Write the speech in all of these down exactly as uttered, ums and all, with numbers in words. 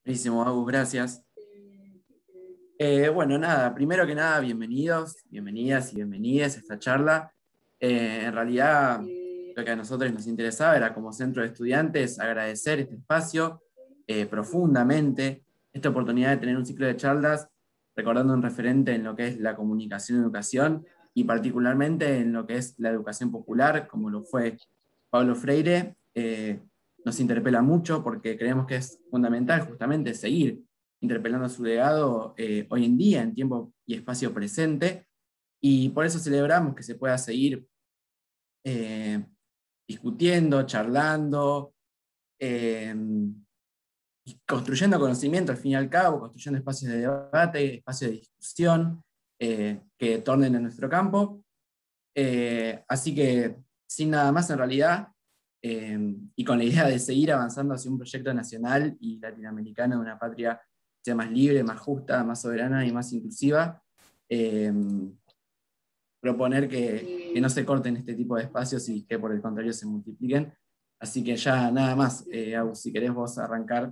Buenísimo, Agus, gracias. Eh, bueno, nada, primero que nada, bienvenidos, bienvenidas y bienvenidas a esta charla. Eh, en realidad, lo que a nosotros nos interesaba era, como centro de estudiantes, agradecer este espacio eh, profundamente, esta oportunidad de tener un ciclo de charlas, recordando un referente en lo que es la comunicación y educación, y particularmente en lo que es la educación popular, como lo fue Pablo Freire. Eh, nos interpela mucho porque creemos que es fundamental justamente seguir interpelando su legado eh, hoy en día, en tiempo y espacio presente, y por eso celebramos que se pueda seguir eh, discutiendo, charlando, eh, y construyendo conocimiento al fin y al cabo, construyendo espacios de debate, espacios de discusión eh, que tornen en nuestro campo. Eh, así que, sin nada más en realidad, eh, y con la idea de seguir avanzando hacia un proyecto nacional y latinoamericano de una patria que sea más libre, más justa, más soberana y más inclusiva, eh, proponer que, que no se corten este tipo de espacios y que por el contrario se multipliquen. Así que ya nada más, eh, Agus, si querés vos arrancar.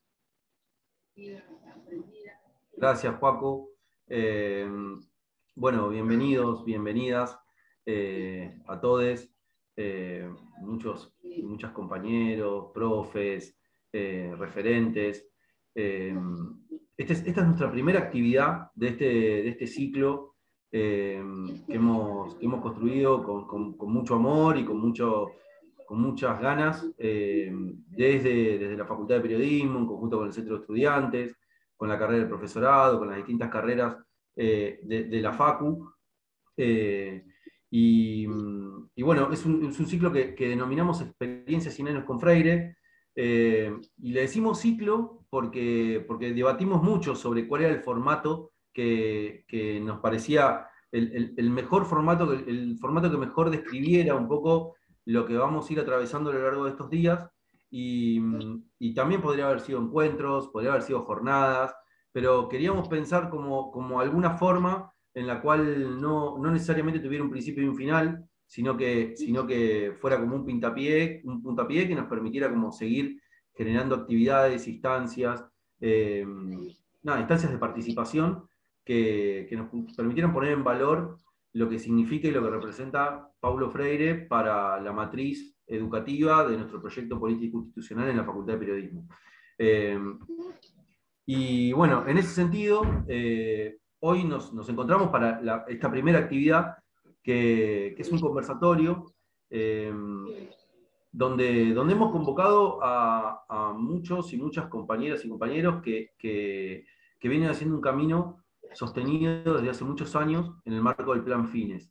Gracias, Joaco. Eh, bueno, bienvenidos, bienvenidas eh, a todos, eh, muchos, muchos compañeros, profes, eh, referentes. Eh, este es, esta es nuestra primera actividad de este, de este ciclo eh, que, hemos, que hemos construido con, con, con mucho amor y con, mucho, con muchas ganas eh, desde, desde la Facultad de Periodismo, en conjunto con el Centro de Estudiantes, con la carrera del profesorado, con las distintas carreras eh, de, de la Facu. Eh, y, y, bueno, es un, es un ciclo que, que, denominamos Experiencias cien años con Freire, eh, y le decimos ciclo porque, porque debatimos mucho sobre cuál era el formato que, que nos parecía el, el, el mejor formato, el, el formato que mejor describiera un poco lo que vamos a ir atravesando a lo largo de estos días. Y, y, también podría haber sido encuentros, podría haber sido jornadas, pero queríamos pensar como, como alguna forma en la cual no, no necesariamente tuviera un principio y un final, sino que, sino que fuera como un puntapié, un puntapié que nos permitiera como seguir generando actividades, instancias, eh, nada, instancias de participación que, que nos permitieran poner en valor lo que significa y lo que representa Paulo Freire para la matriz educativa de nuestro proyecto político institucional en la Facultad de Periodismo. Eh, y bueno, en ese sentido, eh, hoy nos, nos, encontramos para la, esta primera actividad, que, que es un conversatorio, eh, donde, donde hemos convocado a, a muchos y muchas compañeras y compañeros que, que, que vienen haciendo un camino sostenido desde hace muchos años en el marco del Plan Fines.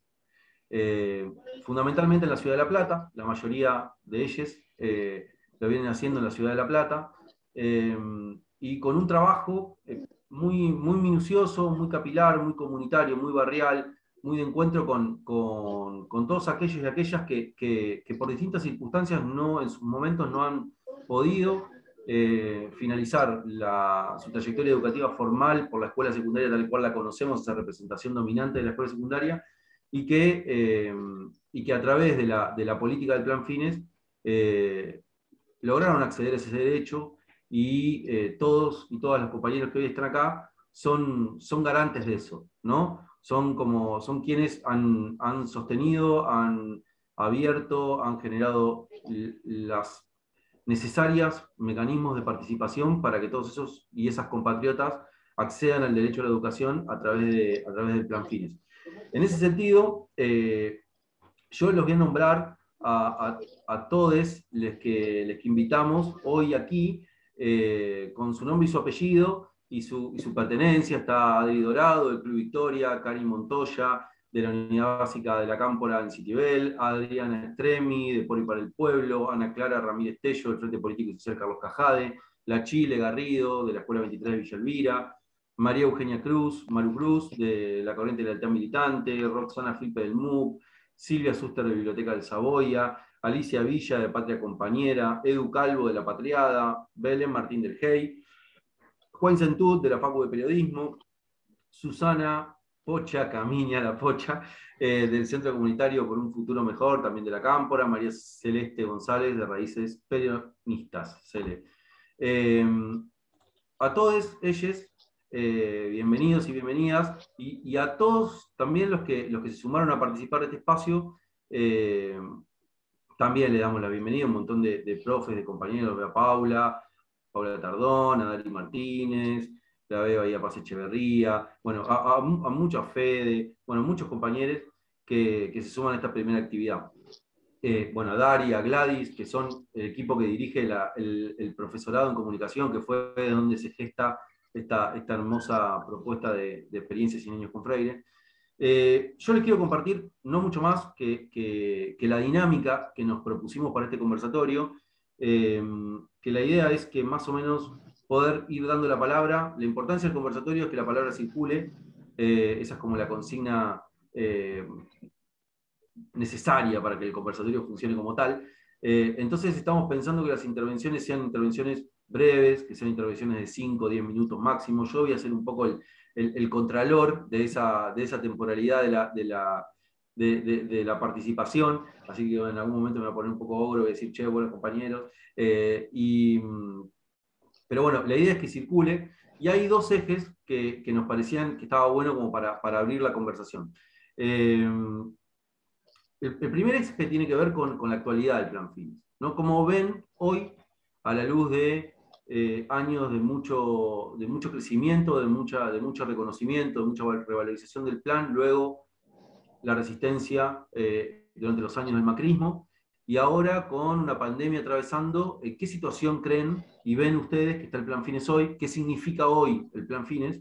Eh, fundamentalmente en la Ciudad de La Plata, la mayoría de ellos eh, lo vienen haciendo en la Ciudad de La Plata, eh, y con un trabajo eh, muy, muy minucioso, muy capilar, muy comunitario, muy barrial, muy de encuentro con, con, con todos aquellos y aquellas que, que, que por distintas circunstancias no, en sus momentos no han podido eh, finalizar la, su trayectoria educativa formal por la escuela secundaria tal cual la conocemos, esa representación dominante de la escuela secundaria, y que, eh, y que a través de la, de la política del Plan Fines eh, lograron acceder a ese derecho, y eh, todos y todas los compañeros que hoy están acá son, son garantes de eso, ¿no? Son, como, son quienes han, han sostenido, han abierto, han generado las necesarias mecanismos de participación para que todos esos y esas compatriotas accedan al derecho a la educación a través, de, a través del Plan Fines. En ese sentido, eh, yo los voy a nombrar a, a, a todos los que, les que invitamos hoy aquí, eh, con su nombre y su apellido y su, y su pertenencia. Está Adri Dorado, del Club Victoria, Cari Montoya, de la Unidad Básica de la Cámpora en Citibel, Adriana Estremi, de Poli para el Pueblo, Ana Clara Ramírez Tello, del Frente Político y Social Carlos Cajade, La Chile Garrido, de la Escuela veintitrés de Villa Elvira, María Eugenia Cruz, Maru Cruz, de la Corriente de la Lealtad Militante, Roxana Flipe del M U C, Silvia Suster de Biblioteca del Savoia, Alicia Villa de Patria Compañera, Edu Calvo de La Patriada, Belén Martín del Hey, Juan Centud de la Facu de Periodismo, Susana Pocha Camiña, la Pocha, eh, del Centro Comunitario por un Futuro Mejor, también de la Cámpora, María Celeste González de Raíces Peronistas, Cele. Eh, a todos ellos, eh, bienvenidos y bienvenidas, y, y a todos también los que, los que se sumaron a participar de este espacio, eh, también le damos la bienvenida a un montón de, de profes, de compañeros, a Paula, Paula Tardón, a Dari Martínez, la veo ahí a Paz Echeverría, bueno, a, a, a muchos Fede, bueno, muchos compañeros que, que se suman a esta primera actividad. Eh, bueno, a Dari, a Gladys, que son el equipo que dirige la, el, el profesorado en comunicación, que fue de donde se gesta esta, esta hermosa propuesta de, de experiencias y niños con Freire. Eh, yo les quiero compartir, no mucho más, que, que, que la dinámica que nos propusimos para este conversatorio, eh, que la idea es que más o menos poder ir dando la palabra. La importancia del conversatorio es que la palabra circule, eh, esa es como la consigna eh, necesaria para que el conversatorio funcione como tal. Eh, entonces estamos pensando que las intervenciones sean intervenciones breves, que sean intervenciones de cinco o diez minutos máximo. Yo voy a hacer un poco el, el, el contralor de esa, de esa temporalidad de la, de, la, de, de, de la participación, así que en algún momento me voy a poner un poco ogro y decir, che, buenos compañeros. Eh, y, pero bueno, la idea es que circule, y hay dos ejes que, que nos parecían que estaba bueno como para, para abrir la conversación. Eh, el, el primer eje que tiene que ver con, con la actualidad del Plan Fines, ¿no? Como ven hoy, a la luz de eh, años de mucho, de mucho crecimiento, de, mucha, de mucho reconocimiento, de mucha revalorización del plan, luego la resistencia eh, durante los años del macrismo, y ahora con una pandemia atravesando, eh, ¿qué situación creen y ven ustedes que está el Plan Fines hoy? ¿Qué significa hoy el Plan Fines?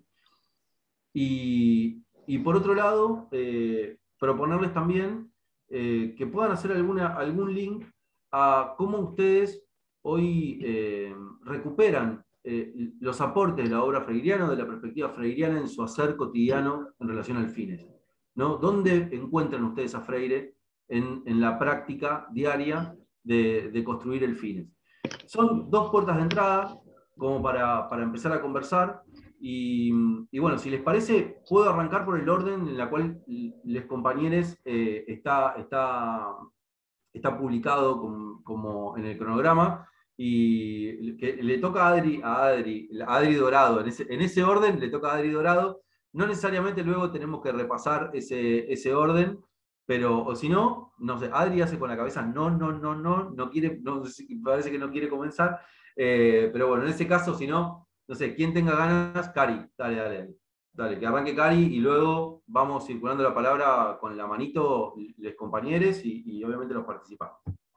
Y, y por otro lado, eh, proponerles también eh, que puedan hacer alguna, algún link a cómo ustedes hoy eh, recuperan eh, los aportes de la obra freiriana, de la perspectiva freiriana en su hacer cotidiano en relación al Fines, ¿no? ¿Dónde encuentran ustedes a Freire en, en la práctica diaria de, de construir el Fines? Son dos puertas de entrada como para, para empezar a conversar. Y, y, bueno, si les parece, puedo arrancar por el orden en el cual les compañeros eh, está, está, está publicado como, como en el cronograma, y que le toca a Adri, a Adri, a Adri Dorado, en ese, en ese orden le toca a Adri Dorado. No necesariamente luego tenemos que repasar ese, ese orden, pero o si no, no sé, Adri hace con la cabeza, no, no, no, no, no quiere, no, parece que no quiere comenzar, eh, pero bueno, en ese caso, si no, no sé, quien tenga ganas, Cari, dale, dale, dale, que arranque Cari, y luego vamos circulando la palabra con la manito, los compañeros y, y obviamente los participantes.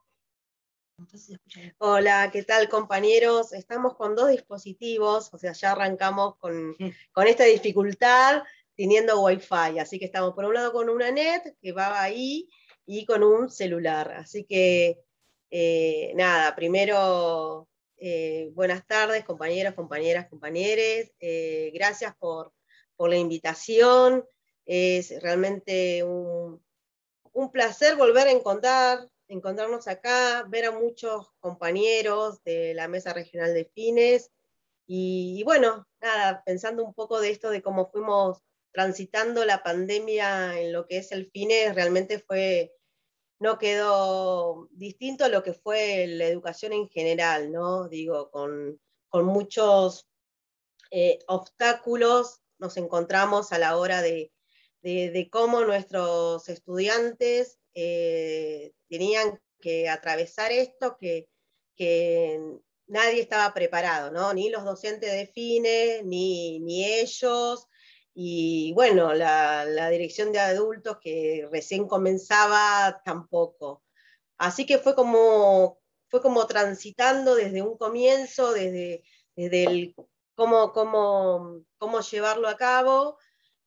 Hola, ¿qué tal, compañeros? Estamos con dos dispositivos, o sea, ya arrancamos con, con esta dificultad teniendo Wi-Fi, así que estamos por un lado con una net que va ahí y con un celular, así que eh, nada, primero eh, buenas tardes, compañeros, compañeras, compañeres, eh, gracias por, por la invitación, es realmente un, un placer volver a encontrar encontrarnos acá, ver a muchos compañeros de la Mesa Regional de Fines, y, y bueno, nada, pensando un poco de esto de cómo fuimos transitando la pandemia en lo que es el Fines, realmente fue, no quedó distinto a lo que fue la educación en general, ¿no? Digo, con, con muchos eh, obstáculos nos encontramos a la hora de, de, de cómo nuestros estudiantes eh, tenían que atravesar esto, que, que nadie estaba preparado, ¿no? Ni los docentes de Fines, ni, ni ellos, y bueno, la, la dirección de adultos que recién comenzaba tampoco. Así que fue como, fue como transitando desde un comienzo, desde, desde el cómo, cómo, cómo llevarlo a cabo,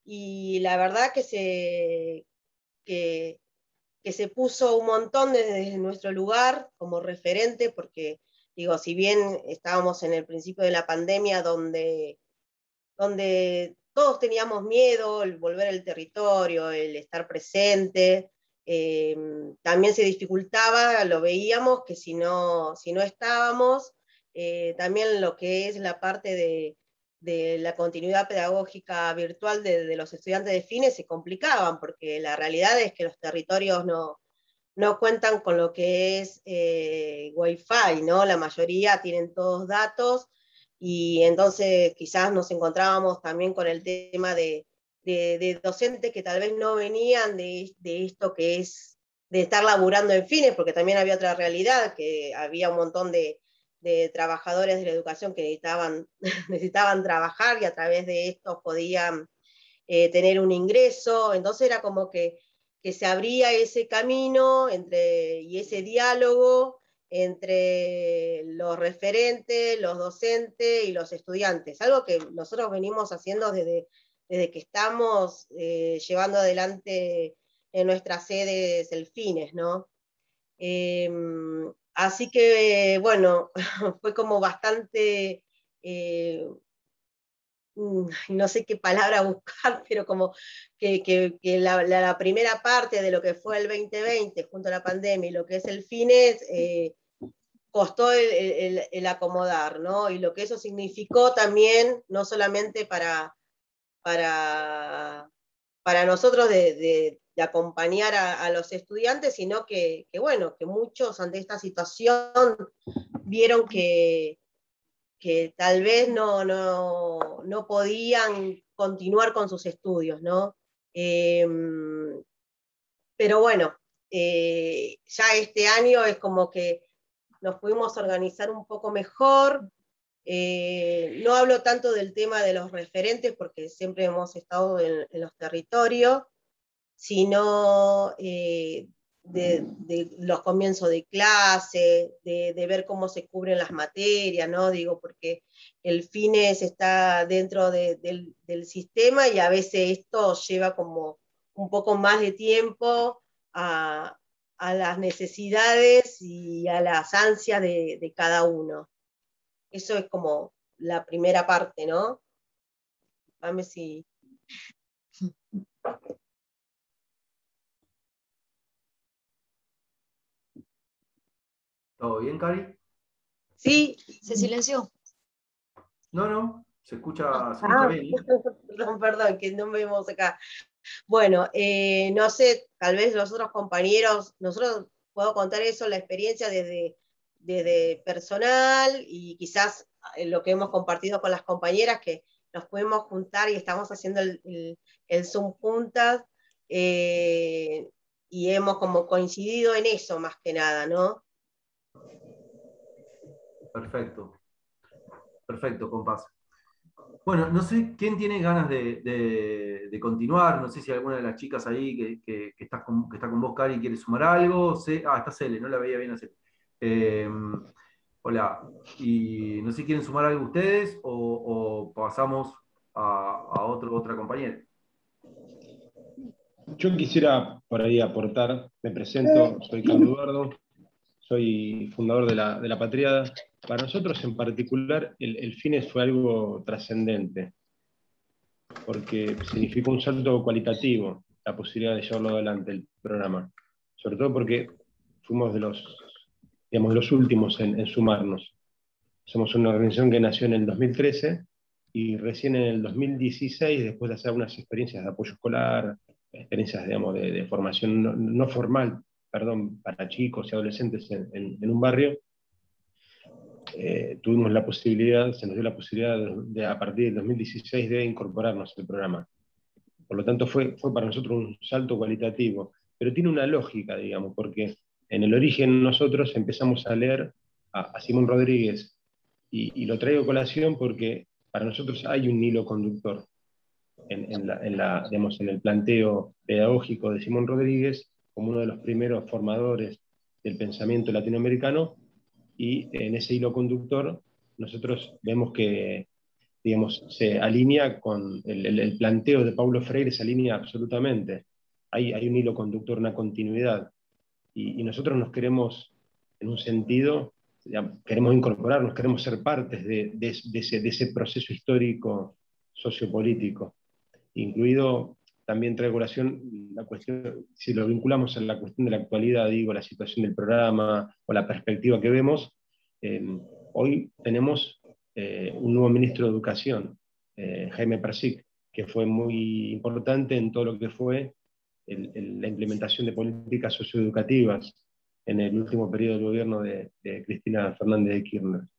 y la verdad que se, que, que se puso un montón desde nuestro lugar como referente, porque digo, si bien estábamos en el principio de la pandemia donde, donde todos teníamos miedo, el volver al territorio, el estar presente, eh, también se dificultaba, lo veíamos, que si no, si no estábamos, eh, también lo que es la parte de, de la continuidad pedagógica virtual de, de los estudiantes de Fines se complicaban, porque la realidad es que los territorios no, no cuentan con lo que es eh, Wi-Fi, ¿no? La mayoría tienen todos datos, y entonces quizás nos encontrábamos también con el tema de, de, de docentes que tal vez no venían de, de esto que es de estar laburando en fines, porque también había otra realidad, que había un montón de, de trabajadores de la educación que necesitaban, necesitaban trabajar y a través de esto podían eh, tener un ingreso, entonces era como que, que se abría ese camino entre, y ese diálogo entre los referentes, los docentes y los estudiantes, algo que nosotros venimos haciendo desde, desde que estamos eh, llevando adelante en nuestras sedes el Fines, ¿no? Eh, así que, bueno, fue como bastante, eh, no sé qué palabra buscar, pero como que, que, que la, la, la, primera parte de lo que fue el veinte veinte, junto a la pandemia, y lo que es el Fines, eh, costó el, el, el, acomodar, ¿no? Y lo que eso significó también, no solamente para, para, para nosotros de, de, de acompañar a, a, los estudiantes, sino que, que, bueno, que muchos ante esta situación vieron que, que tal vez no, no, no podían continuar con sus estudios, ¿no? Eh, pero bueno, eh, ya este año es como que nos pudimos organizar un poco mejor. Eh, no hablo tanto del tema de los referentes, porque siempre hemos estado en, en los territorios, sino eh, de, de los comienzos de clase, de, de ver cómo se cubren las materias, ¿no? Digo, porque el Fines está dentro de, del, del sistema y a veces esto lleva como un poco más de tiempo a, a las necesidades y a las ansias de, de cada uno. Eso es como la primera parte, ¿no? Dame si... ¿Todo bien, Cari? Sí. ¿Se silenció? No, no, se escucha, se escucha Ah, bien. perdón, perdón, que no vemos acá. Bueno, eh, no sé, tal vez los otros compañeros, nosotros puedo contar eso, la experiencia desde, desde personal y quizás lo que hemos compartido con las compañeras, que nos podemos juntar y estamos haciendo el, el, el Zoom juntas, eh, y hemos como coincidido en eso más que nada, ¿no? Perfecto, perfecto, compás. Bueno, no sé quién tiene ganas de, de, de continuar, no sé si alguna de las chicas ahí que, que, que, está, con, que está con vos, Cari, quiere sumar algo. Sé, ah, está Cele, no la veía bien a Cele. Eh, hola, y no sé si quieren sumar algo ustedes o, o pasamos a, a otro, otra compañera. Yo quisiera por ahí aportar, me presento, soy Carlos Eduardo, soy fundador de la, de la Patriada. Para nosotros en particular el, el Fines fue algo trascendente, porque significó un salto cualitativo, la posibilidad de llevarlo adelante el programa, sobre todo porque fuimos de los, digamos, de los últimos en, en sumarnos. Somos una organización que nació en el dos mil trece y recién en el dos mil dieciséis, después de hacer unas experiencias de apoyo escolar, experiencias, digamos, de, de formación no, no formal, perdón, para chicos y adolescentes en, en, en un barrio, eh, tuvimos la posibilidad, se nos dio la posibilidad de, de, a partir del dos mil dieciséis de incorporarnos al programa. Por lo tanto fue, fue para nosotros un salto cualitativo, pero tiene una lógica, digamos, porque en el origen nosotros empezamos a leer a, a Simón Rodríguez, y, y lo traigo a colación porque para nosotros hay un hilo conductor en, en, la, en, la, digamos, en el planteo pedagógico de Simón Rodríguez como uno de los primeros formadores del pensamiento latinoamericano, y en ese hilo conductor nosotros vemos que, digamos, se alinea con el, el, el planteo de Paulo Freire, se alinea absolutamente. Hay, hay un hilo conductor, una continuidad, y, y nosotros nos queremos, en un sentido, ya, queremos incorporarnos, queremos ser partes de, de, de, ese, de ese proceso histórico sociopolítico, incluido, también trae colación la cuestión, si lo vinculamos a la cuestión de la actualidad, digo, la situación del programa o la perspectiva que vemos. Eh, hoy tenemos eh, un nuevo ministro de Educación, eh, Jaime Persic, que fue muy importante en todo lo que fue el, el, la implementación de políticas socioeducativas en el último periodo del gobierno de, de Cristina Fernández de Kirchner.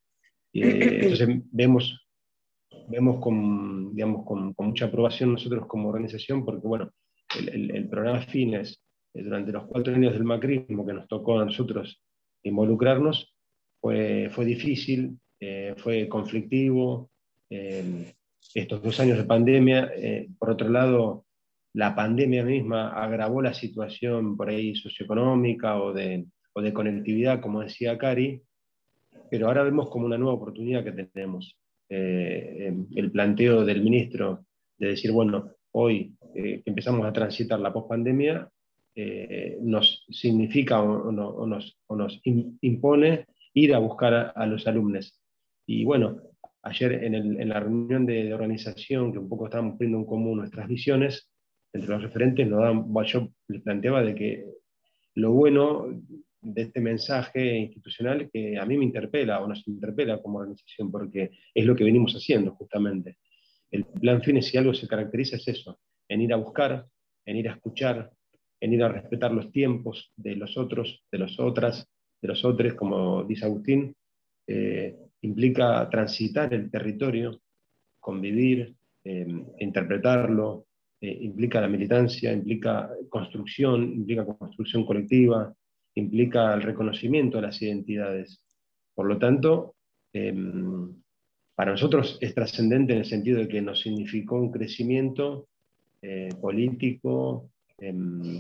Eh, entonces vemos, vemos con, digamos, con, con mucha aprobación nosotros como organización, porque bueno, el, el, el programa Fines, eh, durante los cuatro años del macrismo que nos tocó a nosotros involucrarnos, fue, fue difícil, eh, fue conflictivo. Eh, estos dos años de pandemia, eh, por otro lado, la pandemia misma agravó la situación por ahí socioeconómica o de, o de conectividad, como decía Cari, pero ahora vemos como una nueva oportunidad que tenemos. Eh, el planteo del ministro de decir, bueno, hoy eh, que empezamos a transitar la pospandemia, eh, nos significa o, o, o, nos, o nos impone ir a buscar a, a los alumnos. Y bueno, ayer en, el, en la reunión de, de organización, que un poco estábamos poniendo en común nuestras visiones, entre los referentes, nos dan, yo les planteaba de que lo bueno de este mensaje institucional que a mí me interpela o nos interpela como organización, porque es lo que venimos haciendo justamente. El plan Fines, si algo se caracteriza, es eso, en ir a buscar, en ir a escuchar, en ir a respetar los tiempos de los otros, de los otras, de los otros, como dice Agustín, eh, implica transitar el territorio, convivir, eh, interpretarlo, eh, implica la militancia, implica construcción, implica construcción colectiva, implica el reconocimiento de las identidades. Por lo tanto, eh, para nosotros es trascendente en el sentido de que nos significó un crecimiento eh, político, eh,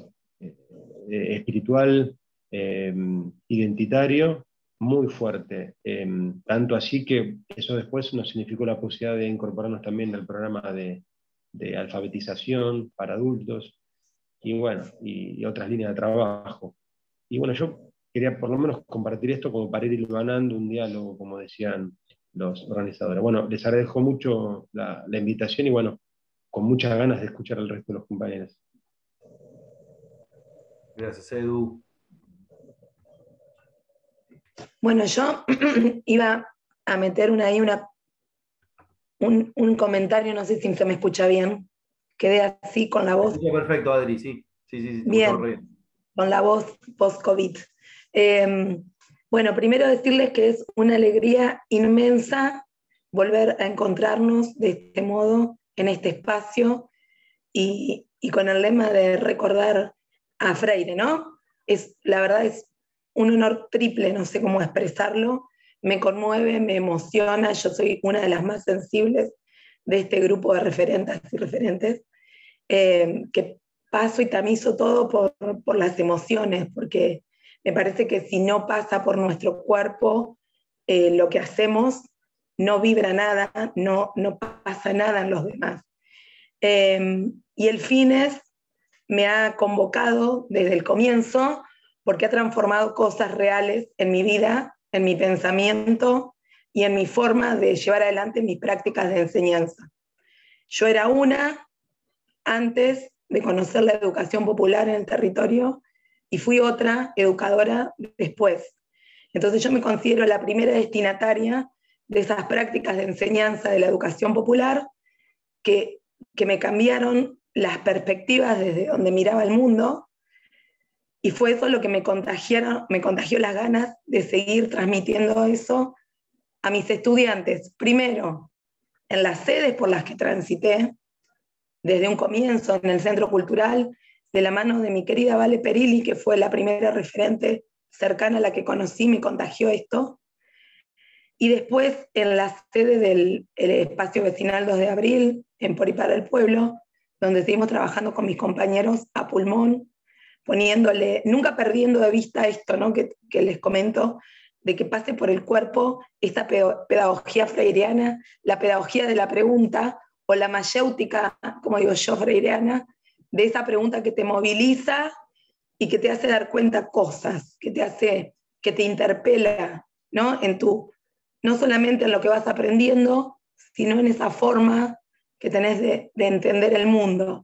eh, espiritual, eh, identitario, muy fuerte. Eh, tanto así que eso después nos significó la posibilidad de incorporarnos también al programa de, de alfabetización para adultos, y bueno, y, y otras líneas de trabajo. Y bueno, yo quería por lo menos compartir esto como para ir ganando un diálogo, como decían los organizadores. Bueno, les agradezco mucho la, la invitación y bueno, con muchas ganas de escuchar al resto de los compañeros. Gracias, Edu. Bueno, yo iba a meter una, ahí una, un, un comentario, no sé si se me escucha bien. Quedé así con la voz. Sí, perfecto, Adri, sí. Sí, sí, sí, bien, bien, con la voz post-COVID. Eh, bueno, primero decirles que es una alegría inmensa volver a encontrarnos de este modo, en este espacio, y, y con el lema de recordar a Freire, ¿no? Es, la verdad es un honor triple, no sé cómo expresarlo, me conmueve, me emociona, yo soy una de las más sensibles de este grupo de referentes y referentes, eh, que paso y tamizo todo por, por las emociones, porque me parece que si no pasa por nuestro cuerpo, eh, lo que hacemos no vibra nada, no, no pasa nada en los demás. Eh, y el Fines me ha convocado desde el comienzo porque ha transformado cosas reales en mi vida, en mi pensamiento y en mi forma de llevar adelante mis prácticas de enseñanza. Yo era una antes de conocer la educación popular en el territorio y fui otra educadora después. Entonces yo me considero la primera destinataria de esas prácticas de enseñanza de la educación popular que, que me cambiaron las perspectivas desde donde miraba el mundo, y fue eso lo que me contagiaron, me contagió las ganas de seguir transmitiendo eso a mis estudiantes, primero en las sedes por las que transité desde un comienzo en el Centro Cultural, de la mano de mi querida Vale Perilli, que fue la primera referente cercana a la que conocí, me contagió esto, y después en la sede del el espacio vecinal dos de abril, en Por y para el Pueblo, donde seguimos trabajando con mis compañeros a pulmón, poniéndole, nunca perdiendo de vista esto, ¿no? que, que les comento, de que pase por el cuerpo esta pedagogía freireana, la pedagogía de la pregunta, o la mayéutica, como digo yo, freireana, de esa pregunta que te moviliza y que te hace dar cuenta cosas, que te hace, que te interpela, ¿no? En tu, no solamente en lo que vas aprendiendo, sino en esa forma que tenés de, de entender el mundo.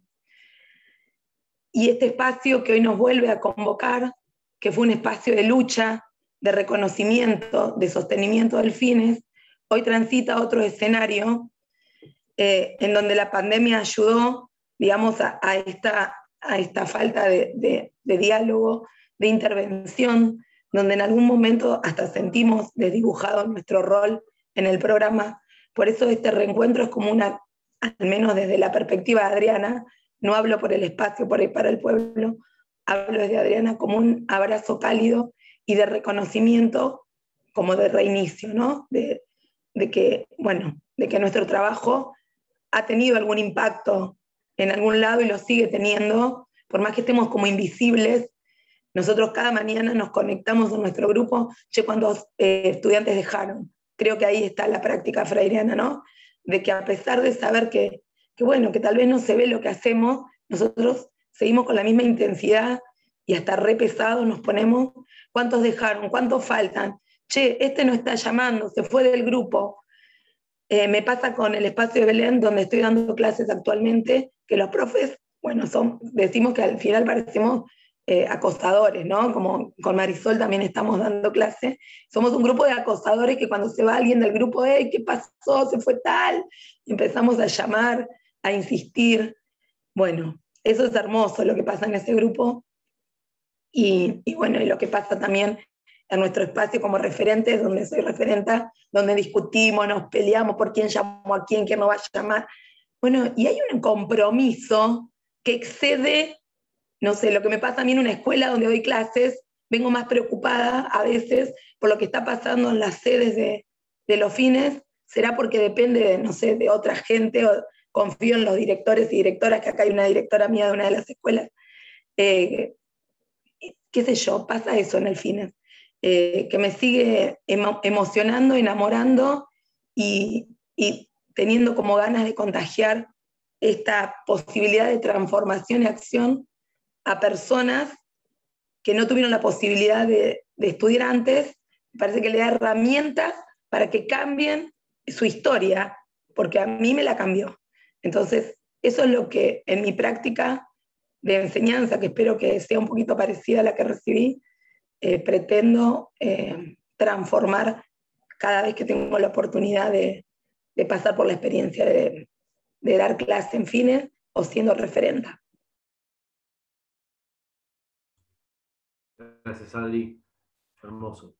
Y este espacio que hoy nos vuelve a convocar, que fue un espacio de lucha, de reconocimiento, de sostenimiento del Fines, hoy transita otro escenario eh, en donde la pandemia ayudó, digamos, a, a, esta, a esta falta de, de, de diálogo, de intervención, donde en algún momento hasta sentimos desdibujado nuestro rol en el programa. Por eso este reencuentro es como una, al menos desde la perspectiva de Adriana, no hablo por el espacio, por el, para el pueblo, hablo desde Adriana como un abrazo cálido y de reconocimiento, como de reinicio, ¿no? De, de que, bueno, de que nuestro trabajo ha tenido algún impacto en algún lado y lo sigue teniendo, por más que estemos como invisibles. Nosotros cada mañana nos conectamos en nuestro grupo, che, ¿cuántos eh, estudiantes dejaron? Creo que ahí está la práctica freiriana, ¿no? De que a pesar de saber que, que, bueno, que tal vez no se ve lo que hacemos, nosotros seguimos con la misma intensidad y hasta re pesados nos ponemos, ¿cuántos dejaron? ¿Cuántos faltan? Che, este no está llamando, se fue del grupo. Eh, me pasa con el espacio de Belén, donde estoy dando clases actualmente, que los profes, bueno, son, decimos que al final parecemos eh, acosadores, ¿no? Como con Marisol también estamos dando clases. Somos un grupo de acosadores que cuando se va alguien del grupo, hey, ¿qué pasó? ¿Se fue tal? Empezamos a llamar, a insistir. Bueno, eso es hermoso lo que pasa en ese grupo. Y, y bueno, y lo que pasa también en nuestro espacio como referentes, donde soy referenta, donde discutimos, nos peleamos por quién llamó a quién, quién no va a llamar. Bueno, y hay un compromiso que excede, no sé, lo que me pasa a mí en una escuela donde doy clases, vengo más preocupada a veces por lo que está pasando en las sedes de, de los fines, será porque depende, de, no sé, de otra gente, o confío en los directores y directoras, que acá hay una directora mía de una de las escuelas, eh, qué sé yo, pasa eso en el fines. Eh, que me sigue emo emocionando, enamorando y, y teniendo como ganas de contagiar esta posibilidad de transformación y acción a personas que no tuvieron la posibilidad de, de estudiar antes. Me parece que le da herramientas para que cambien su historia, porque a mí me la cambió. Entonces, eso es lo que en mi práctica de enseñanza, que espero que sea un poquito parecida a la que recibí, Eh, pretendo eh, transformar cada vez que tengo la oportunidad de, de pasar por la experiencia de, de dar clase en fines o siendo referenta. Gracias, Adri. Hermoso.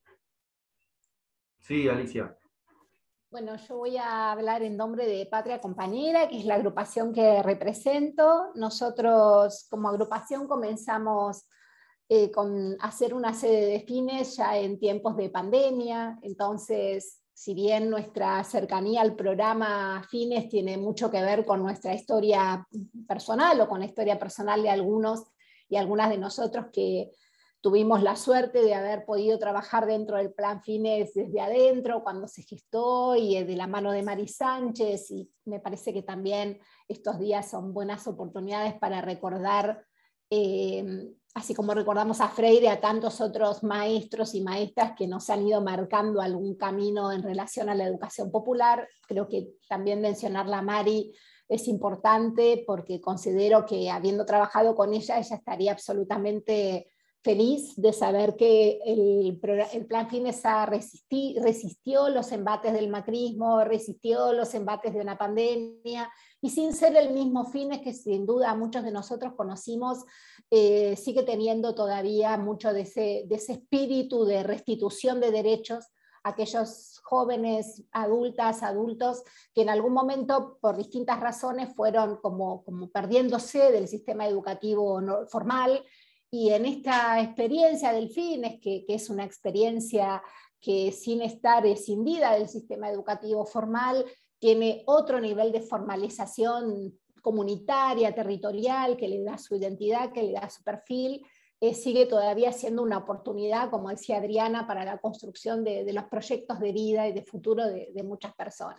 Sí, Alicia. Bueno, yo voy a hablar en nombre de Patria Compañera, que es la agrupación que represento. Nosotros como agrupación comenzamos Eh, con hacer una sede de fines ya en tiempos de pandemia, entonces si bien nuestra cercanía al programa Fines tiene mucho que ver con nuestra historia personal o con la historia personal de algunos y algunas de nosotros que tuvimos la suerte de haber podido trabajar dentro del plan Fines desde adentro cuando se gestó y de la mano de Mari Sánchez, y me parece que también estos días son buenas oportunidades para recordar eh, así como recordamos a Freire, a tantos otros maestros y maestras que nos han ido marcando algún camino en relación a la educación popular. Creo que también mencionarla a Mari es importante porque considero que habiendo trabajado con ella, ella estaría absolutamente feliz de saber que el, el Plan Fines ha resistí, resistió los embates del macrismo, resistió los embates de una pandemia, y sin ser el mismo Fines que sin duda muchos de nosotros conocimos, eh, sigue teniendo todavía mucho de ese, de ese espíritu de restitución de derechos a aquellos jóvenes, adultas, adultos, que en algún momento, por distintas razones, fueron como, como perdiéndose del sistema educativo no, formal. Y en esta experiencia del Fines, que, que es una experiencia que sin estar escindida del sistema educativo formal, tiene otro nivel de formalización comunitaria, territorial, que le da su identidad, que le da su perfil, eh, sigue todavía siendo una oportunidad, como decía Adriana, para la construcción de, de los proyectos de vida y de futuro de, de muchas personas.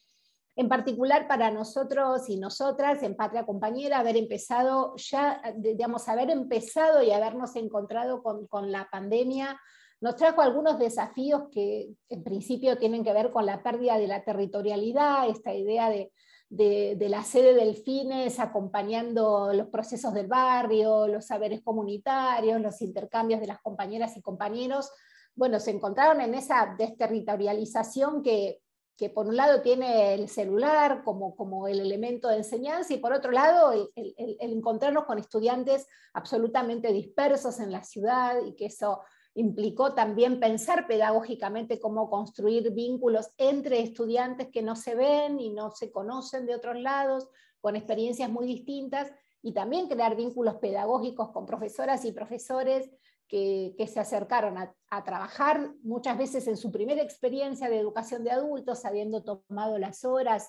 En particular para nosotros y nosotras en Patria Compañera, haber empezado ya, digamos, haber empezado y habernos encontrado con, con la pandemia, nos trajo algunos desafíos que en principio tienen que ver con la pérdida de la territorialidad, esta idea de, de, de la sede del Fines acompañando los procesos del barrio, los saberes comunitarios, los intercambios de las compañeras y compañeros. Bueno, se encontraron en esa desterritorialización que que por un lado tiene el celular como, como el elemento de enseñanza, y por otro lado el, el, el encontrarnos con estudiantes absolutamente dispersos en la ciudad, y que eso implicó también pensar pedagógicamente cómo construir vínculos entre estudiantes que no se ven y no se conocen de otros lados, con experiencias muy distintas, y también crear vínculos pedagógicos con profesoras y profesores que, que se acercaron a, a trabajar muchas veces en su primera experiencia de educación de adultos, habiendo tomado las horas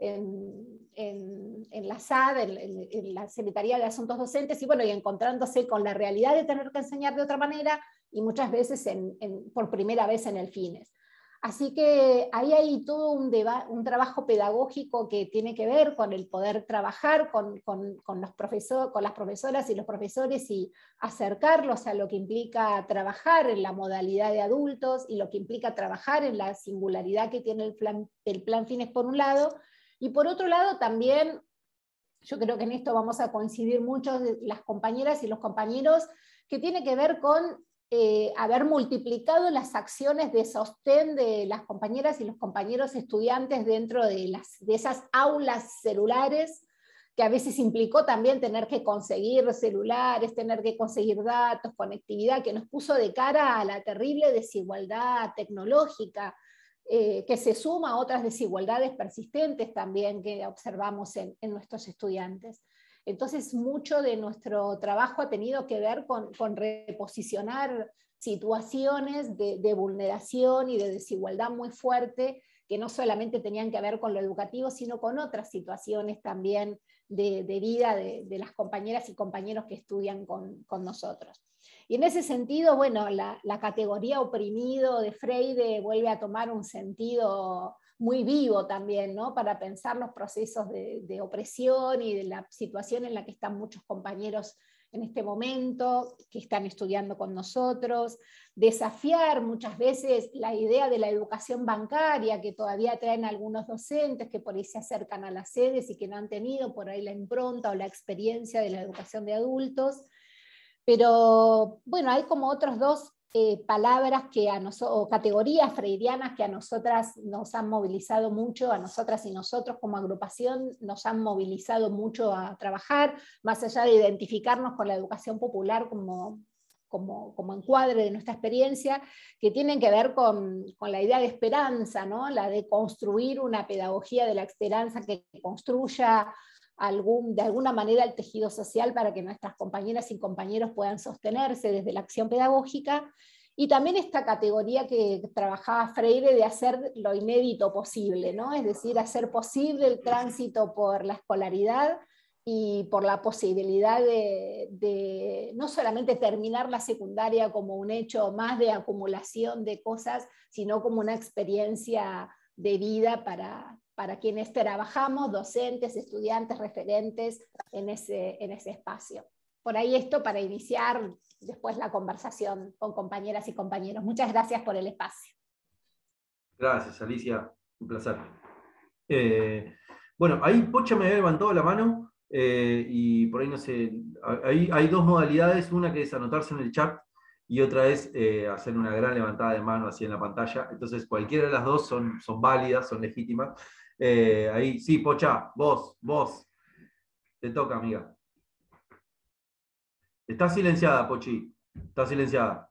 en, en, en la S A D, en, en, en la Secretaría de Asuntos Docentes, y bueno, y encontrándose con la realidad de tener que enseñar de otra manera, y muchas veces en, en, por primera vez en el FINES. Así que ahí hay todo un, un trabajo pedagógico que tiene que ver con el poder trabajar con, con, con, los profesor, con las profesoras y los profesores y acercarlos a lo que implica trabajar en la modalidad de adultos y lo que implica trabajar en la singularidad que tiene el plan, el plan FINES por un lado, y por otro lado también, yo creo que en esto vamos a coincidir muchos de las compañeras y los compañeros, que tiene que ver con Eh, haber multiplicado las acciones de sostén de las compañeras y los compañeros estudiantes dentro de, las, de esas aulas celulares, que a veces implicó también tener que conseguir celulares, tener que conseguir datos, conectividad, que nos puso de cara a la terrible desigualdad tecnológica, eh, que se suma a otras desigualdades persistentes también que observamos en, en nuestros estudiantes. Entonces, mucho de nuestro trabajo ha tenido que ver con, con reposicionar situaciones de, de vulneración y de desigualdad muy fuerte, que no solamente tenían que ver con lo educativo, sino con otras situaciones también de, de vida de, de las compañeras y compañeros que estudian con, con nosotros. Y en ese sentido, bueno, la, la categoría oprimido de Freire vuelve a tomar un sentido muy vivo también, ¿no? Para pensar los procesos de, de opresión y de la situación en la que están muchos compañeros en este momento, que están estudiando con nosotros, desafiar muchas veces la idea de la educación bancaria que todavía traen algunos docentes que por ahí se acercan a las sedes y que no han tenido por ahí la impronta o la experiencia de la educación de adultos. Pero bueno, hay como otros dos eh, palabras que a nosotros, o categorías freirianas que a nosotras nos han movilizado mucho, a nosotras y nosotros como agrupación nos han movilizado mucho a trabajar, más allá de identificarnos con la educación popular como, como, como encuadre de nuestra experiencia, que tienen que ver con, con la idea de esperanza, ¿no? La de construir una pedagogía de la esperanza que construya Algún, de alguna manera el tejido social para que nuestras compañeras y compañeros puedan sostenerse desde la acción pedagógica, y también esta categoría que trabajaba Freire de hacer lo inédito posible, ¿no? Es decir, hacer posible el tránsito por la escolaridad y por la posibilidad de, de no solamente terminar la secundaria como un hecho más de acumulación de cosas, sino como una experiencia de vida para, para quienes trabajamos, docentes, estudiantes, referentes en ese, en ese espacio. Por ahí esto para iniciar después la conversación con compañeras y compañeros. Muchas gracias por el espacio. Gracias, Alicia. Un placer. Eh, bueno, ahí Pocha me había levantado la mano eh, y por ahí no sé, hay, hay dos modalidades, una que es anotarse en el chat y otra es eh, hacer una gran levantada de mano así en la pantalla. Entonces cualquiera de las dos son, son válidas, son legítimas. Eh, ahí, sí, Pocha, vos, vos. Te toca, amiga. Está silenciada, Pochi. Está silenciada.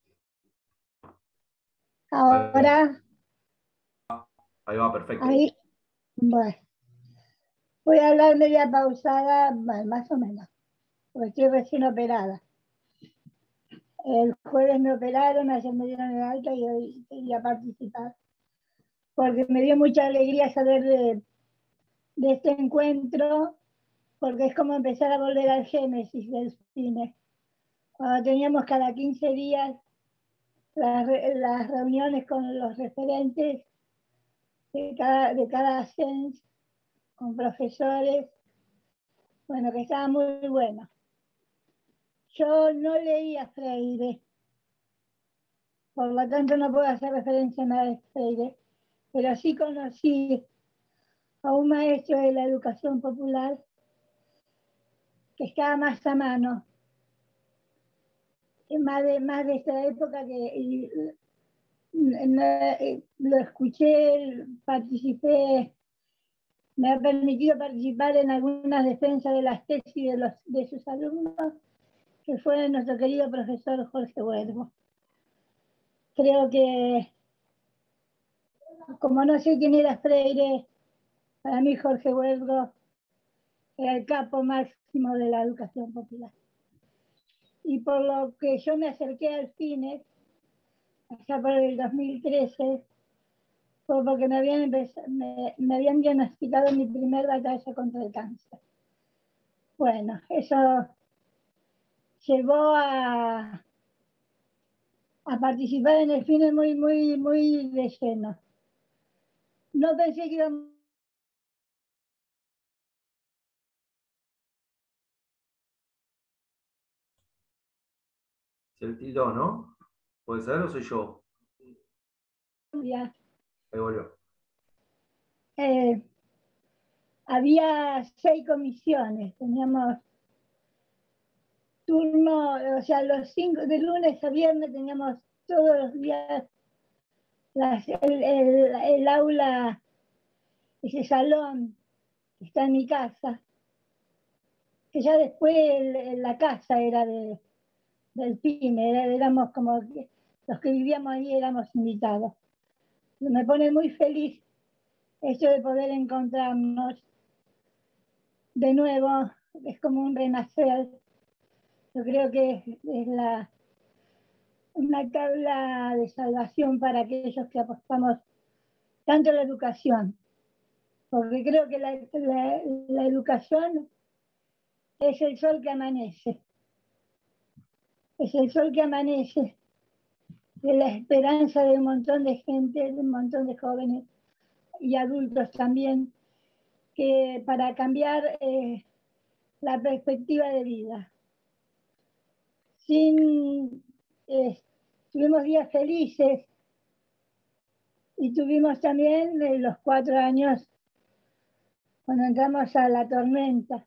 Ahora. Ahí va, perfecto. Ahí. Bueno. Voy a hablar media pausada, más o menos, porque estoy recién operada. El jueves me operaron, ayer me dieron el alta y hoy quería participar, porque me dio mucha alegría saber de, de este encuentro, porque es como empezar a volver al génesis del cine. Cuando teníamos cada quince días las, las reuniones con los referentes de cada, de cada cens, con profesores, bueno, que estaba muy bueno. Yo no leía Freire, por lo tanto no puedo hacer referencia a nada de Freire, pero sí conocí a un maestro de la educación popular que estaba más a mano, más de, más de esta época que y, y, lo escuché, participé, me ha permitido participar en algunas defensas de las tesis de, los, de sus alumnos, que fue nuestro querido profesor Jorge Huergo. creo que, como no sé quién era Freire, para mí Jorge Huelgo era el capo máximo de la educación popular. Y por lo que yo me acerqué al FINES, allá por el dos mil trece, fue porque me habían, me, me habían diagnosticado mi primer batalla contra el cáncer. Bueno, eso llevó a, a participar en el FINES muy, muy, muy de lleno. No pensé que iba a... Se le tiró, ¿no? ¿Puede ser o soy yo? Ya. Ahí volvió. Eh, había seis comisiones, teníamos turno, o sea, los cinco, de lunes a viernes teníamos todos los días las, el, el, el aula, ese salón que está en mi casa, que ya después el, la casa era de, del FINE, era, éramos como que, los que vivíamos ahí éramos invitados. Me pone muy feliz esto de poder encontrarnos de nuevo, es como un renacer. Yo creo que es, es la, una tabla de salvación para aquellos que apostamos tanto a la educación, porque creo que la, la, la educación es el sol que amanece, es el sol que amanece, de la esperanza de un montón de gente, de un montón de jóvenes y adultos también, que para cambiar eh, la perspectiva de vida. Sin, eh, tuvimos días felices y tuvimos también eh, los cuatro años cuando entramos a la tormenta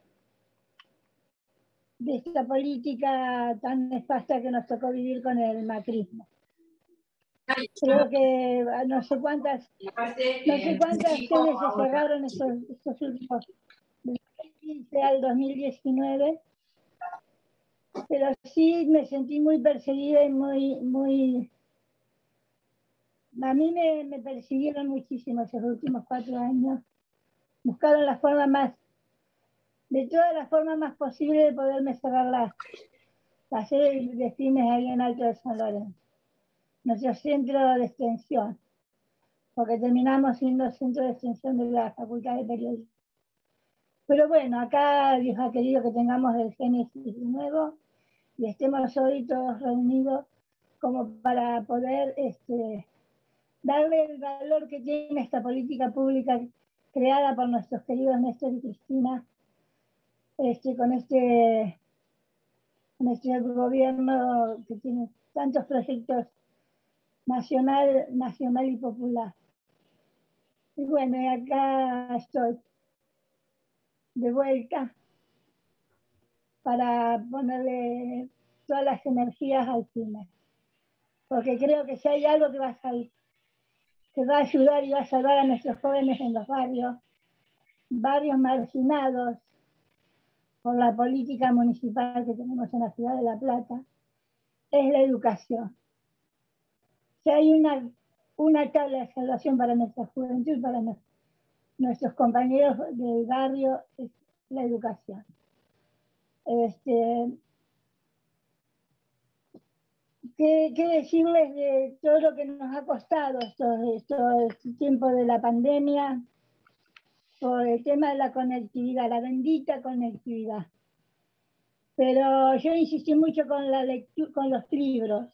de esta política tan nefasta que nos tocó vivir con el macrismo. Creo que no sé cuántas, no sé cuántas sedes se cerraron estos, estos últimos, del dos mil quince al dos mil diecinueve, pero sí me sentí muy perseguida y muy, muy, a mí me, me persiguieron muchísimo esos últimos cuatro años, buscaron la forma más, de todas las formas más posibles de poderme cerrar la, la sede de FINES ahí en Alto de San Lorenzo, nuestro centro de extensión, porque terminamos siendo centro de extensión de la Facultad de Periodismo. Pero bueno, acá Dios ha querido que tengamos el génesis nuevo y estemos hoy todos reunidos como para poder este, darle el valor que tiene esta política pública creada por nuestros queridos Néstor y Cristina, este, con, este, con este gobierno que tiene tantos proyectos nacional, nacional y popular. Y bueno, y acá estoy de vuelta para ponerle todas las energías al FINES, porque creo que si hay algo que va a salir, que va a ayudar y va a salvar a nuestros jóvenes en los barrios, barrios marginados por la política municipal que tenemos en la ciudad de La Plata, es la educación. Si hay una, una tabla de salvación para nuestra juventud, para no, nuestros compañeros del barrio, es la educación. Este, ¿qué, ¿Qué decirles de todo lo que nos ha costado estos, estos tiempos de la pandemia por el tema de la conectividad, la bendita conectividad? Pero yo insistí mucho con, la lectura, con los libros.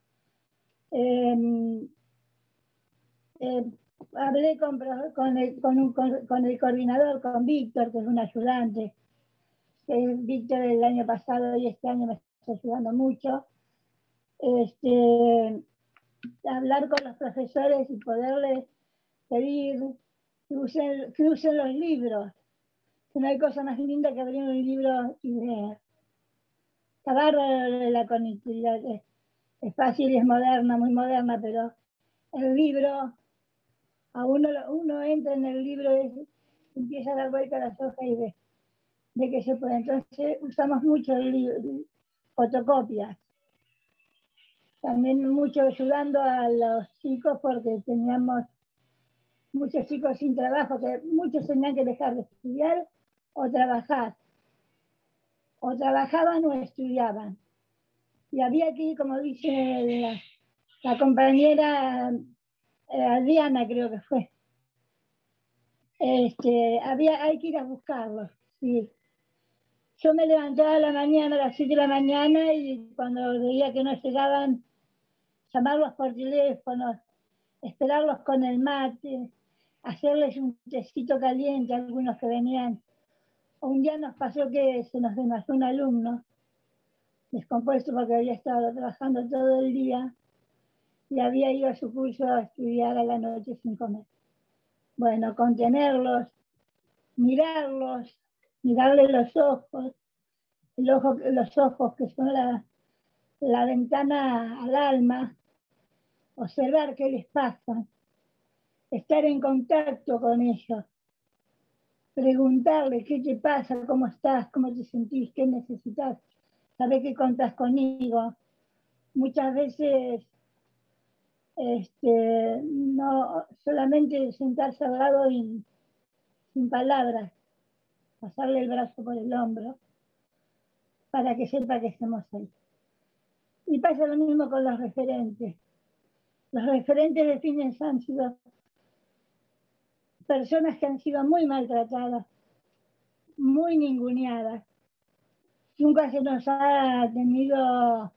Eh, eh, hablé con, con, el, con, un, con, con el coordinador, con Víctor, que es un ayudante. Eh, Víctor el año pasado y este año me está ayudando mucho. Este, hablar con los profesores y poderles pedir que usen, que usen los libros. Que no hay cosa más linda que abrir un libro y leer. Está bárbaro la conectividad. Es, es fácil y es moderna, muy moderna, pero el libro, a uno, uno entra en el libro, y empieza a dar vuelta a las hojas y ve de que se puede. Entonces usamos mucho el libro, fotocopias. también mucho ayudando a los chicos porque teníamos muchos chicos sin trabajo, que muchos tenían que dejar de estudiar o trabajar. O trabajaban o estudiaban. Y había que ir, como dice la, la compañera eh, Adriana, creo que fue, este, había, hay que ir a buscarlos. Sí. Yo me levantaba a la mañana, a las siete de la mañana, y cuando veía que no llegaban, llamarlos por teléfono, esperarlos con el mate, hacerles un tecito caliente a algunos que venían. Un día nos pasó que se nos desmayó un alumno, descompuesto porque había estado trabajando todo el día y había ido a su curso a estudiar a la noche sin comer. Bueno, contenerlos, mirarlos, mirarle los ojos, el ojo, los ojos que son la, la ventana al alma, observar qué les pasa, estar en contacto con ellos, preguntarles qué te pasa, cómo estás, cómo te sentís, qué necesitas, saber que contás conmigo. Muchas veces este, no solamente sentarse al lado y, sin palabras, pasarle el brazo por el hombro para que sepa que estamos ahí. Y pasa lo mismo con los referentes. Los referentes de Fines han sido personas que han sido muy maltratadas, muy ninguneadas. Nunca se nos ha tenido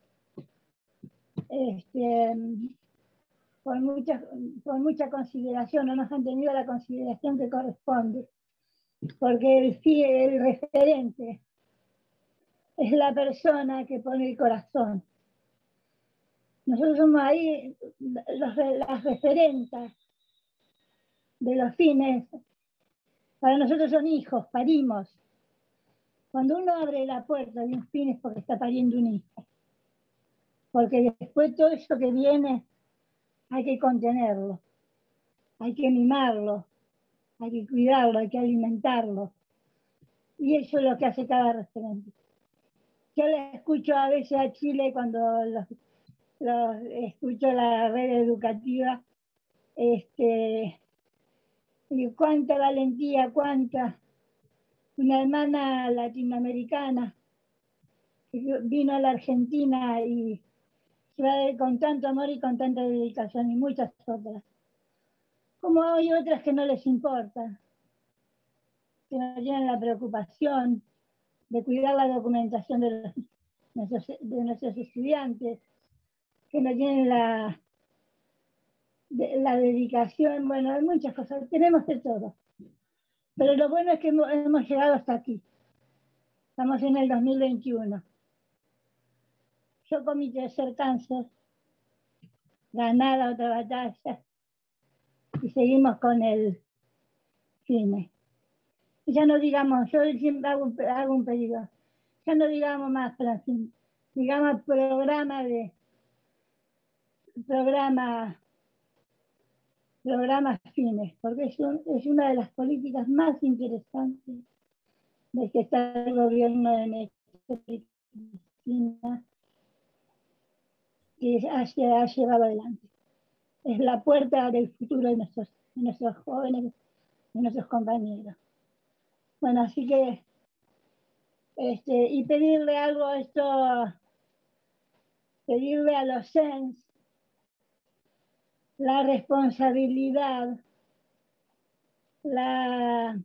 este, por, mucha, por mucha consideración, no nos han tenido la consideración que corresponde, porque el, el referente es la persona que pone el corazón. Nosotros somos ahí los, las referentas de los Fines. Para nosotros son hijos, parimos. Cuando uno abre la puerta de un Fines es porque está pariendo un hijo. Porque después todo eso que viene hay que contenerlo, hay que mimarlo, hay que cuidarlo, hay que alimentarlo. Y eso es lo que hace cada referente. Yo le escucho a veces a Chile cuando los, los escucho la red educativa, este, y cuánta valentía, cuánta. Una hermana latinoamericana que vino a la Argentina y se va con tanto amor y con tanta dedicación, y muchas otras. Como hay otras que no les importa, que no tienen la preocupación de cuidar la documentación de, los, nuestros, de nuestros estudiantes, que no tienen la, de, la dedicación, bueno, hay muchas cosas, tenemos de todo. Pero lo bueno es que hemos, hemos llegado hasta aquí. Estamos en el dos mil veintiuno. Yo con mi tercer cáncer, ganada otra batalla, y seguimos con el cine. Y ya no digamos, yo siempre hago, hago un pedido, ya no digamos más Francine, digamos programa de, programa, programas Fines, porque es, un, es una de las políticas más interesantes de que está el gobierno de México, que se ha llevado adelante. Es la puerta del futuro de nuestros, de nuestros jóvenes, de nuestros compañeros. Bueno, así que, este, y pedirle algo a esto, pedirle a los C E N S la responsabilidad, la,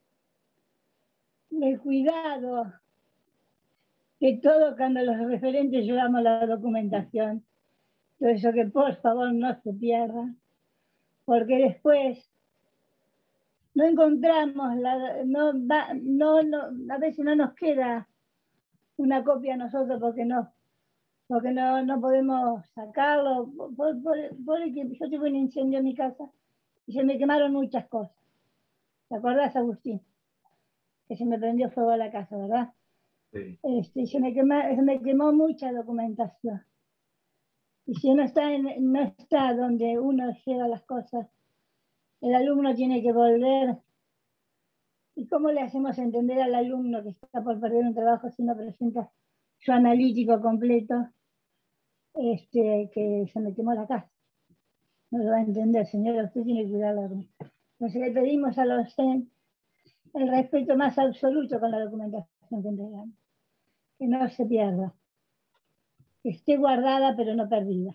el cuidado, que todo cuando los referentes llevamos la documentación, todo eso que por favor no se pierda, porque después no encontramos, la, no, va, no, no, a veces no nos queda una copia a nosotros porque no, porque no, no podemos sacarlo. Por, por, por el que yo tuve un incendio en mi casa y se me quemaron muchas cosas. ¿Te acuerdas, Agustín? Que se me prendió fuego a la casa, ¿verdad? Sí. Este, se, me quema, se me quemó mucha documentación. Y si no está, en, no está donde uno lleva las cosas, el alumno tiene que volver. ¿Y cómo le hacemos entender al alumno que está por perder un trabajo si no presenta su analítico completo? este, que se me quemó la casa. No lo va a entender, señora, usted tiene que cuidar la documentación. Entonces le pedimos a los C E N el respeto más absoluto con la documentación que entregamos. Que no se pierda. Que esté guardada, pero no perdida.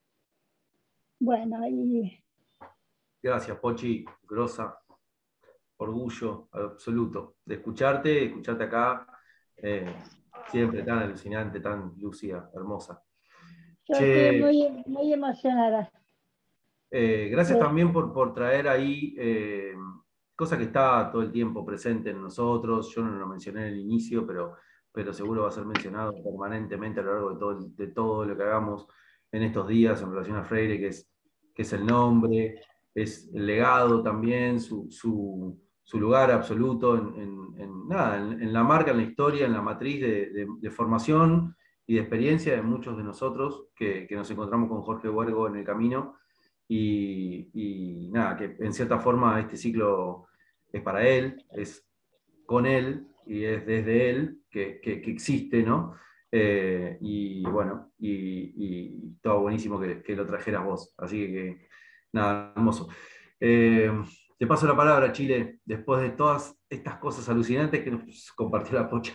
Bueno, y... Gracias, Pochi, grosa. Orgullo absoluto de escucharte, escucharte acá, eh, siempre tan alucinante, tan lúcida, hermosa. Yo Che, estoy muy, muy emocionada. Eh, gracias Sí. también por, por traer ahí eh, cosa que está todo el tiempo presente en nosotros. Yo no lo mencioné en el inicio, pero, pero seguro va a ser mencionado permanentemente a lo largo de todo, el- de todo lo que hagamos en estos días en relación a Freire, que es, que es el nombre, es el legado también, su, su, su lugar absoluto en, en- en nada, en, en la marca, en la historia, en la matriz de, de- de formación y de experiencia de muchos de nosotros que, que nos encontramos con Jorge Huergo en el camino. Y, y nada, que en cierta forma este ciclo es para él, es con él y es desde él que, que, que existe, ¿no? Eh, y bueno, y, y todo buenísimo que, que lo trajeras vos. Así que, nada, hermoso. Eh, te paso la palabra, Chile, después de todas estas cosas alucinantes que nos compartió la Pocha.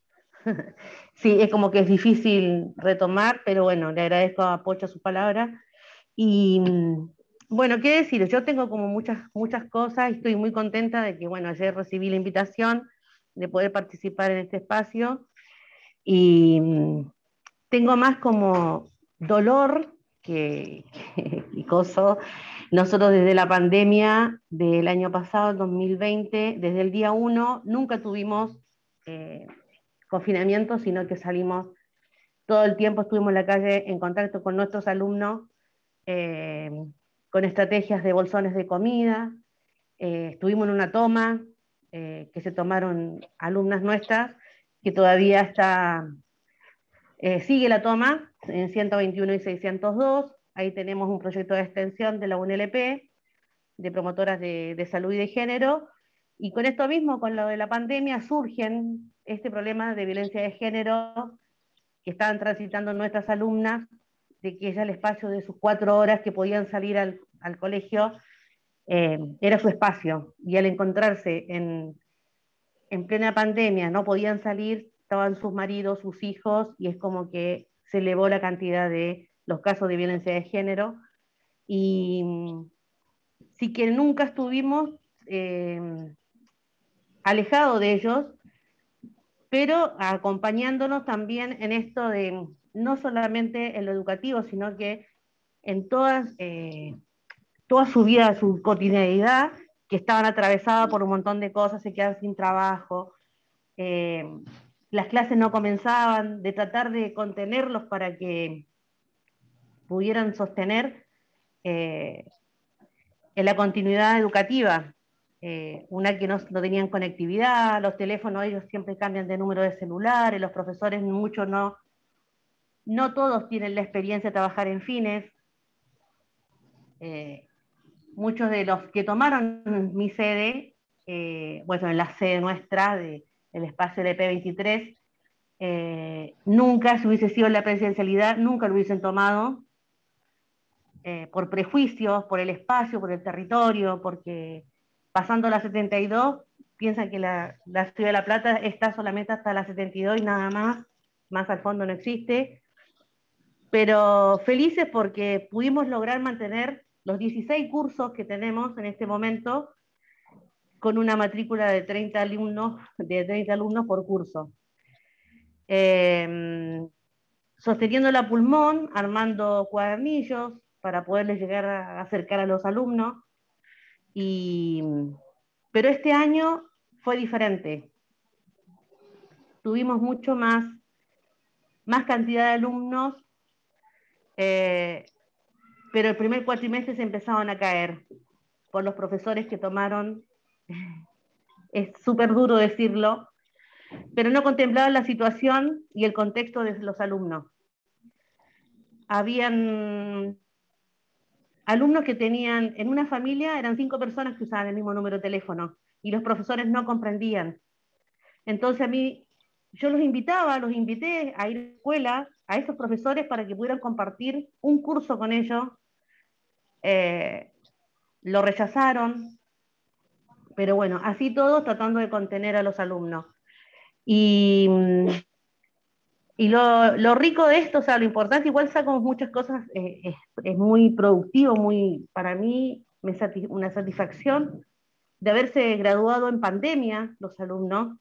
Sí, es como que es difícil retomar, pero bueno, le agradezco a Pocha su palabra. Y bueno, qué decir, yo tengo como muchas, muchas cosas y estoy muy contenta de que, bueno, ayer recibí la invitación de poder participar en este espacio y tengo más como dolor que, que, que coso. Nosotros desde la pandemia del año pasado, el dos mil veinte, desde el día uno, nunca tuvimos eh, confinamiento, sino que salimos todo el tiempo, estuvimos en la calle en contacto con nuestros alumnos, eh, con estrategias de bolsones de comida, eh, estuvimos en una toma eh, que se tomaron alumnas nuestras, que todavía está, eh, sigue la toma en ciento veintiuno y seiscientos dos, ahí tenemos un proyecto de extensión de la U N L P, de promotoras de, de salud y de género, y con esto mismo, con lo de la pandemia, surgen este problema de violencia de género que estaban transitando nuestras alumnas, de que ya el espacio de sus cuatro horas que podían salir al, al colegio eh, era su espacio, y al encontrarse en, en plena pandemia no podían salir, estaban sus maridos, sus hijos, y es como que se elevó la cantidad de los casos de violencia de género, y sí que nunca estuvimos eh, alejados de ellos, pero acompañándonos también en esto de, no solamente en lo educativo, sino que en todas, eh, toda su vida, su cotidianidad, que estaban atravesadas por un montón de cosas, se quedan sin trabajo, eh, las clases no comenzaban, de tratar de contenerlos para que pudieran sostener eh, en la continuidad educativa. Eh, una que no, no tenían conectividad, los teléfonos ellos siempre cambian de número de celulares, los profesores muchos no, no todos tienen la experiencia de trabajar en fines. Eh, muchos de los que tomaron mi sede, eh, bueno, en la sede nuestra, de, del espacio L P veintitrés, eh, nunca, si hubiese sido la presencialidad, nunca lo hubiesen tomado, eh, por prejuicios, por el espacio, por el territorio, porque pasando la setenta y dos, piensan que la, la ciudad de La Plata está solamente hasta la setenta y dos y nada más, más al fondo no existe, pero felices porque pudimos lograr mantener los dieciséis cursos que tenemos en este momento con una matrícula de treinta alumnos, de treinta alumnos por curso. Eh, sosteniendo la pulmón, armando cuadernillos para poderles llegar a acercar a los alumnos, y, pero este año fue diferente. Tuvimos mucho más, más cantidad de alumnos, eh, pero el primer cuatrimestre se empezaron a caer por los profesores que tomaron, es súper duro decirlo, pero no contemplaban la situación y el contexto de los alumnos. Habían alumnos que tenían, en una familia eran cinco personas que usaban el mismo número de teléfono, y los profesores no comprendían. Entonces a mí, yo los invitaba, los invité a ir a la escuela, a esos profesores para que pudieran compartir un curso con ellos. Eh, lo rechazaron, pero bueno, así todos tratando de contener a los alumnos. Y, y lo, lo rico de esto, o sea, lo importante, igual sacamos muchas cosas, eh, es, es muy productivo, muy, para mí, me satis, una satisfacción de haberse graduado en pandemia los alumnos.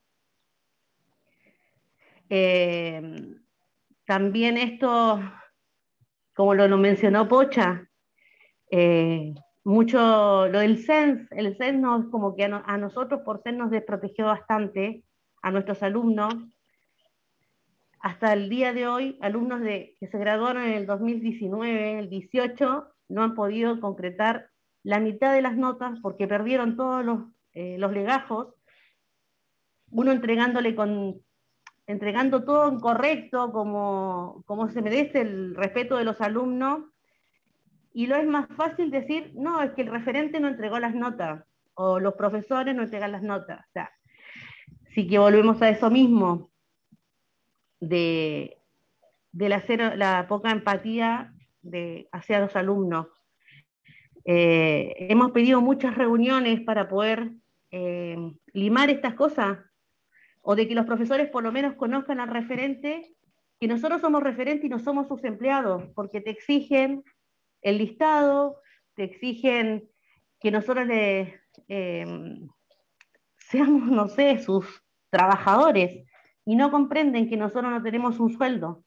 Eh, también esto, como lo, lo mencionó Pocha, eh, mucho lo del C E N S, el C E N S nos, como que a, no, a nosotros por C E N S nos desprotegió bastante, a nuestros alumnos. Hasta el día de hoy, alumnos de, que se graduaron en el dos mil diecinueve, el dieciocho, no han podido concretar la mitad de las notas porque perdieron todos los, eh, los legajos, uno entregándole con, entregando todo correcto, como, como se merece el respeto de los alumnos, y lo es más fácil decir, no, es que el referente no entregó las notas, o los profesores no entregan las notas. O sea, sí que volvemos a eso mismo, de, de la, cero, la poca empatía de, hacia los alumnos. Eh, hemos pedido muchas reuniones para poder eh, limar estas cosas, o de que los profesores por lo menos conozcan al referente, que nosotros somos referentes y no somos sus empleados, porque te exigen el listado, te exigen que nosotros le, eh, seamos, no sé, sus trabajadores, y no comprenden que nosotros no tenemos un sueldo.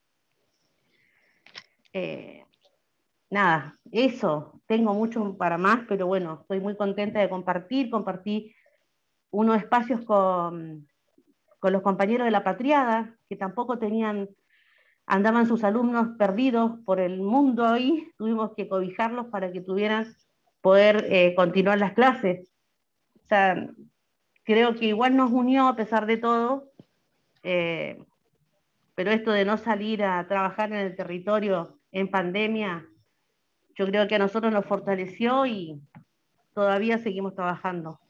Eh, nada, eso, tengo mucho para más, pero bueno, estoy muy contenta de compartir, compartí unos espacios con, con los compañeros de la Patriada, que tampoco tenían, andaban sus alumnos perdidos por el mundo ahí, tuvimos que cobijarlos para que tuvieran poder eh, continuar las clases. O sea, creo que igual nos unió a pesar de todo, eh, pero esto de no salir a trabajar en el territorio en pandemia, yo creo que a nosotros nos fortaleció y todavía seguimos trabajando.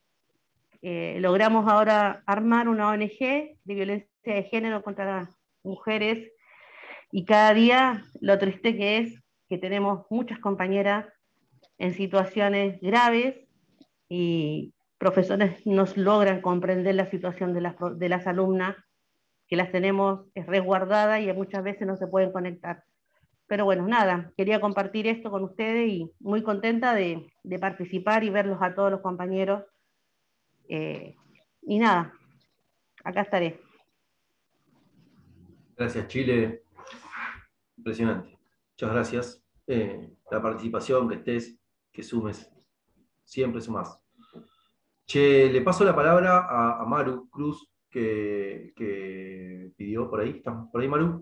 Eh, logramos ahora armar una O N G de violencia de género contra las mujeres, y cada día lo triste que es que tenemos muchas compañeras en situaciones graves y profesores no logran comprender la situación de las, de las alumnas, que las tenemos resguardadas y muchas veces no se pueden conectar. Pero bueno, nada, quería compartir esto con ustedes y muy contenta de, de participar y verlos a todos los compañeros. Eh, y nada, acá estaré. Gracias, Chile. Impresionante. Muchas gracias. Eh, la participación, que estés, que sumes. Siempre sumás. Che, le paso la palabra a, a Maru Cruz, que, que pidió por ahí. ¿Estás por ahí, Maru?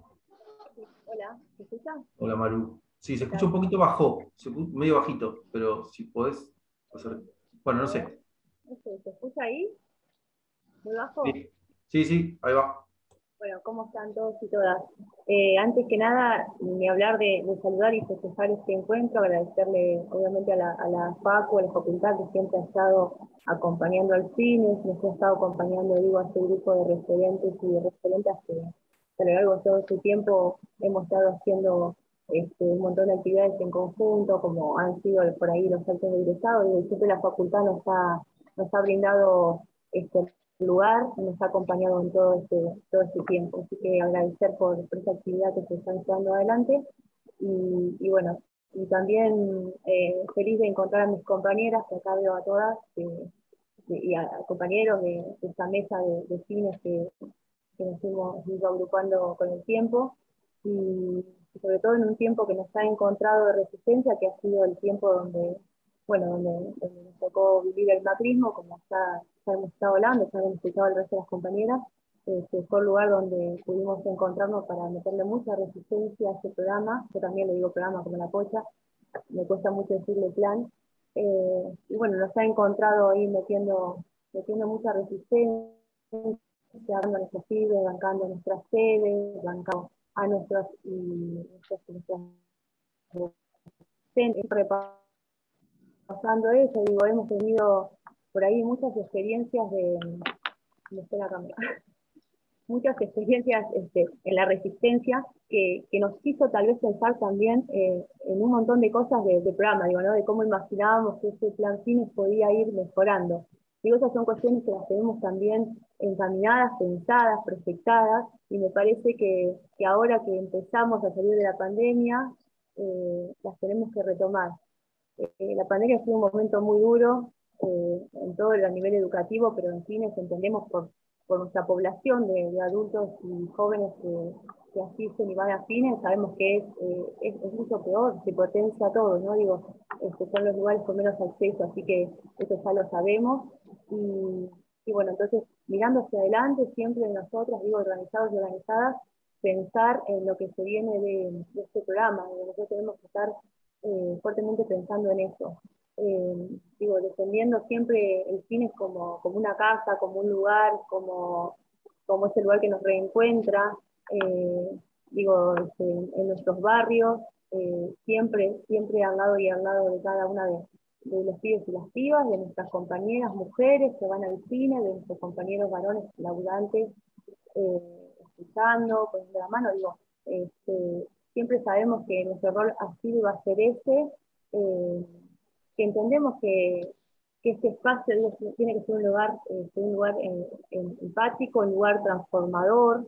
Hola, ¿se escucha? Hola, Maru. Sí, se escucha un poquito bajo, medio bajito, pero si podés hacer... Bueno, no sé. ¿Se escucha ahí? ¿Muy bajo? Sí, sí, sí, ahí va. Bueno, ¿cómo están todos y todas? Eh, antes que nada, ni hablar de, de saludar y festejar este encuentro, agradecerle obviamente a la, a la Facu, a la facultad, que siempre ha estado acompañando al cine, nos ha estado acompañando, digo, a este grupo de referentes y de referentes que a lo largo de todo este tiempo hemos estado haciendo este, un montón de actividades en conjunto, como han sido por ahí los actos de egresados, y siempre la facultad nos ha, nos ha brindado este lugar, nos ha acompañado en todo este, todo este tiempo. Así que agradecer por, por esta actividad que se está llevando adelante. Y, y bueno, y también eh, feliz de encontrar a mis compañeras, que acá veo a todas, que, que, y a, a compañeros de, de esta mesa de, de cines que, que nos hemos ido agrupando con el tiempo. Y, y sobre todo en un tiempo que nos ha encontrado de resistencia, que ha sido el tiempo donde, bueno, donde, donde nos tocó vivir el macrismo, como está ya hemos estado hablando, ya hemos escuchado el resto de las compañeras. Este, fue el lugar donde pudimos encontrarnos para meterle mucha resistencia a este programa. Yo también le digo programa como la Pocha, me cuesta mucho decirle plan. Eh, y bueno, nos ha encontrado ahí metiendo, metiendo mucha resistencia, dando a nuestros pibes, bancando nuestras sedes, bancando a nuestros y nuestras, nuestras repasando eso. Digo, hemos tenido por ahí muchas experiencias de, de la cámara. muchas experiencias este, en la resistencia que, que nos hizo tal vez pensar también eh, en un montón de cosas de, de programa, digo, ¿no? De cómo imaginábamos que ese plan Fines podía ir mejorando. Digo, esas son cuestiones que las tenemos también encaminadas, pensadas, proyectadas, y me parece que, que ahora que empezamos a salir de la pandemia, eh, las tenemos que retomar. Eh, la pandemia ha sido un momento muy duro eh, en todo el nivel educativo, pero en Fines entendemos por, por nuestra población de, de adultos y jóvenes que, que asisten y van a Fines, sabemos que es, eh, es, es mucho peor, se potencia todo, ¿no? Digo, este, son los lugares con menos acceso, así que eso ya lo sabemos. Y, y bueno, entonces, mirando hacia adelante, siempre nosotros, digo, organizados y organizadas, pensar en lo que se viene de, de este programa, de nosotros tenemos que estar eh, fuertemente pensando en eso. Eh, digo, defendiendo siempre el Fines como, como una casa, como un lugar, como, como ese lugar que nos reencuentra, eh, digo, este, en nuestros barrios, eh, siempre, siempre al lado y al lado de cada una de, de los pibes y las pibas, de nuestras compañeras mujeres que van al cine, de nuestros compañeros varones laburantes, eh, escuchando, poniendo la mano, digo, este, siempre sabemos que nuestro rol ha sido y va a ser ese, eh, que entendemos que, que este espacio digo, tiene que ser un lugar, eh, un lugar en, en, empático, un lugar transformador,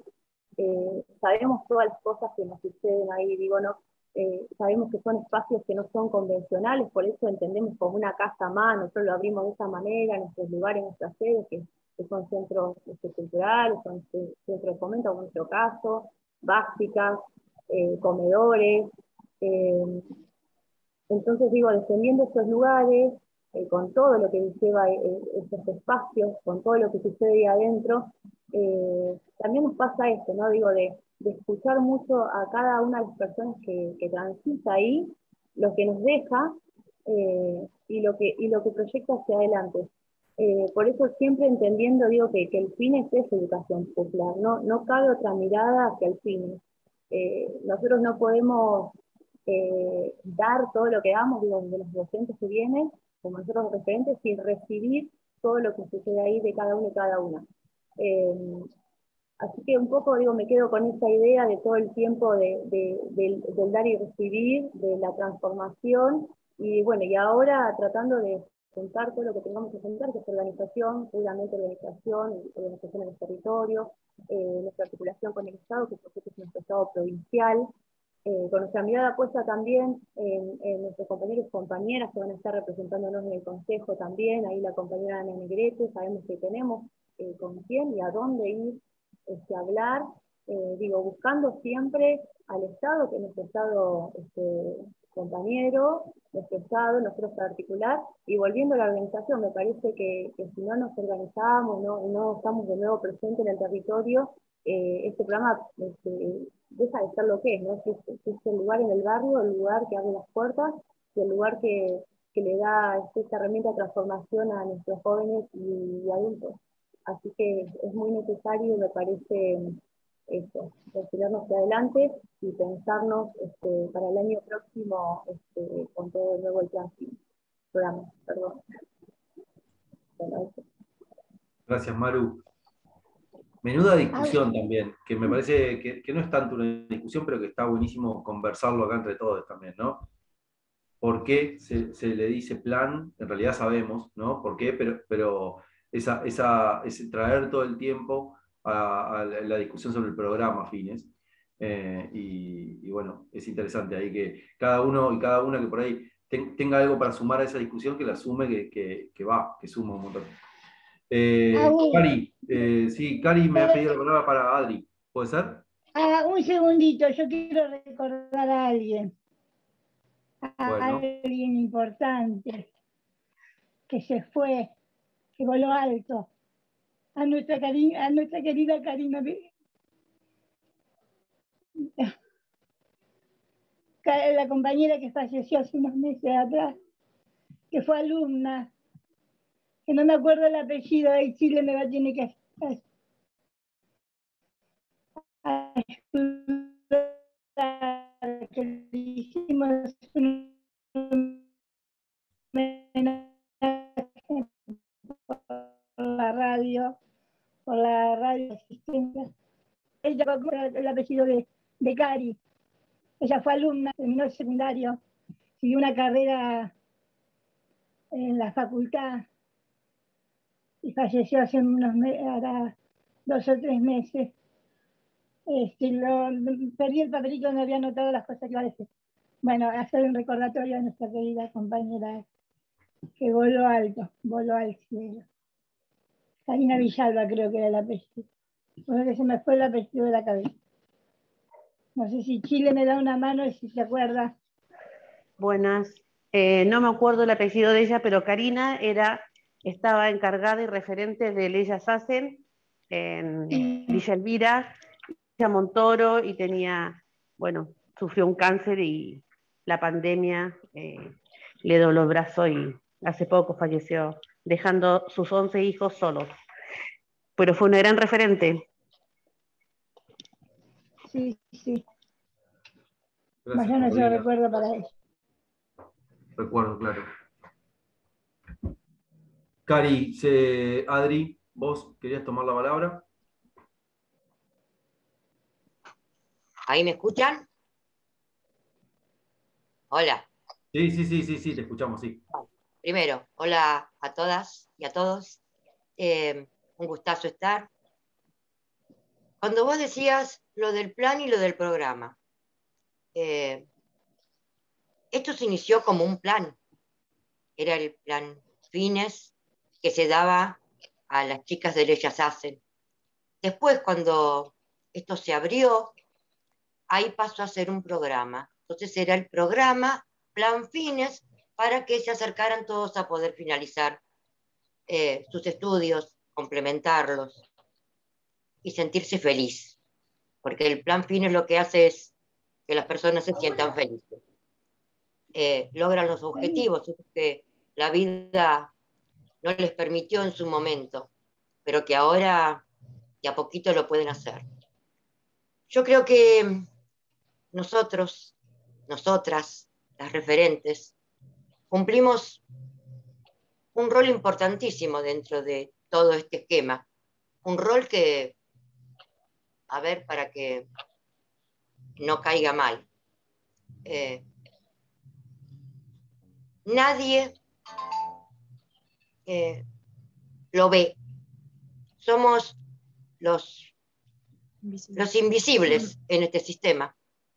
eh, sabemos todas las cosas que nos suceden ahí, digo, no, eh, sabemos que son espacios que no son convencionales, por eso entendemos como una casa más, nosotros lo abrimos de esa manera, nuestros lugares, nuestras sedes, que, que son centros este, culturales, son centros de fomento, en nuestro caso, básicas, eh, comedores, eh, entonces digo, defendiendo estos lugares, eh, con todo lo que lleva eh, estos espacios, con todo lo que sucede ahí adentro, eh, también nos pasa esto, ¿no? Digo, de, de escuchar mucho a cada una de las personas que, que transita ahí, lo que nos deja eh, y, lo que, y lo que proyecta hacia adelante. Eh, por eso siempre entendiendo, digo, que, que el Fines es educación popular, no, no cabe otra mirada hacia el Fines. Eh, nosotros no podemos eh, dar todo lo que damos, digo, de los docentes que vienen, como nosotros referentes, sin recibir todo lo que sucede ahí de cada uno y cada una. Eh, así que un poco, digo, me quedo con esta idea de todo el tiempo de, de, de, del dar y recibir, de la transformación, y bueno, y ahora tratando de juntar todo lo que tengamos que juntar, que es organización, puramente organización, organización en el territorio, eh, nuestra articulación con el Estado, que por supuesto es nuestro Estado provincial, eh, con nuestra mirada puesta también en, en nuestros compañeros y compañeras que van a estar representándonos en el Consejo también, ahí la compañera Ana Negrete, sabemos que tenemos eh, con quién y a dónde ir este, a hablar, eh, digo, buscando siempre al Estado, que es nuestro Estado este, compañero, nuestro Estado, nosotros particular, y volviendo a la organización, me parece que, que si no nos organizamos, no, no estamos de nuevo presentes en el territorio, eh, este programa este, deja de ser lo que es, ¿no? Que es, que es el lugar en el barrio, el lugar que abre las puertas, y el lugar que, que le da este, esta herramienta de transformación a nuestros jóvenes y, y adultos. Así que es muy necesario, me parece, esto, continuarnos hacia adelante y pensarnos este, para el año próximo este, con todo de nuevo el plan programa. Perdón. Bueno, gracias, Maru. Menuda discusión también, que me parece que, que no es tanto una discusión, pero que está buenísimo conversarlo acá entre todos también, ¿no? ¿Por qué se, se le dice plan? En realidad sabemos, ¿no? ¿Por qué? Pero, pero esa, esa, ese traer todo el tiempo a, a la discusión sobre el programa Fines. Eh, y, y bueno, es interesante ahí que cada uno y cada una que por ahí ten, tenga algo para sumar a esa discusión, que la sume, que, que, que va, que suma un montón. Eh, Cari, eh, sí, Cari me ha pedido la palabra para Adri. ¿Puede ser? Ah, un segundito, yo quiero recordar a alguien. A bueno. alguien importante que se fue, que voló alto. A nuestra, cari a nuestra querida Karina. La compañera que falleció hace unos meses atrás, que fue alumna, que no me acuerdo el apellido, de Chile me va a tener que ayudar, que le hicimos un por la radio, por la radio asistencia, ella con el apellido de, de Cari. Ella fue alumna, terminó el secundario, siguió una carrera en la facultad y falleció hace unos meses, ahora dos o tres meses. Este, lo, perdí el papelito donde había anotado las cosas que iba a decir. Bueno, hacer un recordatorio a nuestra querida compañera que voló alto, voló al cielo. Karina Villalba creo que era el apellido. Porque se me fue el apellido de la cabeza. No sé si Chile me da una mano y si se acuerda. Buenas. Eh, no me acuerdo el apellido de ella, pero Karina era, estaba encargada y referente de Leyes Hacen en Villa Elvira, Villa Montoro, y tenía, bueno, sufrió un cáncer y la pandemia eh, le dobló el brazo y hace poco falleció, dejando sus once hijos solos. Pero fue una gran referente. Sí, sí. Gracias, Más yo no se lo Carolina. recuerdo para ella. Recuerdo, claro. Cari, se- Adri, vos querías tomar la palabra. ¿Ahí me escuchan? Hola. Sí, sí, sí, sí, sí, te escuchamos, sí. Primero, hola a todas y a todos. Eh, un gustazo estar. Cuando vos decías lo del plan y lo del programa, eh, esto se inició como un plan. Era el plan Fines que se daba a las chicas de Leyes Hacen. Después, cuando esto se abrió, ahí pasó a ser un programa. Entonces era el programa Plan Fines para que se acercaran todos a poder finalizar eh, sus estudios, complementarlos y sentirse feliz. Porque el Plan Fines lo que hace es que las personas se sientan felices. Eh, logran los objetivos que la vida no les permitió en su momento, pero que ahora de a poquito lo pueden hacer. Yo creo que nosotros, nosotras, las referentes, cumplimos un rol importantísimo dentro de todo este esquema. Un rol que, a ver, para que no caiga mal. Eh, nadie eh, lo ve. Somos los, los invisibles en este sistema.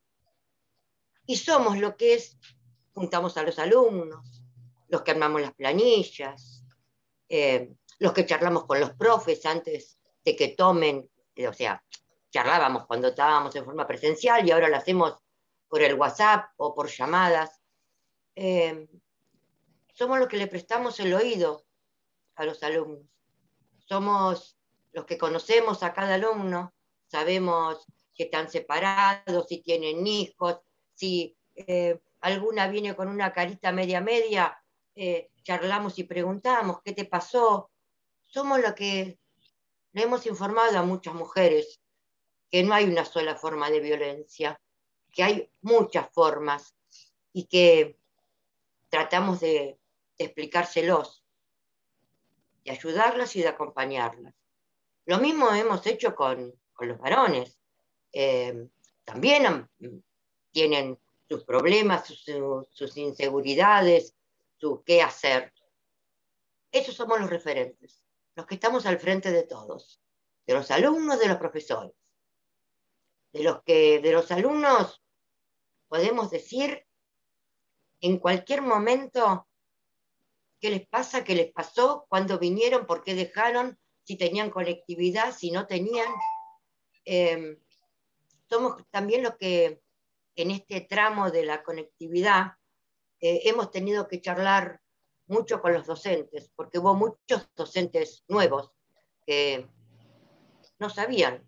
Y somos lo que es, juntamos a los alumnos, los que armamos las planillas, eh, los que charlamos con los profes antes de que tomen, eh, o sea, charlábamos cuando estábamos en forma presencial y ahora lo hacemos por el WhatsApp o por llamadas. Eh, somos los que le prestamos el oído a los alumnos. Somos los que conocemos a cada alumno, sabemos que están separados, si tienen hijos, si eh, alguna viene con una carita media media, eh, charlamos y preguntamos, ¿qué te pasó? Somos los que le hemos informado a muchas mujeres que no hay una sola forma de violencia, que hay muchas formas y que tratamos de, de explicárselos, de ayudarlas y de acompañarlas. Lo mismo hemos hecho con, con los varones. Eh, también han, tienen sus problemas, sus, sus inseguridades, su qué hacer. Esos somos los referentes, los que estamos al frente de todos, de los alumnos, de los profesores. De los que, de los alumnos, podemos decir en cualquier momento qué les pasa, qué les pasó, cuándo vinieron, por qué dejaron, si tenían conectividad, si no tenían. Eh, somos también los que en este tramo de la conectividad eh, hemos tenido que charlar mucho con los docentes, porque hubo muchos docentes nuevos que no sabían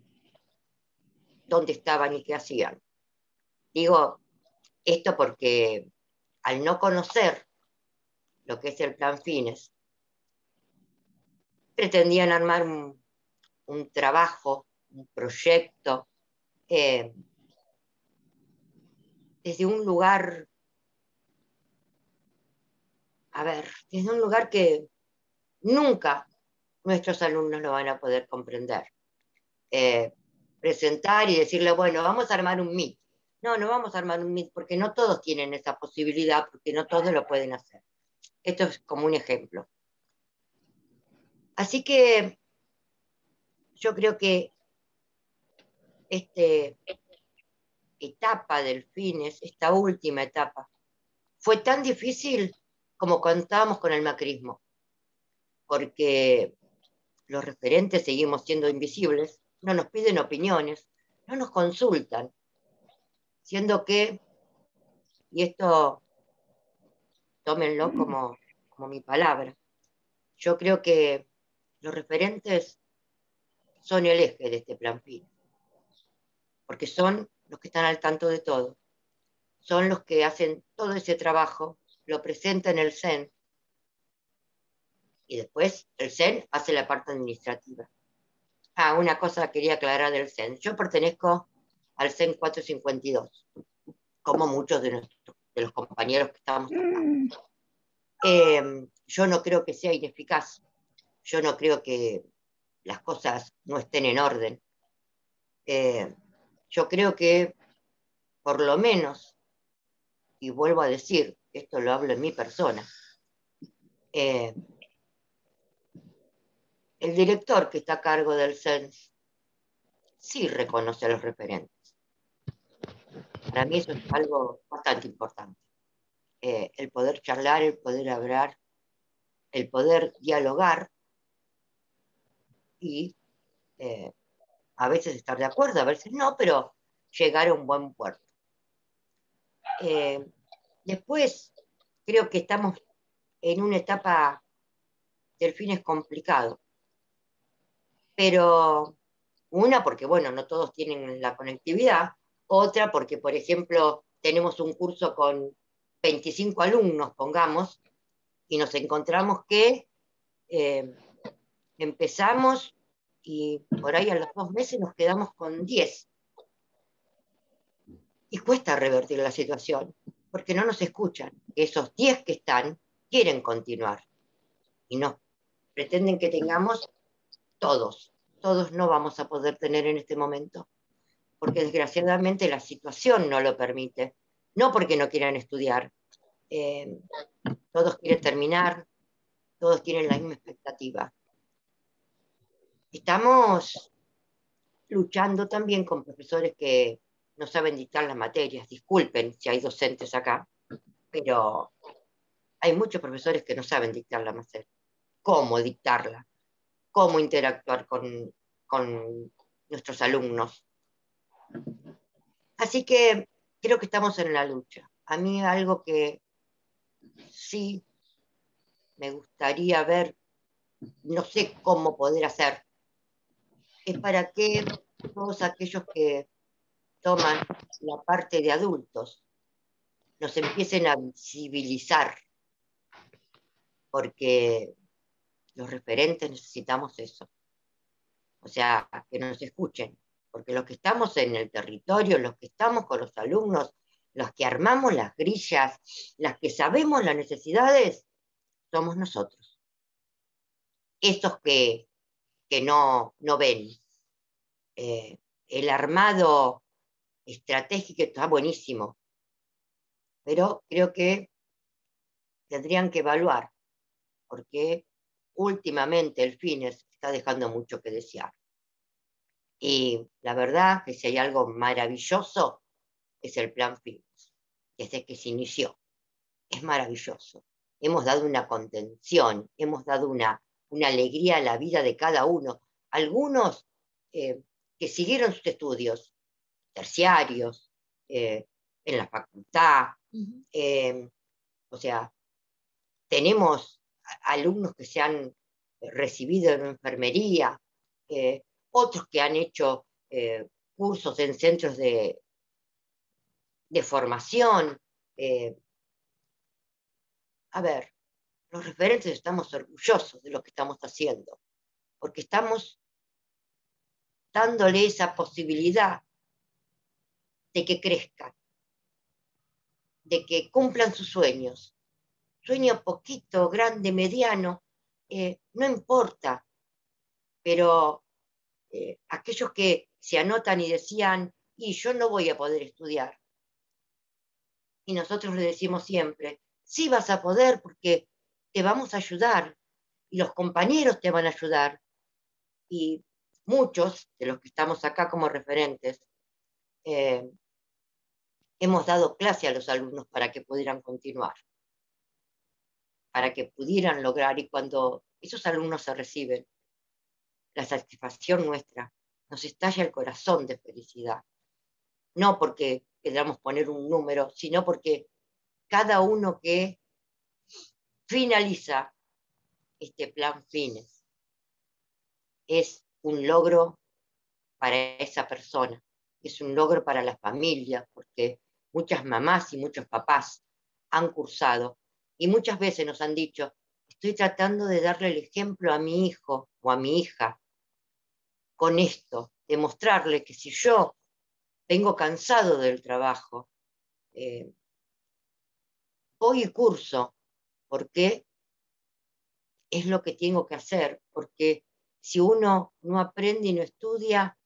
dónde estaban y qué hacían. Digo esto porque al no conocer lo que es el Plan Fines, pretendían armar un, un trabajo, un proyecto, eh, desde un lugar, a ver, desde un lugar que nunca nuestros alumnos lo van a poder comprender. Eh, presentar y decirle, bueno, vamos a armar un meet. No, no vamos a armar un meet porque no todos tienen esa posibilidad, porque no todos lo pueden hacer. Esto es como un ejemplo. Así que yo creo que esta etapa del Fines, esta última etapa, fue tan difícil como contábamos con el macrismo, porque los referentes seguimos siendo invisibles, no nos piden opiniones, no nos consultan, siendo que, y esto tómenlo como, como mi palabra, yo creo que los referentes son el eje de este plan Fines, porque son los que están al tanto de todo, son los que hacen todo ese trabajo, lo presentan en el C E N, y después el C E N hace la parte administrativa. Ah, una cosa quería aclarar del C E N. Yo pertenezco al C E N cuatrocientos cincuenta y dos, como muchos de, nuestros, de los compañeros que estamos acá. Eh, yo no creo que sea ineficaz, yo no creo que las cosas no estén en orden. Eh, yo creo que, por lo menos, y vuelvo a decir, esto lo hablo en mi persona, eh, el director que está a cargo del C E N sí reconoce a los referentes. Para mí eso es algo bastante importante. Eh, el poder charlar, el poder hablar, el poder dialogar y eh, a veces estar de acuerdo, a veces no, pero llegar a un buen puerto. Eh, después, creo que estamos en una etapa del Fines complicado, pero una porque, bueno, no todos tienen la conectividad, otra porque, por ejemplo, tenemos un curso con veinticinco alumnos, pongamos, y nos encontramos que eh, empezamos y por ahí a los dos meses nos quedamos con diez. Y cuesta revertir la situación, porque no nos escuchan. Esos diez que están quieren continuar y no pretenden que tengamos todos. Todos no vamos a poder tener en este momento, porque desgraciadamente la situación no lo permite. No porque no quieran estudiar. Eh, todos quieren terminar, todos tienen la misma expectativa. Estamos luchando también con profesores que no saben dictar las materias. Disculpen si hay docentes acá, pero hay muchos profesores que no saben dictar la materia. ¿Cómo dictarla? ¿Cómo interactuar con, con nuestros alumnos? Así que creo que estamos en la lucha. A mí algo que sí me gustaría ver, no sé cómo poder hacer, es para que todos aquellos que toman la parte de adultos nos empiecen a visibilizar, porque los referentes necesitamos eso. O sea, que nos escuchen, porque los que estamos en el territorio, los que estamos con los alumnos, los que armamos las grillas, las que sabemos las necesidades, somos nosotros. Estos que, que no, no ven. Eh, el armado estratégico está buenísimo, pero creo que tendrían que evaluar, porque últimamente el Fines está dejando mucho que desear. Y la verdad que si hay algo maravilloso es el plan Fines, desde que se inició. Es maravilloso. Hemos dado una contención, hemos dado una, una alegría a la vida de cada uno. Algunos eh, que siguieron sus estudios terciarios, eh, en la facultad, uh-huh. eh, o sea, tenemos alumnos que se han recibido en enfermería, eh, otros que han hecho eh, cursos en centros de, de formación. Eh, a ver, los referentes estamos orgullosos de lo que estamos haciendo, porque estamos dándole esa posibilidad de que crezcan, de que cumplan sus sueños. Sueño poquito, grande, mediano, eh, no importa, pero eh, aquellos que se anotan y decían, y yo no voy a poder estudiar. Y nosotros le decimos siempre, sí vas a poder porque te vamos a ayudar y los compañeros te van a ayudar. Y muchos de los que estamos acá como referentes eh, hemos dado clase a los alumnos para que pudieran continuar, para que pudieran lograr, y cuando esos alumnos se reciben, la satisfacción nuestra nos estalla el corazón de felicidad. No porque queramos poner un número, sino porque cada uno que finaliza este plan Fines es un logro para esa persona, es un logro para la familia, porque muchas mamás y muchos papás han cursado y muchas veces nos han dicho, estoy tratando de darle el ejemplo a mi hijo o a mi hija con esto, demostrarle que si yo vengo cansado del trabajo, eh, voy y curso, porque es lo que tengo que hacer, porque si uno no aprende y no estudia,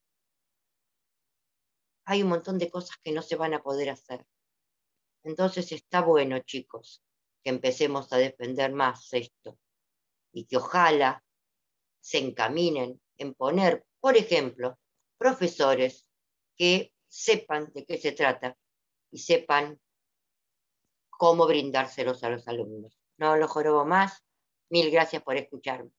hay un montón de cosas que no se van a poder hacer. Entonces está bueno, chicos, que empecemos a defender más esto y que ojalá se encaminen en poner, por ejemplo, profesores que sepan de qué se trata y sepan cómo brindárselos a los alumnos. No los jorobo más. Mil gracias por escucharme.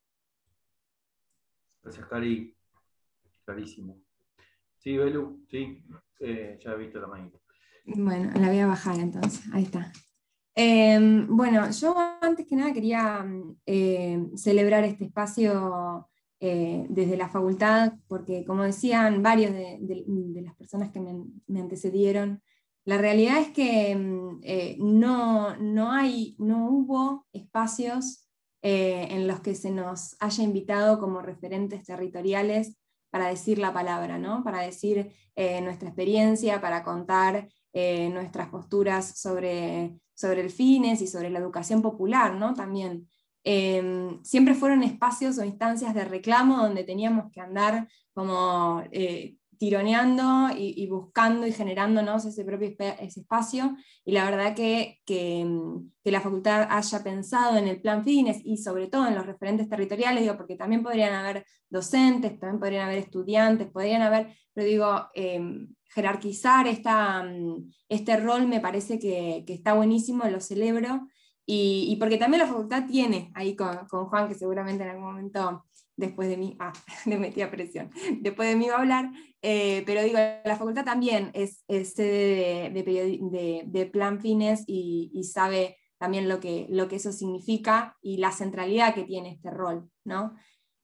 Gracias, Cari. Clarísimo. Sí, Belu, sí, eh, ya he visto la manita. Bueno, la voy a bajar entonces, ahí está. Eh, bueno, yo antes que nada quería eh, celebrar este espacio eh, desde la facultad, porque como decían varios de, de, de las personas que me, me antecedieron, la realidad es que eh, no, no, hay, no hubo espacios eh, en los que se nos haya invitado como referentes territoriales para decir la palabra, ¿no? Para decir eh, nuestra experiencia, para contar eh, nuestras posturas sobre, sobre el Fines y sobre la educación popular, ¿no? También. Eh, siempre fueron espacios o instancias de reclamo donde teníamos que andar como eh, tironeando y, y buscando y generándonos ese propio ese espacio, y la verdad que, que, que la facultad haya pensado en el plan Fines y sobre todo en los referentes territoriales, digo, porque también podrían haber docentes, también podrían haber estudiantes, podrían haber, pero digo, eh, jerarquizar esta, este rol me parece que, que está buenísimo, lo celebro, y, y porque también la facultad tiene, ahí con, con Juan, que seguramente en algún momento después de mí, ah, le metí a presión, después de mí va a hablar, eh, pero digo, la facultad también es, es sede de, de, de, de plan Fines y, y sabe también lo que, lo que eso significa y la centralidad que tiene este rol, ¿no?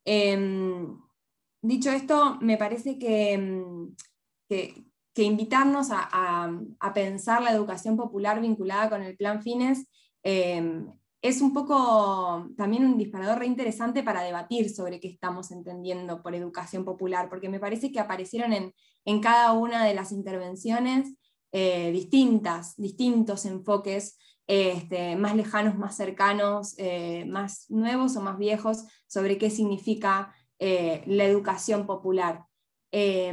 Eh, dicho esto, me parece que, que, que invitarnos a, a, a pensar la educación popular vinculada con el plan Fines eh, es un poco también un disparador re interesante para debatir sobre qué estamos entendiendo por educación popular, porque me parece que aparecieron en, en cada una de las intervenciones eh, distintas, distintos enfoques, eh, este, más lejanos, más cercanos, eh, más nuevos o más viejos, sobre qué significa eh, la educación popular. Eh,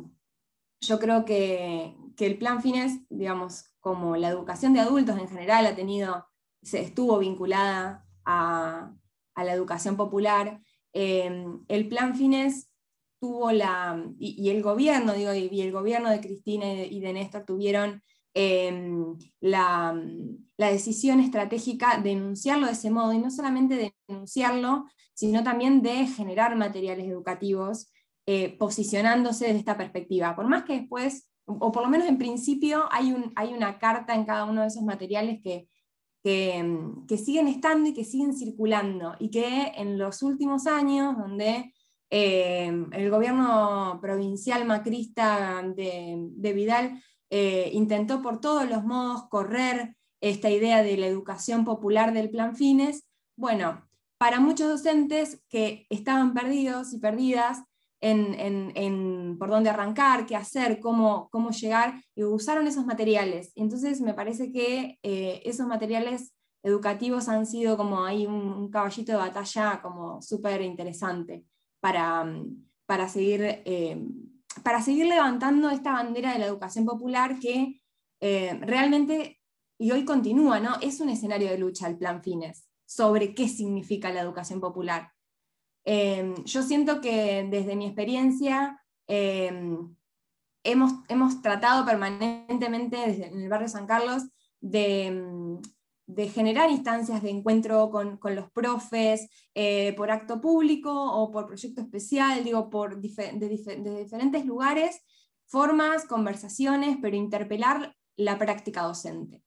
yo creo que, que el plan Fines, digamos, como la educación de adultos en general ha tenido, se estuvo vinculada a, a la educación popular, eh, el plan Fines tuvo la, y, y el gobierno, digo, y, y el gobierno de Cristina y de, y de Néstor tuvieron eh, la, la decisión estratégica de enunciarlo de ese modo, y no solamente de enunciarlo, sino también de generar materiales educativos eh, posicionándose desde esta perspectiva, por más que después, o por lo menos en principio, hay, un, hay una carta en cada uno de esos materiales que Que, que siguen estando y que siguen circulando, y que en los últimos años, donde eh, el gobierno provincial macrista de, de Vidal eh, intentó por todos los modos correr esta idea de la educación popular del plan Fines, bueno, para muchos docentes que estaban perdidos y perdidas en, en, en por dónde arrancar, qué hacer, cómo, cómo llegar, y usaron esos materiales. Entonces me parece que eh, esos materiales educativos han sido como ahí un, un caballito de batalla como súper interesante para, para seguir, eh, para seguir levantando esta bandera de la educación popular que eh, realmente, y hoy continúa, ¿no? Es un escenario de lucha el Plan Fines, sobre qué significa la educación popular. Eh, yo siento que desde mi experiencia eh, hemos, hemos tratado permanentemente desde en el barrio San Carlos de, de generar instancias de encuentro con, con los profes, eh, por acto público o por proyecto especial, digo, por dife de, dife de diferentes lugares, formas, conversaciones, pero interpelar la práctica docente.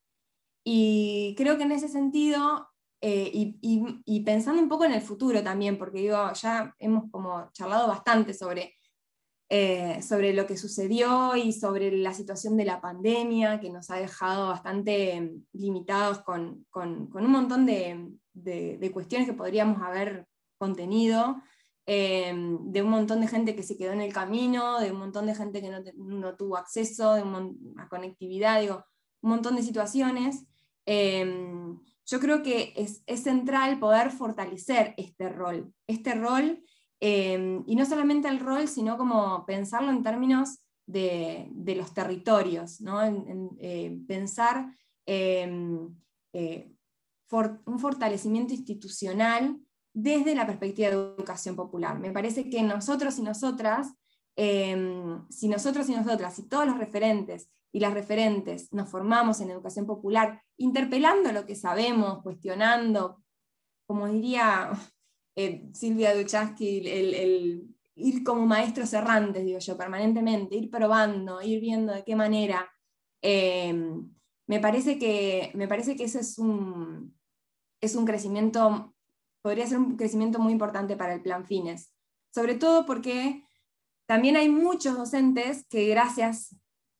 Y creo que en ese sentido, eh, y, y, y pensando un poco en el futuro también, porque digo, ya hemos como charlado bastante sobre, eh, sobre lo que sucedió y sobre la situación de la pandemia, que nos ha dejado bastante limitados con, con, con un montón de, de, de cuestiones que podríamos haber contenido, eh, de un montón de gente que se quedó en el camino, de un montón de gente que no, te, no tuvo acceso de un, a conectividad, digo, un montón de situaciones. Eh, yo creo que es, es central poder fortalecer este rol, este rol, eh, y no solamente el rol, sino como pensarlo en términos de, de los territorios, ¿no? En, en, eh, pensar eh, eh, for, un fortalecimiento institucional desde la perspectiva de educación popular. Me parece que nosotros y nosotras, eh, si nosotros y nosotras, y todos los referentes y las referentes nos formamos en educación popular, interpelando lo que sabemos, cuestionando, como diría eh, Silvia Duchaski, el, el ir como maestros errantes, digo yo, permanentemente, ir probando, ir viendo de qué manera. Eh, me parece que, me parece que ese es un, es un crecimiento, podría ser un crecimiento muy importante para el Plan Fines, sobre todo porque también hay muchos docentes que gracias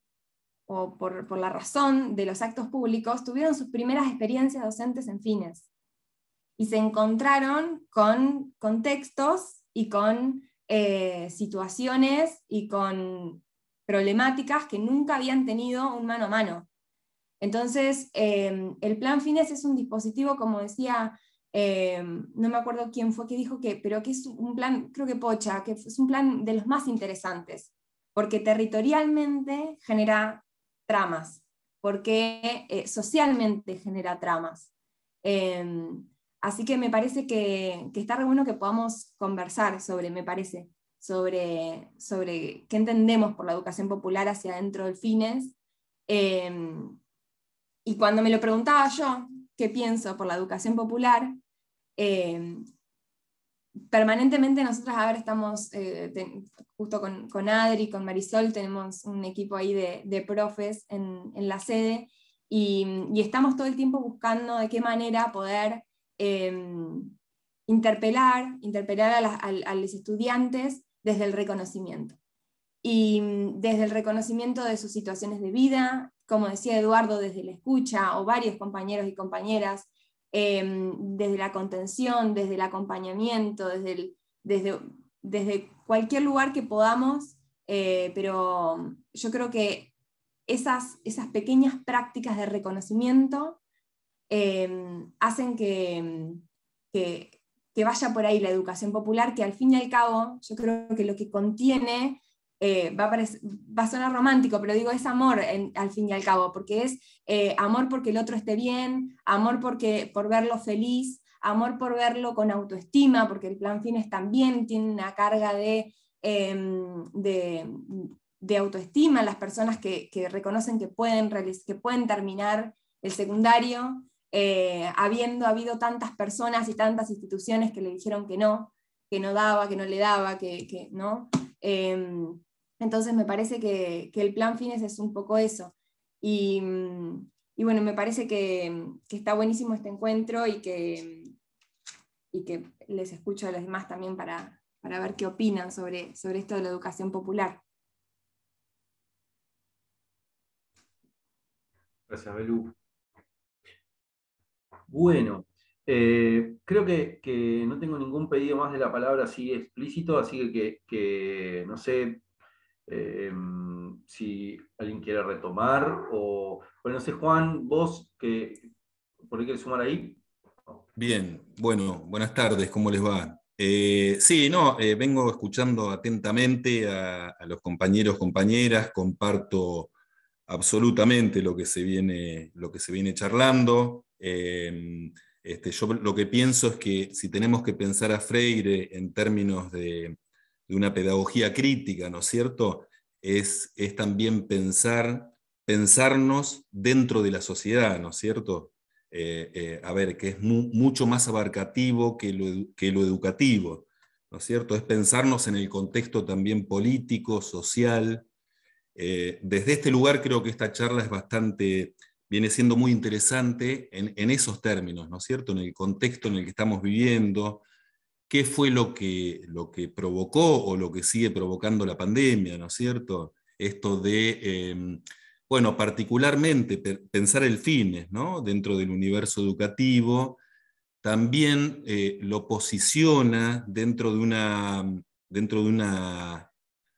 o por, por la razón de los actos públicos, tuvieron sus primeras experiencias docentes en Fines, y se encontraron con contextos y con eh, situaciones y con problemáticas que nunca habían tenido un mano a mano. Entonces, eh, el Plan Fines es un dispositivo, como decía, eh, no me acuerdo quién fue que dijo que, pero que es un plan, creo que Pocha, que es un plan de los más interesantes, porque territorialmente genera tramas, porque eh, socialmente genera tramas. Eh, así que me parece que, que está re bueno que podamos conversar sobre, me parece, sobre, sobre qué entendemos por la educación popular hacia adentro del Fines. Eh, y cuando me lo preguntaba yo, qué pienso por la educación popular, eh, permanentemente nosotras ahora estamos, eh, ten, justo con, con Adri, con Marisol, tenemos un equipo ahí de, de profes en, en la sede, y, y estamos todo el tiempo buscando de qué manera poder eh, interpelar, interpelar a, la, a, a los estudiantes desde el reconocimiento. Y desde el reconocimiento de sus situaciones de vida, como decía Eduardo, desde la escucha, o varios compañeros y compañeras, Eh, desde la contención, desde el acompañamiento, desde, el, desde, desde cualquier lugar que podamos, eh, pero yo creo que esas, esas pequeñas prácticas de reconocimiento eh, hacen que, que, que vaya por ahí la educación popular, que al fin y al cabo, yo creo que lo que contiene, Eh, va, a parecer, va a sonar romántico, pero digo, es amor en, al fin y al cabo, porque es eh, amor porque el otro esté bien, amor porque, por verlo feliz, amor por verlo con autoestima, porque el Plan Fines también tiene una carga de, eh, de, de autoestima, las personas que, que reconocen que pueden, que pueden terminar el secundario, eh, habiendo habido tantas personas y tantas instituciones que le dijeron que no, que no daba, que no le daba, que, que no. Eh, Entonces me parece que, que el Plan Fines es un poco eso. Y, y bueno, me parece que, que está buenísimo este encuentro, y que, y que les escucho a los demás también para, para ver qué opinan sobre, sobre esto de la educación popular. Gracias, Belú. Bueno, eh, creo que, que no tengo ningún pedido más de la palabra así explícito, así que, que, que no sé... Eh, si alguien quiere retomar, o, bueno, no sé, Juan, vos, que ¿por qué querés sumar ahí? Bien, bueno, buenas tardes, ¿cómo les va? Eh, sí, no, eh, vengo escuchando atentamente a, a los compañeros, compañeras, comparto absolutamente lo que se viene, lo que se viene charlando. Eh, este, yo lo que pienso es que si tenemos que pensar a Freire en términos de, de una pedagogía crítica, ¿no es cierto? Es, es también pensar, pensarnos dentro de la sociedad, ¿no es cierto? Eh, eh, a ver, que es mu mucho más abarcativo que lo, que lo educativo, ¿no es cierto? Es pensarnos en el contexto también político, social. Eh, desde este lugar creo que esta charla es bastante, viene siendo muy interesante en, en esos términos, ¿no es cierto? En el contexto en el que estamos viviendo, qué fue lo que, lo que provocó o lo que sigue provocando la pandemia, ¿no es cierto? Esto de... Eh, bueno, particularmente pensar el fines, ¿no? Dentro del universo educativo, también eh, lo posiciona dentro de una, dentro de una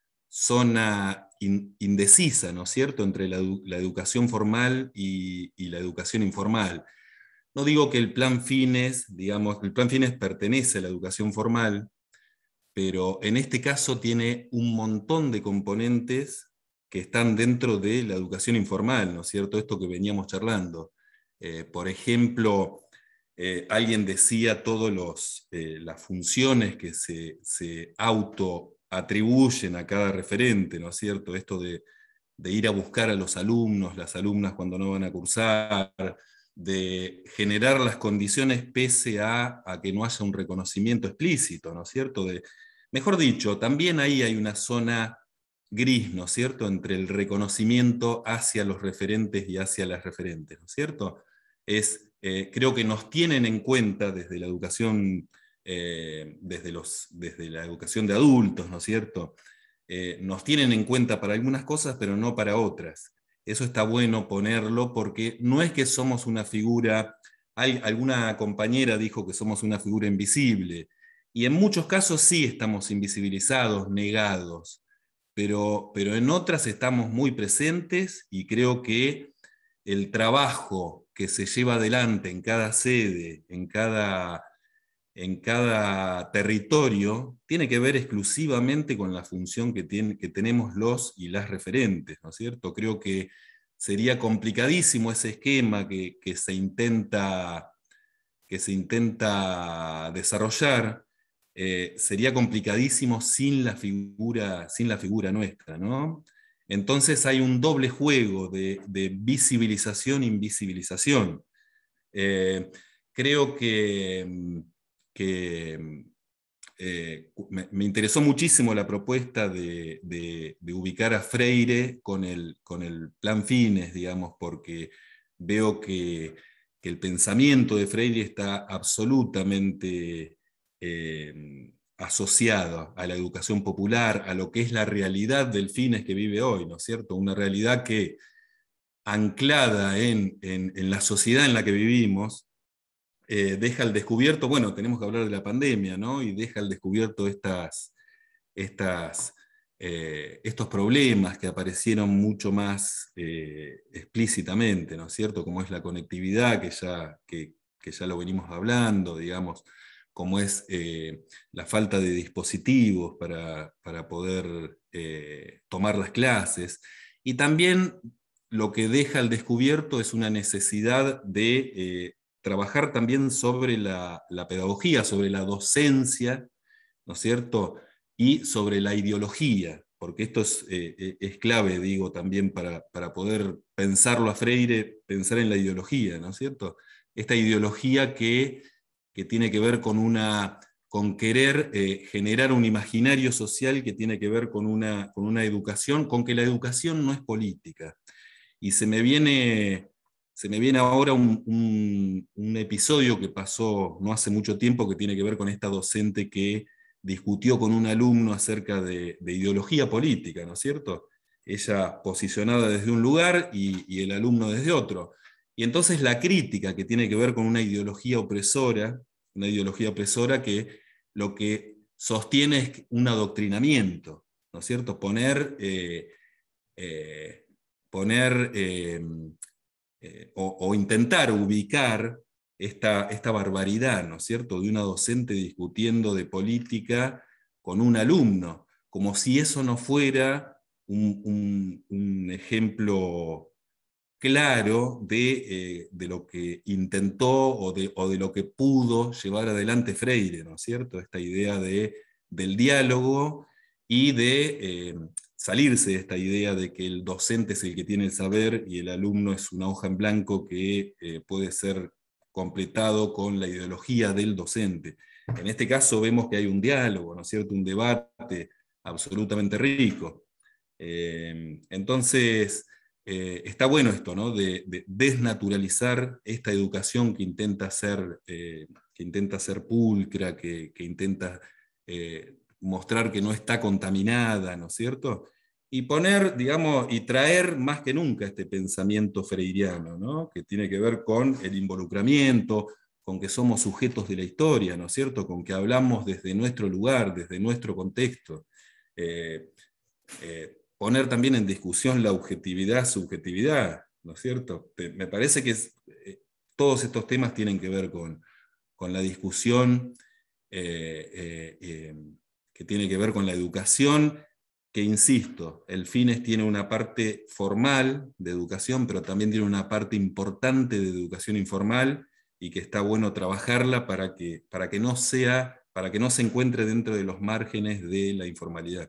zona in, indecisa, ¿no es cierto?, entre la, la educación formal y, y la educación informal. No digo que el plan fines, digamos, el plan fines pertenece a la educación formal, pero en este caso tiene un montón de componentes que están dentro de la educación informal, ¿no es cierto? Esto que veníamos charlando. Eh, por ejemplo, eh, alguien decía todas eh, las funciones que se, se autoatribuyen a cada referente, ¿no es cierto? Esto de, de ir a buscar a los alumnos, las alumnas cuando no van a cursar, de generar las condiciones pese a, a que no haya un reconocimiento explícito, ¿no es cierto? De, mejor dicho, también ahí hay una zona gris, ¿no es cierto?, entre el reconocimiento hacia los referentes y hacia las referentes, ¿no es cierto? Es, eh, creo que nos tienen en cuenta desde la educación, eh, desde, los, desde la educación de adultos, ¿no es cierto? Eh, nos tienen en cuenta para algunas cosas, pero no para otras. Eso está bueno ponerlo porque no es que somos una figura, hay, alguna compañera dijo que somos una figura invisible, y en muchos casos sí estamos invisibilizados, negados, pero, pero en otras estamos muy presentes y creo que el trabajo que se lleva adelante en cada sede, en cada, en cada territorio, tiene que ver exclusivamente con la función que, tiene, que tenemos los y las referentes, ¿no es cierto? Creo que sería complicadísimo ese esquema que, que, se, intenta, que se intenta desarrollar. Eh, sería complicadísimo sin la figura, sin la figura nuestra, ¿no? Entonces hay un doble juego de, de visibilización e invisibilización. Eh, creo que, que eh, me, me interesó muchísimo la propuesta de, de, de ubicar a Freire con el, con el plan fines, digamos, porque veo que, que el pensamiento de Freire está absolutamente Eh, asociado a la educación popular, a lo que es la realidad del fines que vive hoy, ¿no es cierto? Una realidad que, anclada en, en, en la sociedad en la que vivimos, eh, deja al descubierto, bueno, tenemos que hablar de la pandemia, ¿no? Y deja al descubierto estas, estas, eh, estos problemas que aparecieron mucho más eh, explícitamente, ¿no es cierto? Como es la conectividad, que ya, que, que ya lo venimos hablando, digamos, como es eh, la falta de dispositivos para, para poder eh, tomar las clases, y también lo que deja al descubierto es una necesidad de eh, trabajar también sobre la, la pedagogía, sobre la docencia, ¿no es cierto?, y sobre la ideología, porque esto es, eh, es clave, digo, también para, para poder pensarlo a Freire, pensar en la ideología, ¿no es cierto? Esta ideología que que tiene que ver con, una, con querer eh, generar un imaginario social que tiene que ver con una, con una educación, con que la educación no es política. Y se me viene, se me viene ahora un, un, un episodio que pasó no hace mucho tiempo que tiene que ver con esta docente que discutió con un alumno acerca de, de ideología política, ¿no es cierto? Ella posicionada desde un lugar y, y el alumno desde otro. Y entonces la crítica que tiene que ver con una ideología opresora, una ideología opresora que lo que sostiene es un adoctrinamiento, ¿no es cierto? Poner, eh, eh, poner eh, eh, o, o intentar ubicar esta, esta barbaridad, ¿no es cierto?, de una docente discutiendo de política con un alumno, como si eso no fuera un, un, un ejemplo claro de, eh, de lo que intentó o de, o de lo que pudo llevar adelante Freire, ¿no es cierto?, esta idea de, del diálogo y de eh, salirse de esta idea de que el docente es el que tiene el saber y el alumno es una hoja en blanco que eh, puede ser completado con la ideología del docente. En este caso vemos que hay un diálogo, ¿no es cierto?, un debate absolutamente rico. Eh, entonces, eh, está bueno esto, ¿no?, de, de desnaturalizar esta educación que intenta ser, eh, que intenta ser pulcra, que, que intenta eh, mostrar que no está contaminada, ¿no es cierto?, y poner, digamos, y traer más que nunca este pensamiento freiriano, ¿no?, que tiene que ver con el involucramiento, con que somos sujetos de la historia, ¿no es cierto?, con que hablamos desde nuestro lugar, desde nuestro contexto. Eh, eh, poner también en discusión la objetividad, subjetividad, ¿no es cierto? Me parece que es, eh, todos estos temas tienen que ver con, con la discusión eh, eh, eh, que tiene que ver con la educación, que insisto, el FINES tiene una parte formal de educación, pero también tiene una parte importante de educación informal, y que está bueno trabajarla para que, para que no sea, para que no se encuentre dentro de los márgenes de la informalidad.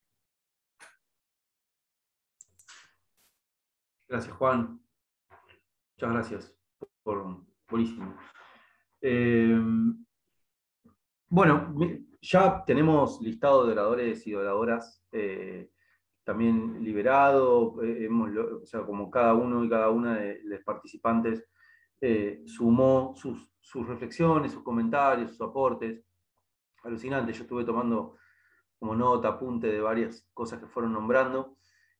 Gracias, Juan. Muchas gracias. Por, buenísimo. Eh, bueno, ya tenemos listado de oradores y oradoras eh, también liberado. Eh, hemos, o sea, como cada uno y cada una de los participantes eh, sumó sus, sus reflexiones, sus comentarios, sus aportes. Alucinante. Yo estuve tomando como nota, apunte de varias cosas que fueron nombrando.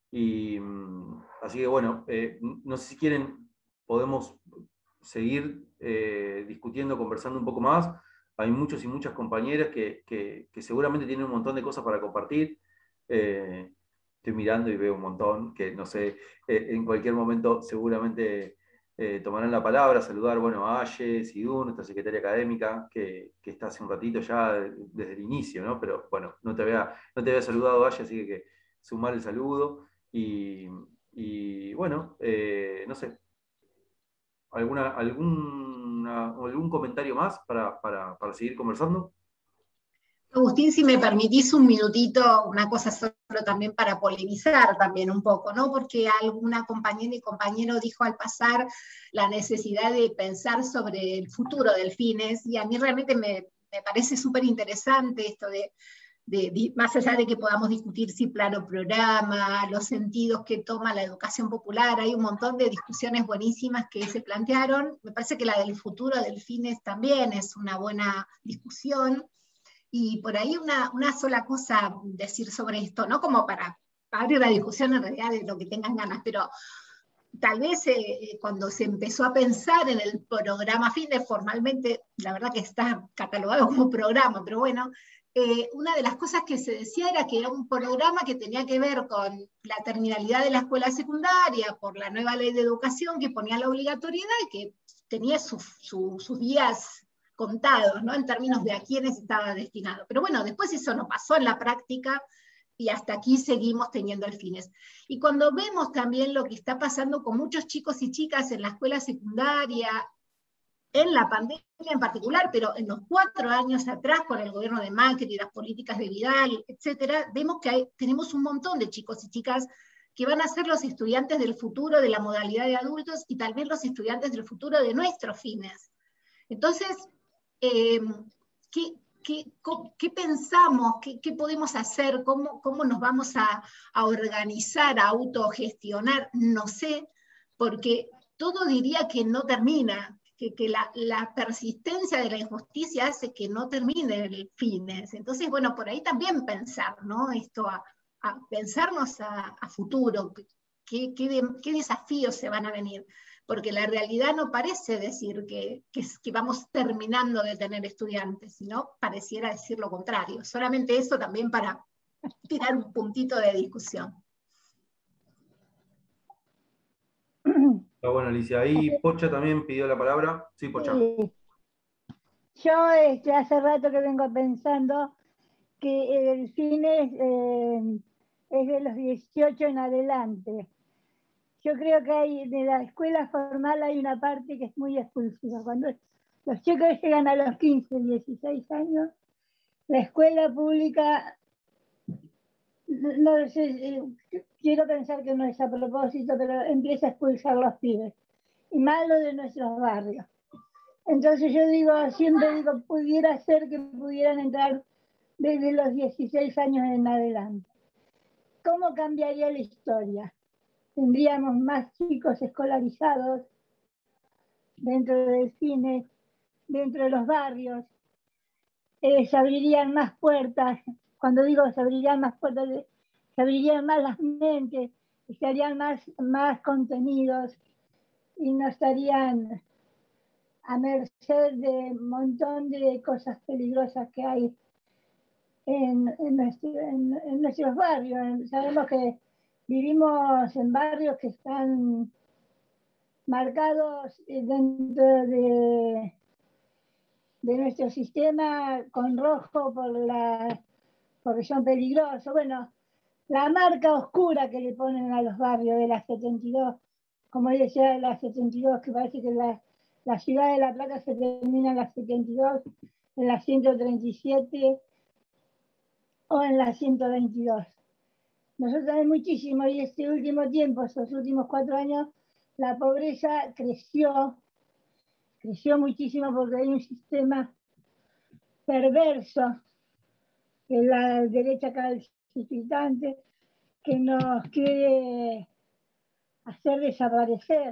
Y así que bueno, eh, no sé si quieren, podemos seguir eh, discutiendo, conversando un poco más. Hay muchos y muchas compañeras que, que, que seguramente tienen un montón de cosas para compartir. Eh, estoy mirando y veo un montón, que no sé, eh, en cualquier momento seguramente eh, tomarán la palabra. Saludar, bueno, a Aye Sidú, nuestra secretaria académica, que, que está hace un ratito ya desde el inicio, ¿no? Pero bueno, no te había, no te había saludado, Aye, así que, que sumar el saludo. Y, y bueno, eh, no sé, ¿alguna, alguna, algún comentario más para, para, para seguir conversando? Agustín, si me permitís un minutito, una cosa solo también para polemizar también un poco, ¿no? Porque alguna compañera y compañero dijo al pasar la necesidad de pensar sobre el futuro del FINES, y a mí realmente me, me parece súper interesante esto de, de, de, más allá de que podamos discutir si plano programa, los sentidos que toma la educación popular, hay un montón de discusiones buenísimas que se plantearon. Me parece que la del futuro del FINES también es una buena discusión. Y por ahí una, una sola cosa decir sobre esto, no como para abrir la discusión en realidad de lo que tengan ganas, pero tal vez eh, cuando se empezó a pensar en el programa FINES, formalmente, la verdad que está catalogado como programa, pero bueno, eh, una de las cosas que se decía era que era un programa que tenía que ver con la terminalidad de la escuela secundaria, por la nueva ley de educación que ponía la obligatoriedad y que tenía su, su, sus días contados, ¿no?, en términos de a quiénes estaba destinado. Pero bueno, después eso no pasó en la práctica, y hasta aquí seguimos teniendo el FINES. Y cuando vemos también lo que está pasando con muchos chicos y chicas en la escuela secundaria, en la pandemia en particular, pero en los cuatro años atrás, con el gobierno de Macri, las políticas de Vidal, etcétera, vemos que hay, tenemos un montón de chicos y chicas que van a ser los estudiantes del futuro de la modalidad de adultos, y tal vez los estudiantes del futuro de nuestros FINES. Entonces, eh, ¿qué, qué, qué pensamos? ¿Qué, qué podemos hacer? ¿Cómo, cómo nos vamos a, a organizar, a autogestionar? No sé, porque todo diría que no termina, que, que la, la persistencia de la injusticia hace que no termine el FINES. Entonces, bueno, por ahí también pensar, ¿no? Esto a, a pensarnos a, a futuro, ¿qué, qué, de, qué desafíos se van a venir? Porque la realidad no parece decir que, que, que vamos terminando de tener estudiantes, sino pareciera decir lo contrario. Solamente eso también para tirar un puntito de discusión. Está bueno, Alicia. Ahí Pocha también pidió la palabra. Sí, Pocha. Sí. Yo este, hace rato que vengo pensando que el cine es, eh, es de los dieciocho en adelante. Yo creo que hay, de la escuela formal hay una parte que es muy expulsiva. Cuando los chicos llegan a los quince, dieciséis años, la escuela pública, no, no sé, eh, quiero pensar que no es a propósito, pero empieza a expulsar los pibes, y más lo de nuestros barrios. Entonces yo digo, siempre digo, pudiera ser que pudieran entrar desde los dieciséis años en adelante. ¿Cómo cambiaría la historia? Tendríamos más chicos escolarizados dentro del cine, dentro de los barrios, eh, se abrirían más puertas. Cuando digo se abrirían más puertas, se abrirían más las mentes, se harían más, más contenidos y no estarían a merced de un montón de cosas peligrosas que hay en, en, nuestro, en, en nuestros barrios. Sabemos que vivimos en barrios que están marcados dentro de, de nuestro sistema con rojo por la, porque son peligrosos. Bueno, la marca oscura que le ponen a los barrios de la setenta y dos, como decía, de la setenta y dos, que parece que la, la ciudad de La Plata se termina en la setenta y dos, en la ciento treinta y siete o en la ciento veintidós. Nosotros hay muchísimo, y este último tiempo, estos últimos cuatro años, la pobreza creció, creció muchísimo porque hay un sistema perverso de la derecha calcifitante que nos quiere hacer desaparecer,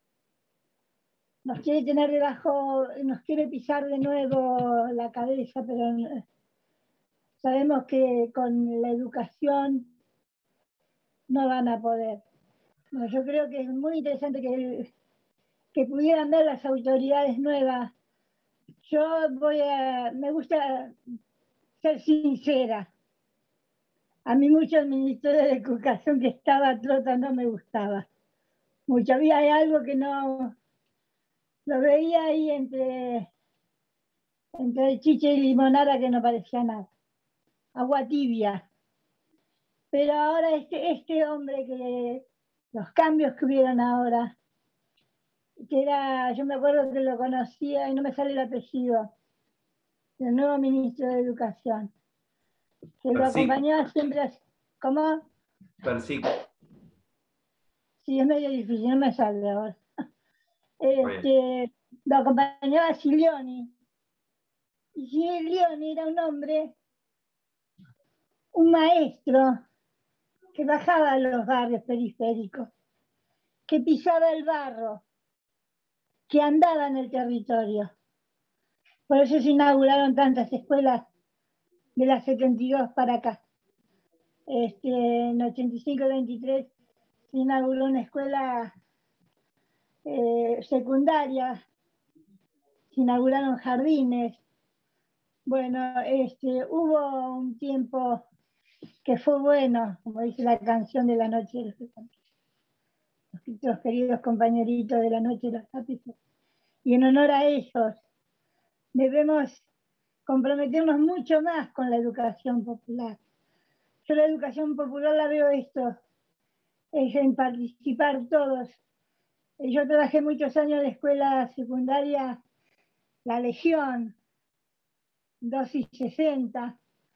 nos quiere tener debajo, nos quiere pisar de nuevo la cabeza, pero sabemos que con la educación no van a poder. Bueno, yo creo que es muy interesante que, que pudieran ver las autoridades nuevas. Yo voy a, me gusta ser sincera. A mí mucho el Ministerio de Educación que estaba Trota no me gustaba. Mucho, había algo que no, lo veía ahí entre, entre chicha y limonada que no parecía nada. Agua tibia. Pero ahora este, este hombre que, los cambios que hubieron ahora, que era, yo me acuerdo que lo conocía y no me sale el apellido, el nuevo ministro de Educación, que lo acompañaba siempre, ¿cómo? Persic. Sí, es medio difícil, no me sale ahora. Este, lo acompañaba Silioni, y Silioni era un hombre, un maestro, que bajaba a los barrios periféricos, que pisaba el barro, que andaba en el territorio. Por eso se inauguraron tantas escuelas de las setenta y dos para acá. Este, en ochenta y cinco veintitrés se inauguró una escuela eh, secundaria, se inauguraron jardines. Bueno, este, hubo un tiempo que fue bueno, como dice la canción de La Noche de los Lápices, los queridos compañeritos de La Noche de los Lápices. Y en honor a ellos, debemos comprometernos mucho más con la educación popular. Yo la educación popular la veo esto, es en participar todos. Yo trabajé muchos años de escuela secundaria, La Legión, dosis sesenta,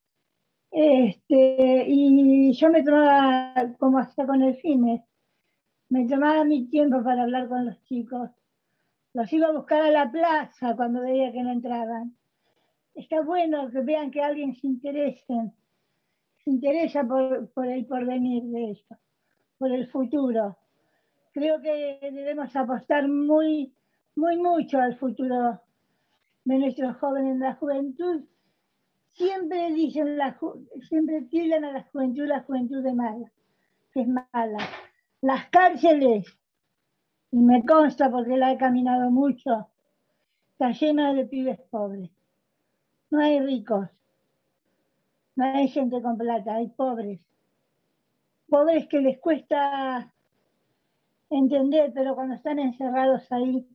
este, y yo me tomaba, como hasta con el fines, me tomaba mi tiempo para hablar con los chicos. Los iba a buscar a la plaza cuando veía que no entraban. Está bueno que vean que alguien se interese, se interesa por, por el porvenir de ellos, por el futuro. Creo que debemos apostar muy, muy mucho al futuro de nuestros jóvenes. La juventud, siempre dicen, la, siempre tildan a la juventud, la juventud de mala, que es mala. Las cárceles, y me consta porque la he caminado mucho, está llena de pibes pobres. No hay ricos, no hay gente con plata, hay pobres. Pobres que les cuesta entender, pero cuando están encerrados ahí,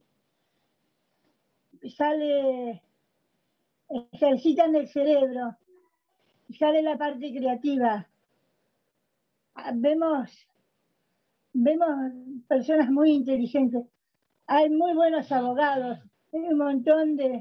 sale, ejercitan el cerebro, sale la parte creativa. Vemos, vemos personas muy inteligentes, hay muy buenos abogados, hay un montón de,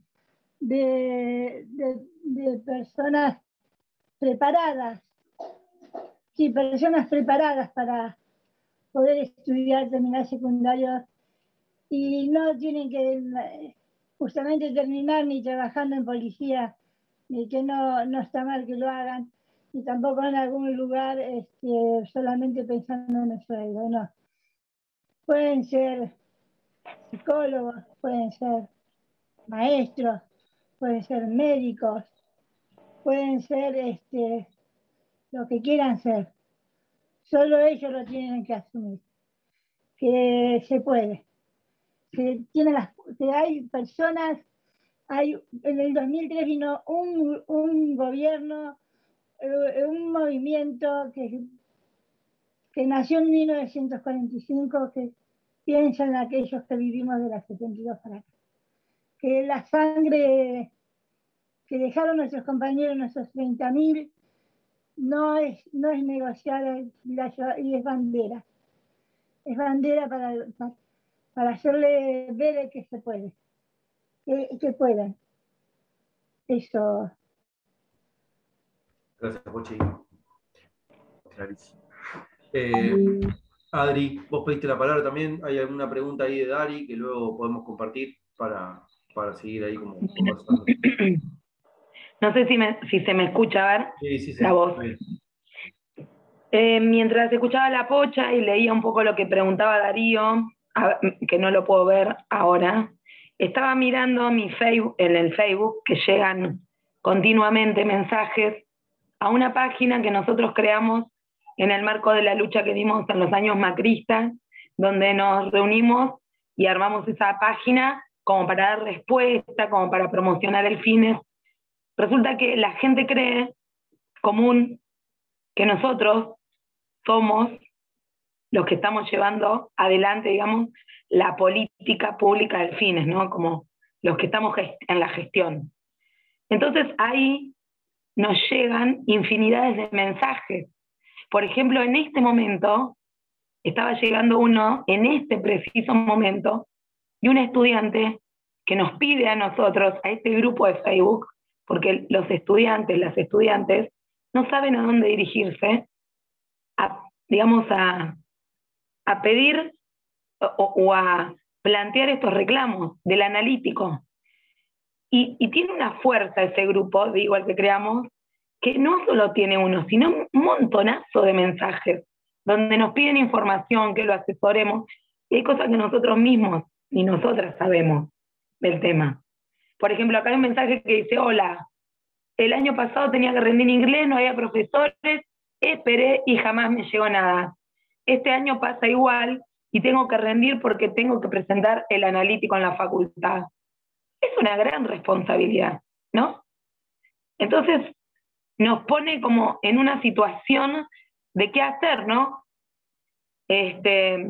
de, de, de personas preparadas, sí, personas preparadas para poder estudiar, terminar secundario, y no tienen que justamente terminar ni trabajando en policía, ni que no, no está mal que lo hagan, y tampoco en algún lugar este, solamente pensando en el sueldo, no. Pueden ser psicólogos, pueden ser maestros, pueden ser médicos, pueden ser este, lo que quieran ser. Solo ellos lo tienen que asumir, que se puede. Que, tiene las, que hay personas, hay, en el dos mil tres vino un, un gobierno, eh, un movimiento que, que nació en mil novecientos cuarenta y cinco, que piensa en aquellos que vivimos de las setenta y dos para acá. Que la sangre que dejaron nuestros compañeros, nuestros treinta mil, no es, no es negociada y es bandera. Es bandera para, para, para hacerle ver que se puede, que, que puedan. Eso. Gracias, Pochi. Clarísimo. Eh, Adri, vos pediste la palabra también. ¿Hay alguna pregunta ahí de Dari que luego podemos compartir para, para seguir ahí como conversando? No sé si, me, si se me escucha, a ver, sí, sí, sí, la voz. Eh, mientras escuchaba la Pocha y leía un poco lo que preguntaba Darío, a, que no lo puedo ver ahora, estaba mirando mi Facebook, en el Facebook, que llegan continuamente mensajes a una página que nosotros creamos en el marco de la lucha que dimos en los años macristas, donde nos reunimos y armamos esa página como para dar respuesta, como para promocionar el Fines. Resulta que la gente cree común que nosotros somos los que estamos llevando adelante, digamos, la política pública del Fines, ¿no? Como los que estamos en la gestión. Entonces ahí nos llegan infinidades de mensajes. Por ejemplo, en este momento, estaba llegando uno, en este preciso momento, y un estudiante que nos pide a nosotros, a este grupo de Facebook, porque los estudiantes, las estudiantes, no saben a dónde dirigirse, a, digamos, a, a pedir o, o a plantear estos reclamos del analítico. Y, y tiene una fuerza ese grupo, de igual que creamos, que no solo tiene uno, sino un montonazo de mensajes, donde nos piden información, que lo asesoremos, y hay cosas que nosotros mismos ni nosotras sabemos del tema. Por ejemplo, acá hay un mensaje que dice: hola, el año pasado tenía que rendir inglés, no había profesores, esperé y jamás me llegó nada. Este año pasa igual y tengo que rendir porque tengo que presentar el analítico en la facultad. Es una gran responsabilidad, ¿no? Entonces, nos pone como en una situación de qué hacer, ¿no? Este,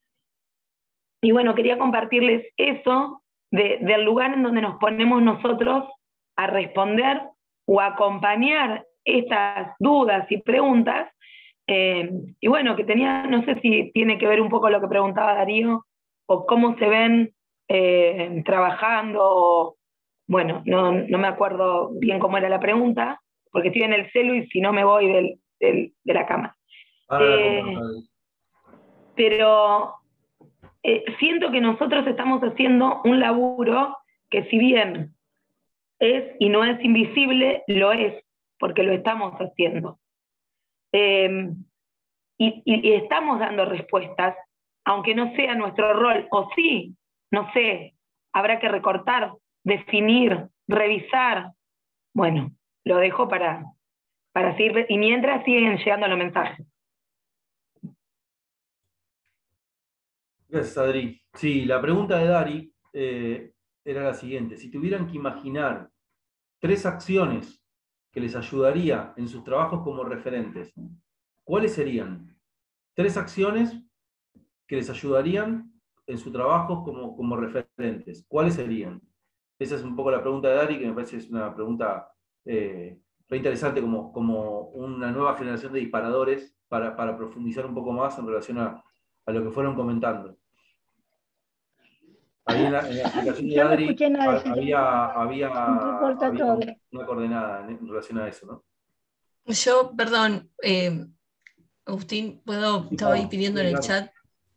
y bueno, quería compartirles eso de, del lugar en donde nos ponemos nosotros a responder o a acompañar estas dudas y preguntas. Eh, y bueno, que tenía, no sé si tiene que ver un poco lo que preguntaba Darío, o cómo se ven eh, trabajando, o, bueno, no, no me acuerdo bien cómo era la pregunta, porque estoy en el celu y si no me voy del, del, de la cama. Eh, pero eh, siento que nosotros estamos haciendo un laburo que, si bien es y no es invisible, lo es, porque lo estamos haciendo. Eh, y, y, y estamos dando respuestas, aunque no sea nuestro rol, o sí, no sé, habrá que recortar, definir, revisar. Bueno, lo dejo para, para seguir, y mientras siguen llegando los mensajes. Gracias, Adri. Sí, la pregunta de Dari eh, era la siguiente: si tuvieran que imaginar tres acciones que les ayudaría en sus trabajos como referentes, ¿cuáles serían? Tres acciones que les ayudarían en su trabajo como, como referentes. ¿Cuáles serían? Esa es un poco la pregunta de Dari, que me parece es una pregunta eh, re interesante como, como una nueva generación de disparadores para, para profundizar un poco más en relación a, a lo que fueron comentando. Ahí en la, en la explicación de Yo no Adri escuché nada, había, había, entrecorta había todo. una coordenada en relación a eso, ¿no? Yo, perdón, eh, Agustín, puedo, estaba ahí pidiendo en el chat.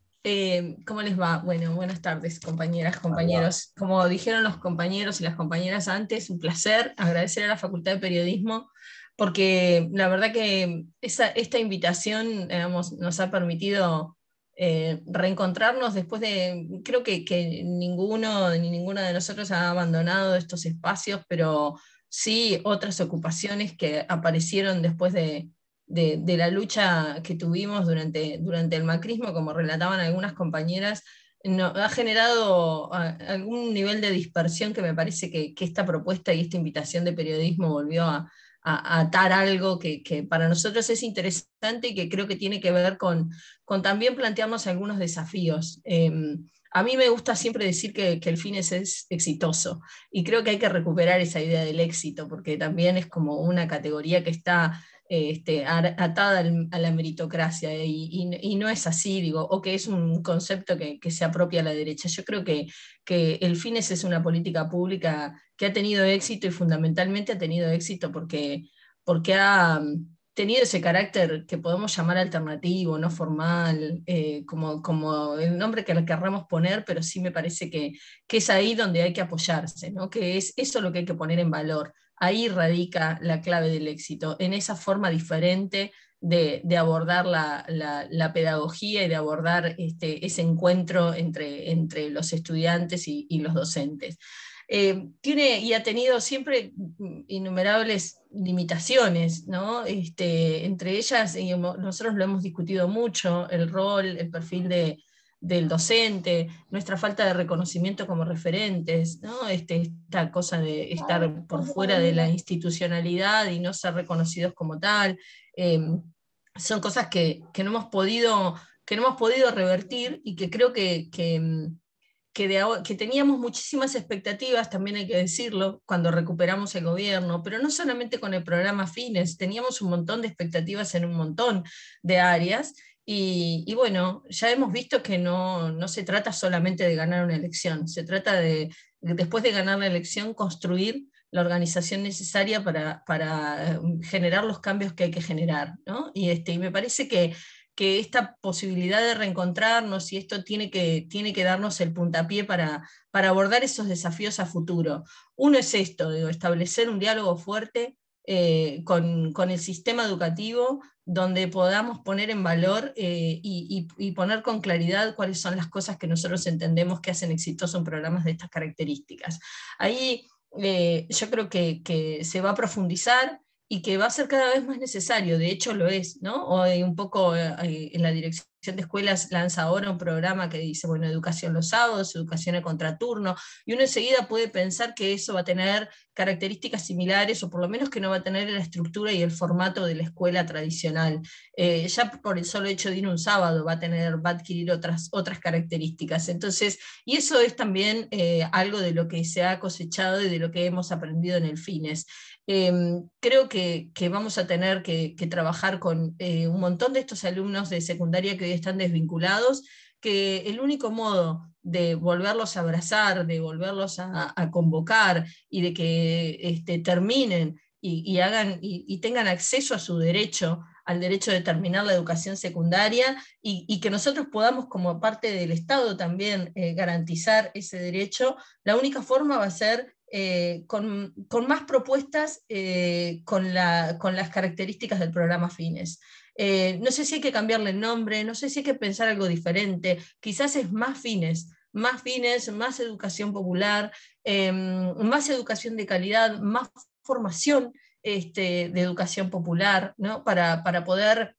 Eh, ¿Cómo les va? Bueno, buenas tardes, compañeras, compañeros. Como dijeron los compañeros y las compañeras antes, un placer agradecer a la Facultad de Periodismo, porque la verdad que esa, esta invitación, digamos, nos ha permitido eh, reencontrarnos después de, creo que, que ninguno ni ninguna de nosotros ha abandonado estos espacios, pero sí otras ocupaciones que aparecieron después de de, de la lucha que tuvimos durante, durante el macrismo, como relataban algunas compañeras, no, ha generado a, algún nivel de dispersión que me parece que, que esta propuesta y esta invitación de periodismo volvió a, a, a atar algo que, que para nosotros es interesante y que creo que tiene que ver con, con también plantearnos algunos desafíos. Eh, a mí me gusta siempre decir que, que el Fines es exitoso, y creo que hay que recuperar esa idea del éxito, porque también es como una categoría que está Este, atada a la meritocracia, y, y, y no es así, digo, o que es un concepto que, que se apropia a la derecha. Yo creo que, que el Fines es una política pública que ha tenido éxito, y fundamentalmente ha tenido éxito porque, porque ha tenido ese carácter que podemos llamar alternativo, no formal, eh, como, como el nombre que le querramos poner, pero sí me parece que, que es ahí donde hay que apoyarse, ¿no? Que es eso lo que hay que poner en valor. Ahí radica la clave del éxito, en esa forma diferente de, de abordar la, la, la pedagogía y de abordar este, ese encuentro entre, entre los estudiantes y, y los docentes. Eh, tiene y ha tenido siempre innumerables limitaciones, ¿no? Este, entre ellas, y nosotros lo hemos discutido mucho, el rol, el perfil de, del docente, nuestra falta de reconocimiento como referentes, ¿no? Este, esta cosa de estar por fuera de la institucionalidad y no ser reconocidos como tal, eh, son cosas que, que, no hemos podido, que no hemos podido revertir, y que creo que, que, que, de, que teníamos muchísimas expectativas, también hay que decirlo, cuando recuperamos el gobierno, pero no solamente con el programa Fines, teníamos un montón de expectativas en un montón de áreas. Y, y bueno, ya hemos visto que no, no se trata solamente de ganar una elección, se trata de, después de ganar la elección, construir la organización necesaria para, para generar los cambios que hay que generar, ¿no? Y, este, y me parece que, que esta posibilidad de reencontrarnos, y esto tiene que, tiene que darnos el puntapié para, para abordar esos desafíos a futuro. Uno es esto, digo, establecer un diálogo fuerte Eh, con, con el sistema educativo, donde podamos poner en valor eh, y, y, y poner con claridad cuáles son las cosas que nosotros entendemos que hacen exitoso en programas de estas características. Ahí eh, yo creo que, que se va a profundizar y que va a ser cada vez más necesario, de hecho lo es, ¿no? Hoy un poco eh, en la Dirección de Escuelas lanza ahora un programa que dice, bueno, educación los sábados, educación a contraturno, y uno enseguida puede pensar que eso va a tener características similares, o por lo menos que no va a tener la estructura y el formato de la escuela tradicional. Eh, ya por el solo hecho de ir un sábado va a tener, va a adquirir otras, otras características. Entonces, y eso es también eh, algo de lo que se ha cosechado y de lo que hemos aprendido en el Fines. Eh, creo que, que vamos a tener que, que trabajar con eh, un montón de estos alumnos de secundaria que hoy están desvinculados, que el único modo de volverlos a abrazar, de volverlos a, a convocar, y de que este, terminen y, y, hagan, y, y tengan acceso a su derecho, al derecho de terminar la educación secundaria, y, y que nosotros podamos como parte del Estado también eh, garantizar ese derecho, la única forma va a ser Eh, con, con más propuestas eh, con, la, con las características del programa Fines. Eh, no sé si hay que cambiarle el nombre, no sé si hay que pensar algo diferente, quizás es más Fines, más Fines, más educación popular, eh, más educación de calidad, más formación este, de educación popular, ¿no? para, para poder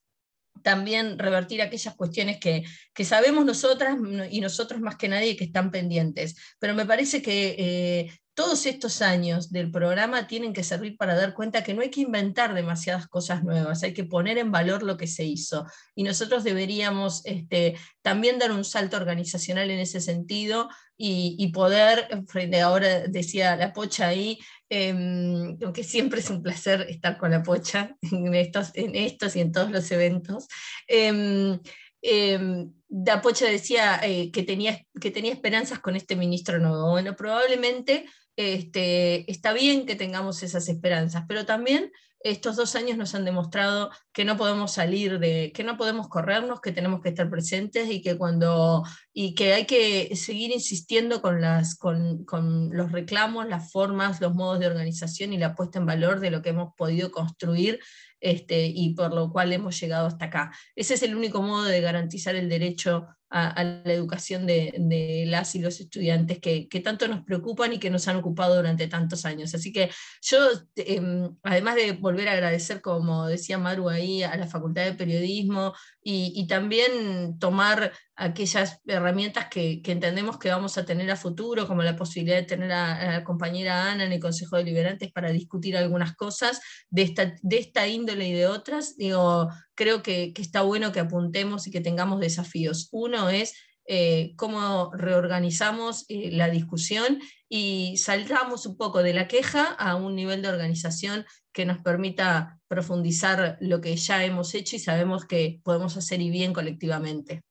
también revertir aquellas cuestiones que, que sabemos nosotras y nosotros más que nadie que están pendientes. Pero me parece que eh, todos estos años del programa tienen que servir para dar cuenta que no hay que inventar demasiadas cosas nuevas, hay que poner en valor lo que se hizo. Y nosotros deberíamos este, también dar un salto organizacional en ese sentido y, y poder, frente ahora decía la Pocha ahí, eh, que siempre es un placer estar con la Pocha en estos, en estos y en todos los eventos. Eh, eh, la Pocha decía eh, que, tenía, que tenía esperanzas con este ministro nuevo. Bueno, probablemente este, está bien que tengamos esas esperanzas, pero también estos dos años nos han demostrado que no podemos salir de, que no podemos corrernos, que tenemos que estar presentes y que cuando, y que hay que seguir insistiendo con las, con, con los reclamos, las formas, los modos de organización y la puesta en valor de lo que hemos podido construir este, y por lo cual hemos llegado hasta acá. Ese es el único modo de garantizar el derecho a, a la educación de, de las y los estudiantes que, que tanto nos preocupan y que nos han ocupado durante tantos años. Así que yo, eh, además de volver a agradecer, como decía Maru ahí, a la Facultad de Periodismo y, y también tomar aquellas herramientas que, que entendemos que vamos a tener a futuro, como la posibilidad de tener a, a la compañera Ana en el Consejo de Deliberantes para discutir algunas cosas de esta, de esta índole y de otras, digo, creo que, que está bueno que apuntemos y que tengamos desafíos. Uno es eh, cómo reorganizamos eh, la discusión y saltamos un poco de la queja a un nivel de organización que nos permita profundizar lo que ya hemos hecho y sabemos que podemos hacer y bien colectivamente.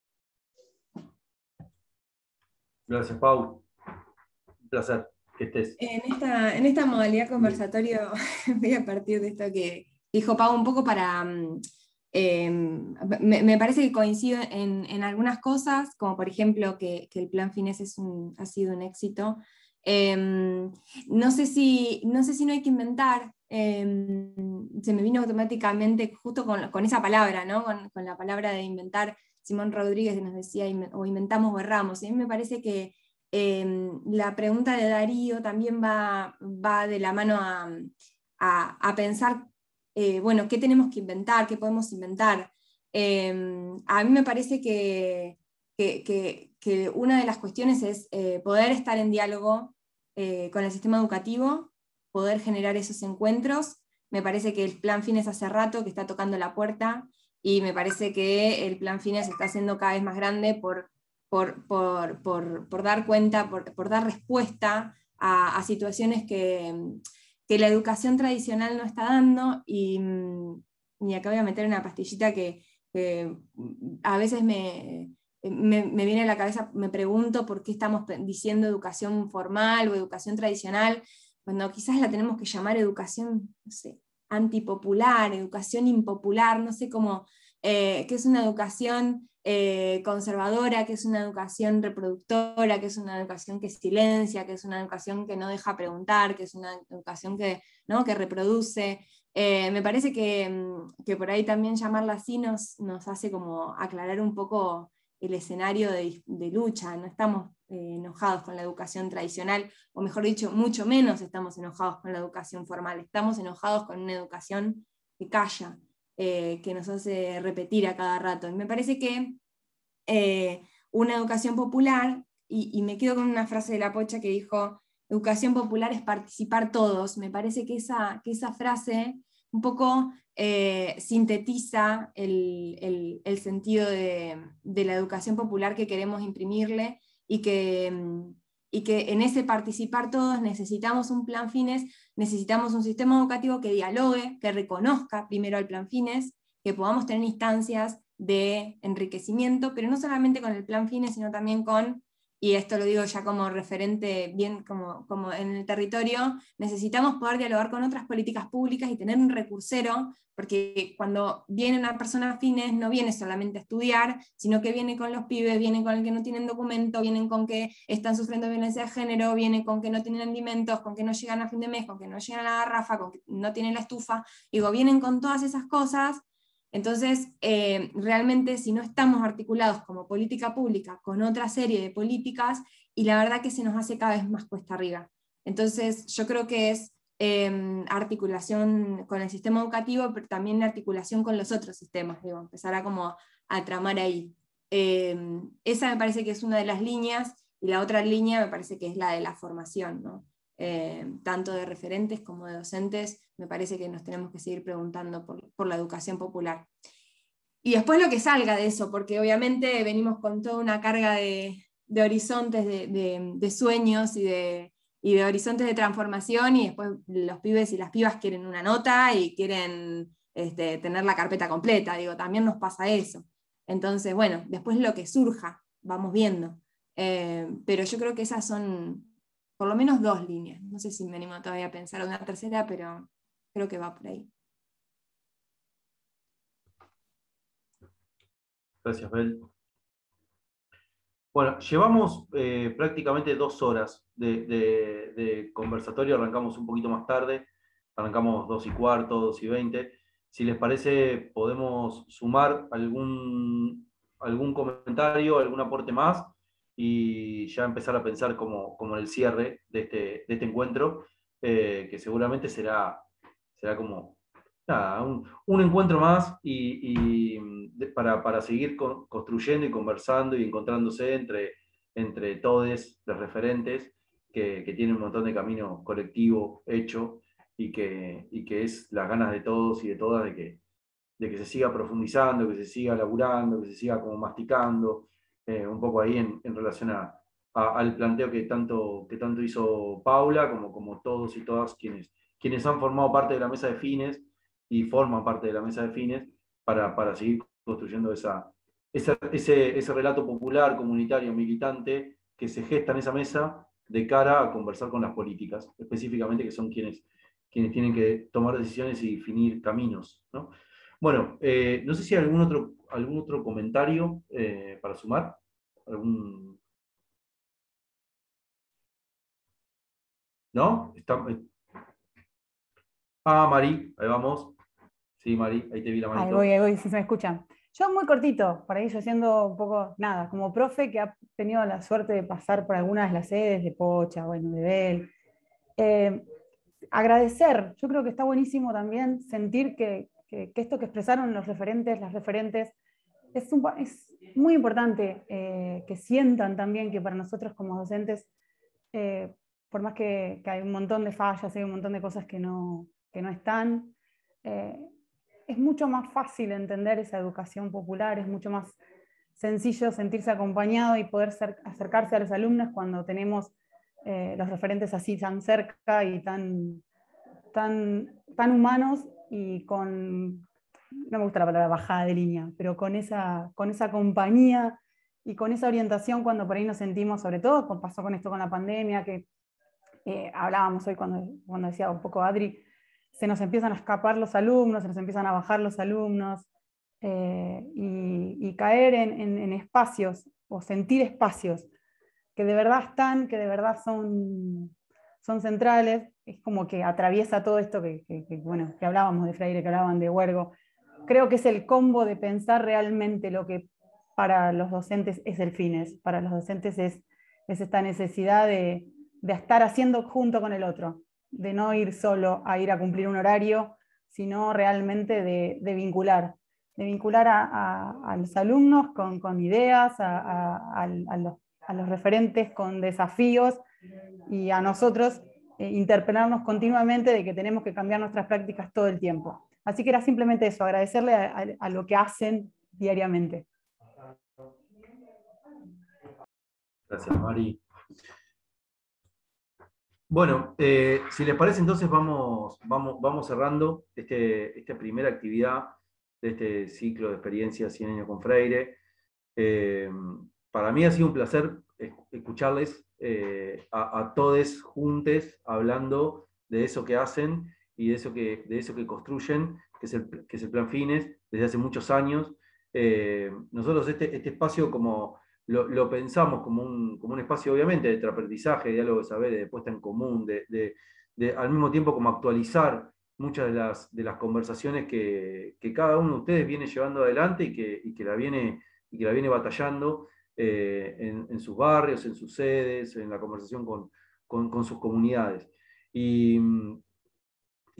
Gracias, Pau. Un placer que estés. En esta, en esta modalidad conversatorio voy a partir de esto que dijo Pau un poco para... Eh, me, me parece que coincido en, en algunas cosas, como por ejemplo que, que el plan Fines es un, ha sido un éxito. Eh, no, sé si, no sé si no hay que inventar, eh, se me vino automáticamente justo con, con esa palabra, ¿no? con, con la palabra de inventar. Simón Rodríguez nos decía, o inventamos o erramos. Y a mí me parece que eh, la pregunta de Darío también va, va de la mano a, a, a pensar, eh, bueno, ¿qué tenemos que inventar? ¿Qué podemos inventar? Eh, a mí me parece que, que, que, que una de las cuestiones es eh, poder estar en diálogo eh, con el sistema educativo, poder generar esos encuentros. Me parece que el plan Fines hace rato que está tocando la puerta, y me parece que el plan Fines está siendo cada vez más grande por, por, por, por, por dar cuenta, por, por dar respuesta a, a situaciones que, que la educación tradicional no está dando, y, y acá voy a meter una pastillita que, que a veces me, me, me viene a la cabeza, me pregunto por qué estamos diciendo educación formal o educación tradicional, cuando quizás la tenemos que llamar educación, no sé, antipopular, educación impopular, no sé cómo, eh, que es una educación eh, conservadora, que es una educación reproductora, que es una educación que silencia, que es una educación que no deja preguntar, que es una educación que, ¿no? que reproduce. Eh, me parece que, que por ahí también llamarla así nos, nos hace como aclarar un poco el escenario de, de lucha. No estamos eh, enojados con la educación tradicional, o mejor dicho, mucho menos estamos enojados con la educación formal, estamos enojados con una educación que calla, eh, que nos hace repetir a cada rato. Y me parece que eh, una educación popular, y, y me quedo con una frase de la Pocha que dijo, educación popular es participar todos. Me parece que esa, que esa frase un poco eh, sintetiza el, el, el sentido de, de la educación popular que queremos imprimirle, y que, y que en ese participar todos necesitamos un plan Fines, necesitamos un sistema educativo que dialogue, que reconozca primero al plan Fines, que podamos tener instancias de enriquecimiento, pero no solamente con el plan Fines, sino también con, y esto lo digo ya como referente bien como, como en el territorio, necesitamos poder dialogar con otras políticas públicas y tener un recursero, porque cuando viene una persona Fines no viene solamente a estudiar, sino que viene con los pibes, viene con el que no tienen documento, vienen con que están sufriendo violencia de género, viene con que no tienen alimentos, con que no llegan a fin de mes, con que no llegan a la garrafa, con que no tienen la estufa, digo, vienen con todas esas cosas. Entonces, eh, realmente si no estamos articulados como política pública con otra serie de políticas, y la verdad que se nos hace cada vez más cuesta arriba. Entonces, yo creo que es eh, articulación con el sistema educativo, pero también articulación con los otros sistemas, digo, empezar a, como, a tramar ahí. Eh, esa me parece que es una de las líneas, y la otra línea me parece que es la de la formación, ¿no? Eh, tanto de referentes como de docentes, me parece que nos tenemos que seguir preguntando por, por la educación popular. Y después lo que salga de eso, porque obviamente venimos con toda una carga de, de horizontes, de, de, de sueños y de, y de horizontes de transformación, y después los pibes y las pibas quieren una nota y quieren este, tener la carpeta completa, digo, también nos pasa eso. Entonces, bueno, después lo que surja, vamos viendo. Eh, pero yo creo que esas son por lo menos dos líneas. No sé si me animo todavía a pensar una tercera, pero creo que va por ahí. Gracias, Bel. Bueno, llevamos eh, prácticamente dos horas de, de, de conversatorio, arrancamos un poquito más tarde, arrancamos dos y cuarto, dos y veinte. Si les parece, podemos sumar algún, algún comentario, algún aporte más, y ya empezar a pensar como, como el cierre de este, de este encuentro, eh, que seguramente será, será como nada, un, un encuentro más y, y de, para, para seguir con, construyendo y conversando y encontrándose entre, entre todos los referentes que, que tienen un montón de camino colectivo hecho y que, y que es las ganas de todos y de todas de que, de que se siga profundizando, que se siga laburando, que se siga como masticando, eh, un poco ahí en, en relación a, a, al planteo que tanto, que tanto hizo Paula, como, como todos y todas quienes, quienes han formado parte de la mesa de fines y forman parte de la mesa de fines para, para seguir construyendo esa, esa, ese, ese relato popular, comunitario, militante que se gesta en esa mesa de cara a conversar con las políticas, específicamente que son quienes, quienes tienen que tomar decisiones y definir caminos, ¿no? Bueno, eh, no sé si hay algún otro, algún otro comentario eh, para sumar. ¿Algún... ¿No? Está... Ah, Mari, ahí vamos. Sí, Mari, ahí te vi la manito. Ahí voy, ahí voy, si se me escuchan. Yo muy cortito, por ahí yo siendo un poco, nada, como profe que ha tenido la suerte de pasar por algunas de las sedes de Pocha, bueno, de Bel. Eh, agradecer, yo creo que está buenísimo también sentir que, que, que esto que expresaron los referentes, las referentes, es, un, es muy importante eh, que sientan también que para nosotros como docentes, eh, por más que, que hay un montón de fallas, hay un montón de cosas que no, que no están, eh, es mucho más fácil entender esa educación popular, es mucho más sencillo sentirse acompañado y poder ser, acercarse a los alumnos cuando tenemos eh, los referentes así tan cerca y tan, tan, tan humanos y con, no me gusta la palabra bajada de línea, pero con esa, con esa compañía y con esa orientación cuando por ahí nos sentimos, sobre todo como pasó con esto con la pandemia, que eh, hablábamos hoy cuando, cuando decía un poco Adri, se nos empiezan a escapar los alumnos, se nos empiezan a bajar los alumnos, eh, y, y caer en, en, en espacios, o sentir espacios que de verdad están, que de verdad son, son centrales, es como que atraviesa todo esto que, que, que, bueno, que hablábamos de Freire, que hablaban de Huergo. Creo que es el combo de pensar realmente lo que para los docentes es el fines, para los docentes es, es esta necesidad de, de estar haciendo junto con el otro, de no ir solo a ir a cumplir un horario, sino realmente de, de vincular, de vincular a, a, a los alumnos con, con ideas, a, a, a, los, a los referentes con desafíos, y a nosotros eh, interpelarnos continuamente de que tenemos que cambiar nuestras prácticas todo el tiempo. Así que era simplemente eso, agradecerle a, a, a lo que hacen diariamente. Gracias, Mari. Bueno, eh, si les parece, entonces vamos, vamos, vamos cerrando este, esta primera actividad de este ciclo de experiencias cien años con Freire. Eh, para mí ha sido un placer escucharles eh, a, a todos juntos hablando de eso que hacen y de eso que, de eso que construyen, que es, el, que es el Plan Fines, desde hace muchos años. Eh, nosotros este, este espacio como lo, lo pensamos como un, como un espacio obviamente de aprendizaje, de diálogo de saberes, de puesta en común, de, de, de al mismo tiempo como actualizar muchas de las, de las conversaciones que, que cada uno de ustedes viene llevando adelante y que, y que, la, viene, y que la viene batallando eh, en, en sus barrios, en sus sedes, en la conversación con, con, con sus comunidades. Y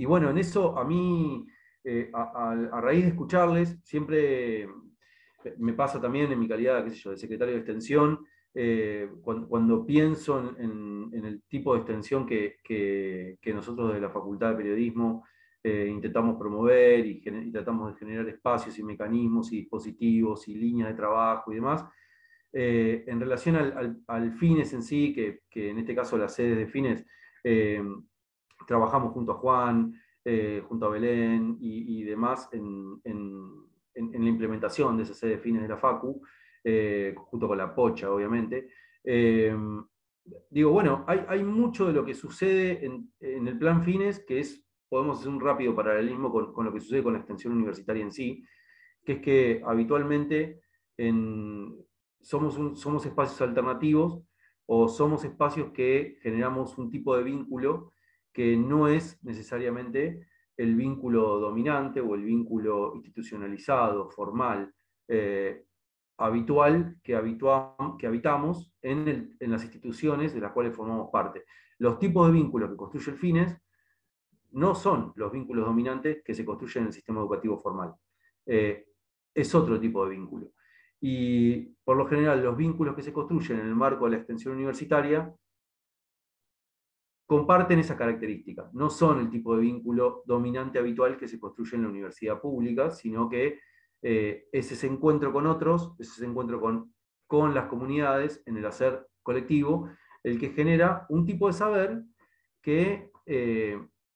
y bueno, en eso a mí, eh, a, a, a raíz de escucharles, siempre me pasa también en mi calidad, qué sé yo, de secretario de extensión, eh, cuando, cuando pienso en, en, en el tipo de extensión que, que, que nosotros de la Facultad de Periodismo eh, intentamos promover y, y tratamos de generar espacios y mecanismos y dispositivos y líneas de trabajo y demás, eh, en relación al, al, al Fines en sí, que, que en este caso las sedes de Fines, eh, trabajamos junto a Juan, eh, junto a Belén y, y demás en, en, en, en la implementación de esa sede de Fines de la Facu, eh, junto con la Pocha, obviamente. Eh, digo, bueno, hay, hay mucho de lo que sucede en, en el plan Fines, que es, podemos hacer un rápido paralelismo con, con lo que sucede con la extensión universitaria en sí, que es que habitualmente en, somos, un, somos espacios alternativos o somos espacios que generamos un tipo de vínculo que no es necesariamente el vínculo dominante o el vínculo institucionalizado, formal, eh, habitual que, habitua, que habitamos en, el, en las instituciones de las cuales formamos parte. Los tipos de vínculos que construye el Fines no son los vínculos dominantes que se construyen en el sistema educativo formal. Eh, es otro tipo de vínculo. Y por lo general los vínculos que se construyen en el marco de la extensión universitaria comparten esa característica. No son el tipo de vínculo dominante habitual que se construye en la universidad pública, sino que eh, es ese encuentro con otros, es ese encuentro con, con las comunidades en el hacer colectivo, el que genera un tipo de saber que, eh,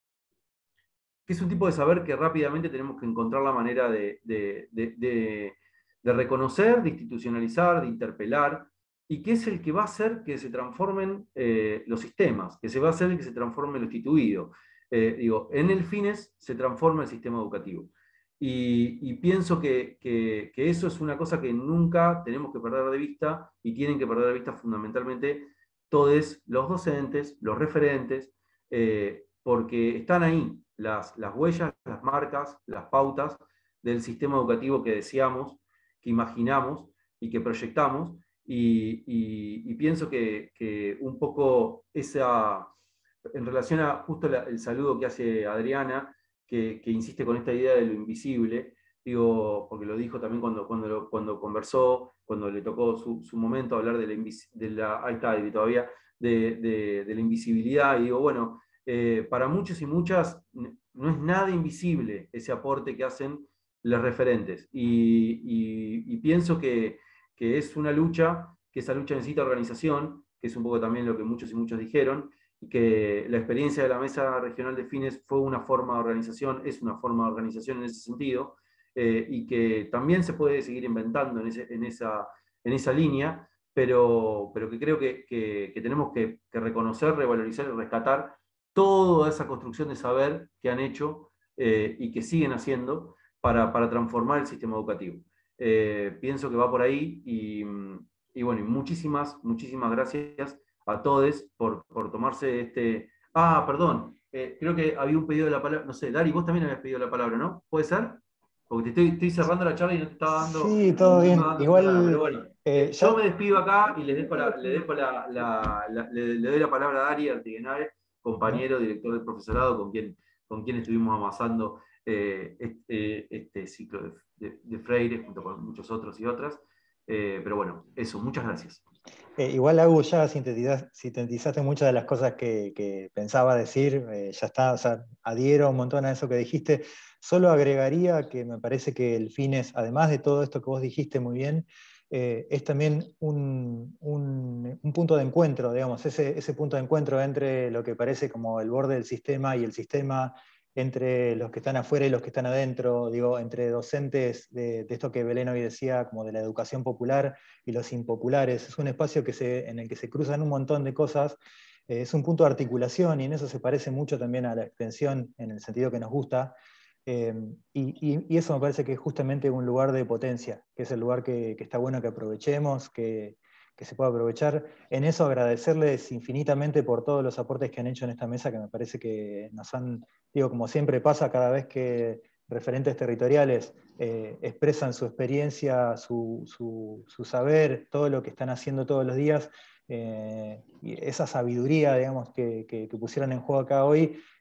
que es un tipo de saber que rápidamente tenemos que encontrar la manera de, de, de, de, de reconocer, de institucionalizar, de interpelar, y que es el que va a hacer que se transformen eh, los sistemas, que se va a hacer que se transforme lo instituido. Eh, digo, en el Fines se transforma el sistema educativo. Y, y pienso que, que, que eso es una cosa que nunca tenemos que perder de vista, y tienen que perder de vista fundamentalmente todos los docentes, los referentes, eh, porque están ahí las, las huellas, las marcas, las pautas del sistema educativo que deseamos, que imaginamos y que proyectamos. Y, y, y pienso que, que un poco esa, en relación a justo la, el saludo que hace Adriana, que, que insiste con esta idea de lo invisible, digo, porque lo dijo también cuando, cuando, cuando conversó, cuando le tocó su, su momento hablar de la, de la, ahí está, todavía, de, de, de la invisibilidad, y digo, bueno, eh, para muchos y muchas no es nada invisible ese aporte que hacen los referentes, y, y, y pienso que que es una lucha, que esa lucha necesita organización, que es un poco también lo que muchos y muchos dijeron, y que la experiencia de la Mesa Regional de Fines fue una forma de organización, es una forma de organización en ese sentido, eh, y que también se puede seguir inventando en, ese, en, esa, en esa línea, pero, pero que creo que, que, que tenemos que, que reconocer, revalorizar y rescatar toda esa construcción de saber que han hecho eh, y que siguen haciendo para, para transformar el sistema educativo. Eh, pienso que va por ahí y, y bueno, y muchísimas, muchísimas gracias a todos por, por tomarse este... Ah, perdón, eh, creo que había un pedido de la palabra, no sé, Dari, vos también habías pedido la palabra, ¿no? ¿Puede ser? Porque te estoy, estoy cerrando la charla y no te estaba dando... Sí, todo bien. Dando Igual, nada, pero bueno, eh, yo ya... me despido acá y le dejo la, le, dejo la, la, la le, le doy la palabra a Dari Artiguenave, compañero, director del profesorado, con quien, con quien estuvimos amasando eh, este, este ciclo de De, de Freire, junto con muchos otros y otras. Eh, pero bueno, eso, muchas gracias. Eh, igual, Agu, ya sintetizaste, sintetizaste muchas de las cosas que, que pensaba decir, eh, ya está, o sea, adhiero un montón a eso que dijiste. Solo agregaría que me parece que el Fines, además de todo esto que vos dijiste muy bien, eh, es también un, un, un punto de encuentro, digamos, ese, ese punto de encuentro entre lo que parece como el borde del sistema y el sistema, entre los que están afuera y los que están adentro, digo, entre docentes de, de esto que Belén hoy decía, como de la educación popular y los impopulares. Es un espacio que se, en el que se cruzan un montón de cosas, eh, es un punto de articulación, y en eso se parece mucho también a la extensión, en el sentido que nos gusta, eh, y, y, y eso me parece que es justamente un lugar de potencia, que es el lugar que, que está bueno que aprovechemos, que, que se pueda aprovechar. En eso agradecerles infinitamente por todos los aportes que han hecho en esta mesa, que me parece que nos han, digo, como siempre pasa cada vez que referentes territoriales eh, expresan su experiencia, su, su, su saber, todo lo que están haciendo todos los días, eh, y esa sabiduría, digamos, que, que, que pusieron en juego acá hoy,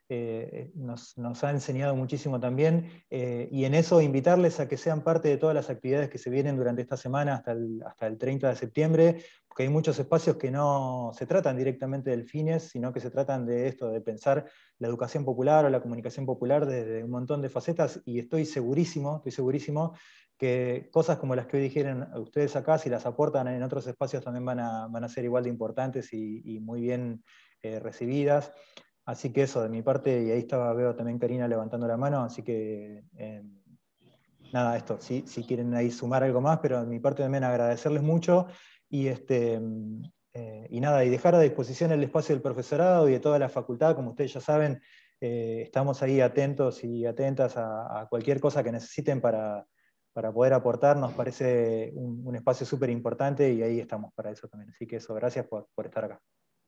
eh, nos, nos ha enseñado muchísimo también, eh, y en eso invitarles a que sean parte de todas las actividades que se vienen durante esta semana hasta el, hasta el treinta de septiembre, porque hay muchos espacios que no se tratan directamente del Fines, sino que se tratan de esto, de pensar la educación popular o la comunicación popular desde un montón de facetas, y estoy segurísimo, estoy segurísimo que cosas como las que hoy dijeron ustedes acá, si las aportan en otros espacios también van a, van a ser igual de importantes y, y muy bien eh, recibidas. Así que eso, de mi parte, y ahí estaba, veo también Karina levantando la mano, así que eh, nada, esto, si, si quieren ahí sumar algo más, pero de mi parte también agradecerles mucho, y, este, eh, y nada, y dejar a disposición el espacio del profesorado y de toda la facultad, como ustedes ya saben, eh, estamos ahí atentos y atentas a, a cualquier cosa que necesiten para, para poder aportar, nos parece un, un espacio súper importante y ahí estamos para eso también. Así que eso, gracias por, por estar acá.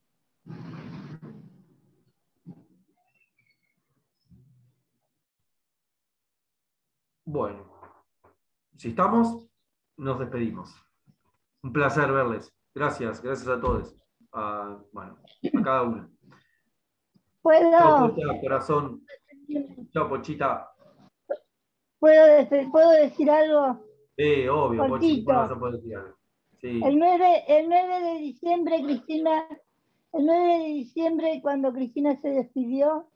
Bueno, si estamos, nos despedimos. Un placer verles. Gracias, gracias a todos. A, bueno, a cada uno. ¿Puedo? Chao, Pocha, corazón. Chao, Pochita. ¿Puedo, decir, ¿Puedo decir algo? Sí, obvio, Pochi, Cortito. ¿cómo vas a poder decir algo? Sí. El nueve, el nueve de diciembre, Cristina, el nueve de diciembre, cuando Cristina se despidió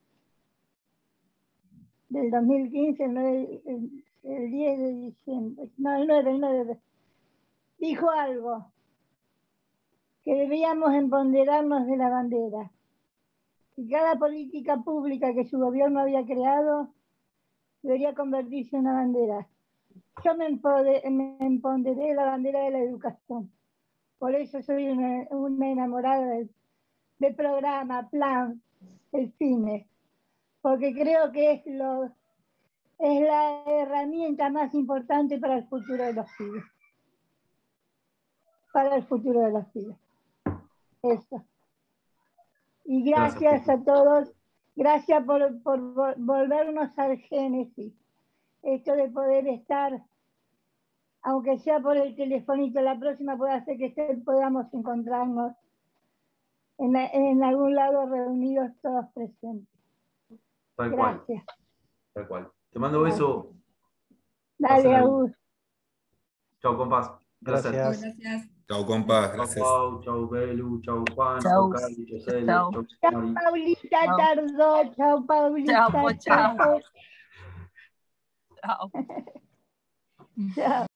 del dos mil quince, el, nueve, el, el diez de diciembre, no, el nueve, el nueve, dijo algo, que debíamos empoderarnos de la bandera. Y cada política pública que su gobierno había creado debería convertirse en una bandera. Yo me empoderé, me empoderé de la bandera de la educación. Por eso soy una, una enamorada del, del programa, plan, el cine. Porque creo que es, lo, es la herramienta más importante para el futuro de los pibes. Para el futuro de los pibes. Eso. Y gracias, gracias a todos. Gracias por, por volvernos al Génesis. Esto de poder estar, aunque sea por el telefonito, la próxima puede ser que podamos encontrarnos en, en algún lado reunidos todos presentes. Tal Gracias. cual. Tal cual. Te mando un beso. Dale, Agus. Chao, compás. Gracias. Gracias. Chao, compás. Gracias. Chao, chao, Belu. Chao, Juan. Chau. Chao, Cali. Chao, Cele. Chao. Chao, Chao, Paulita Tardó. Chao, Paulita. Chao, chao. Chao. Chao. Chao.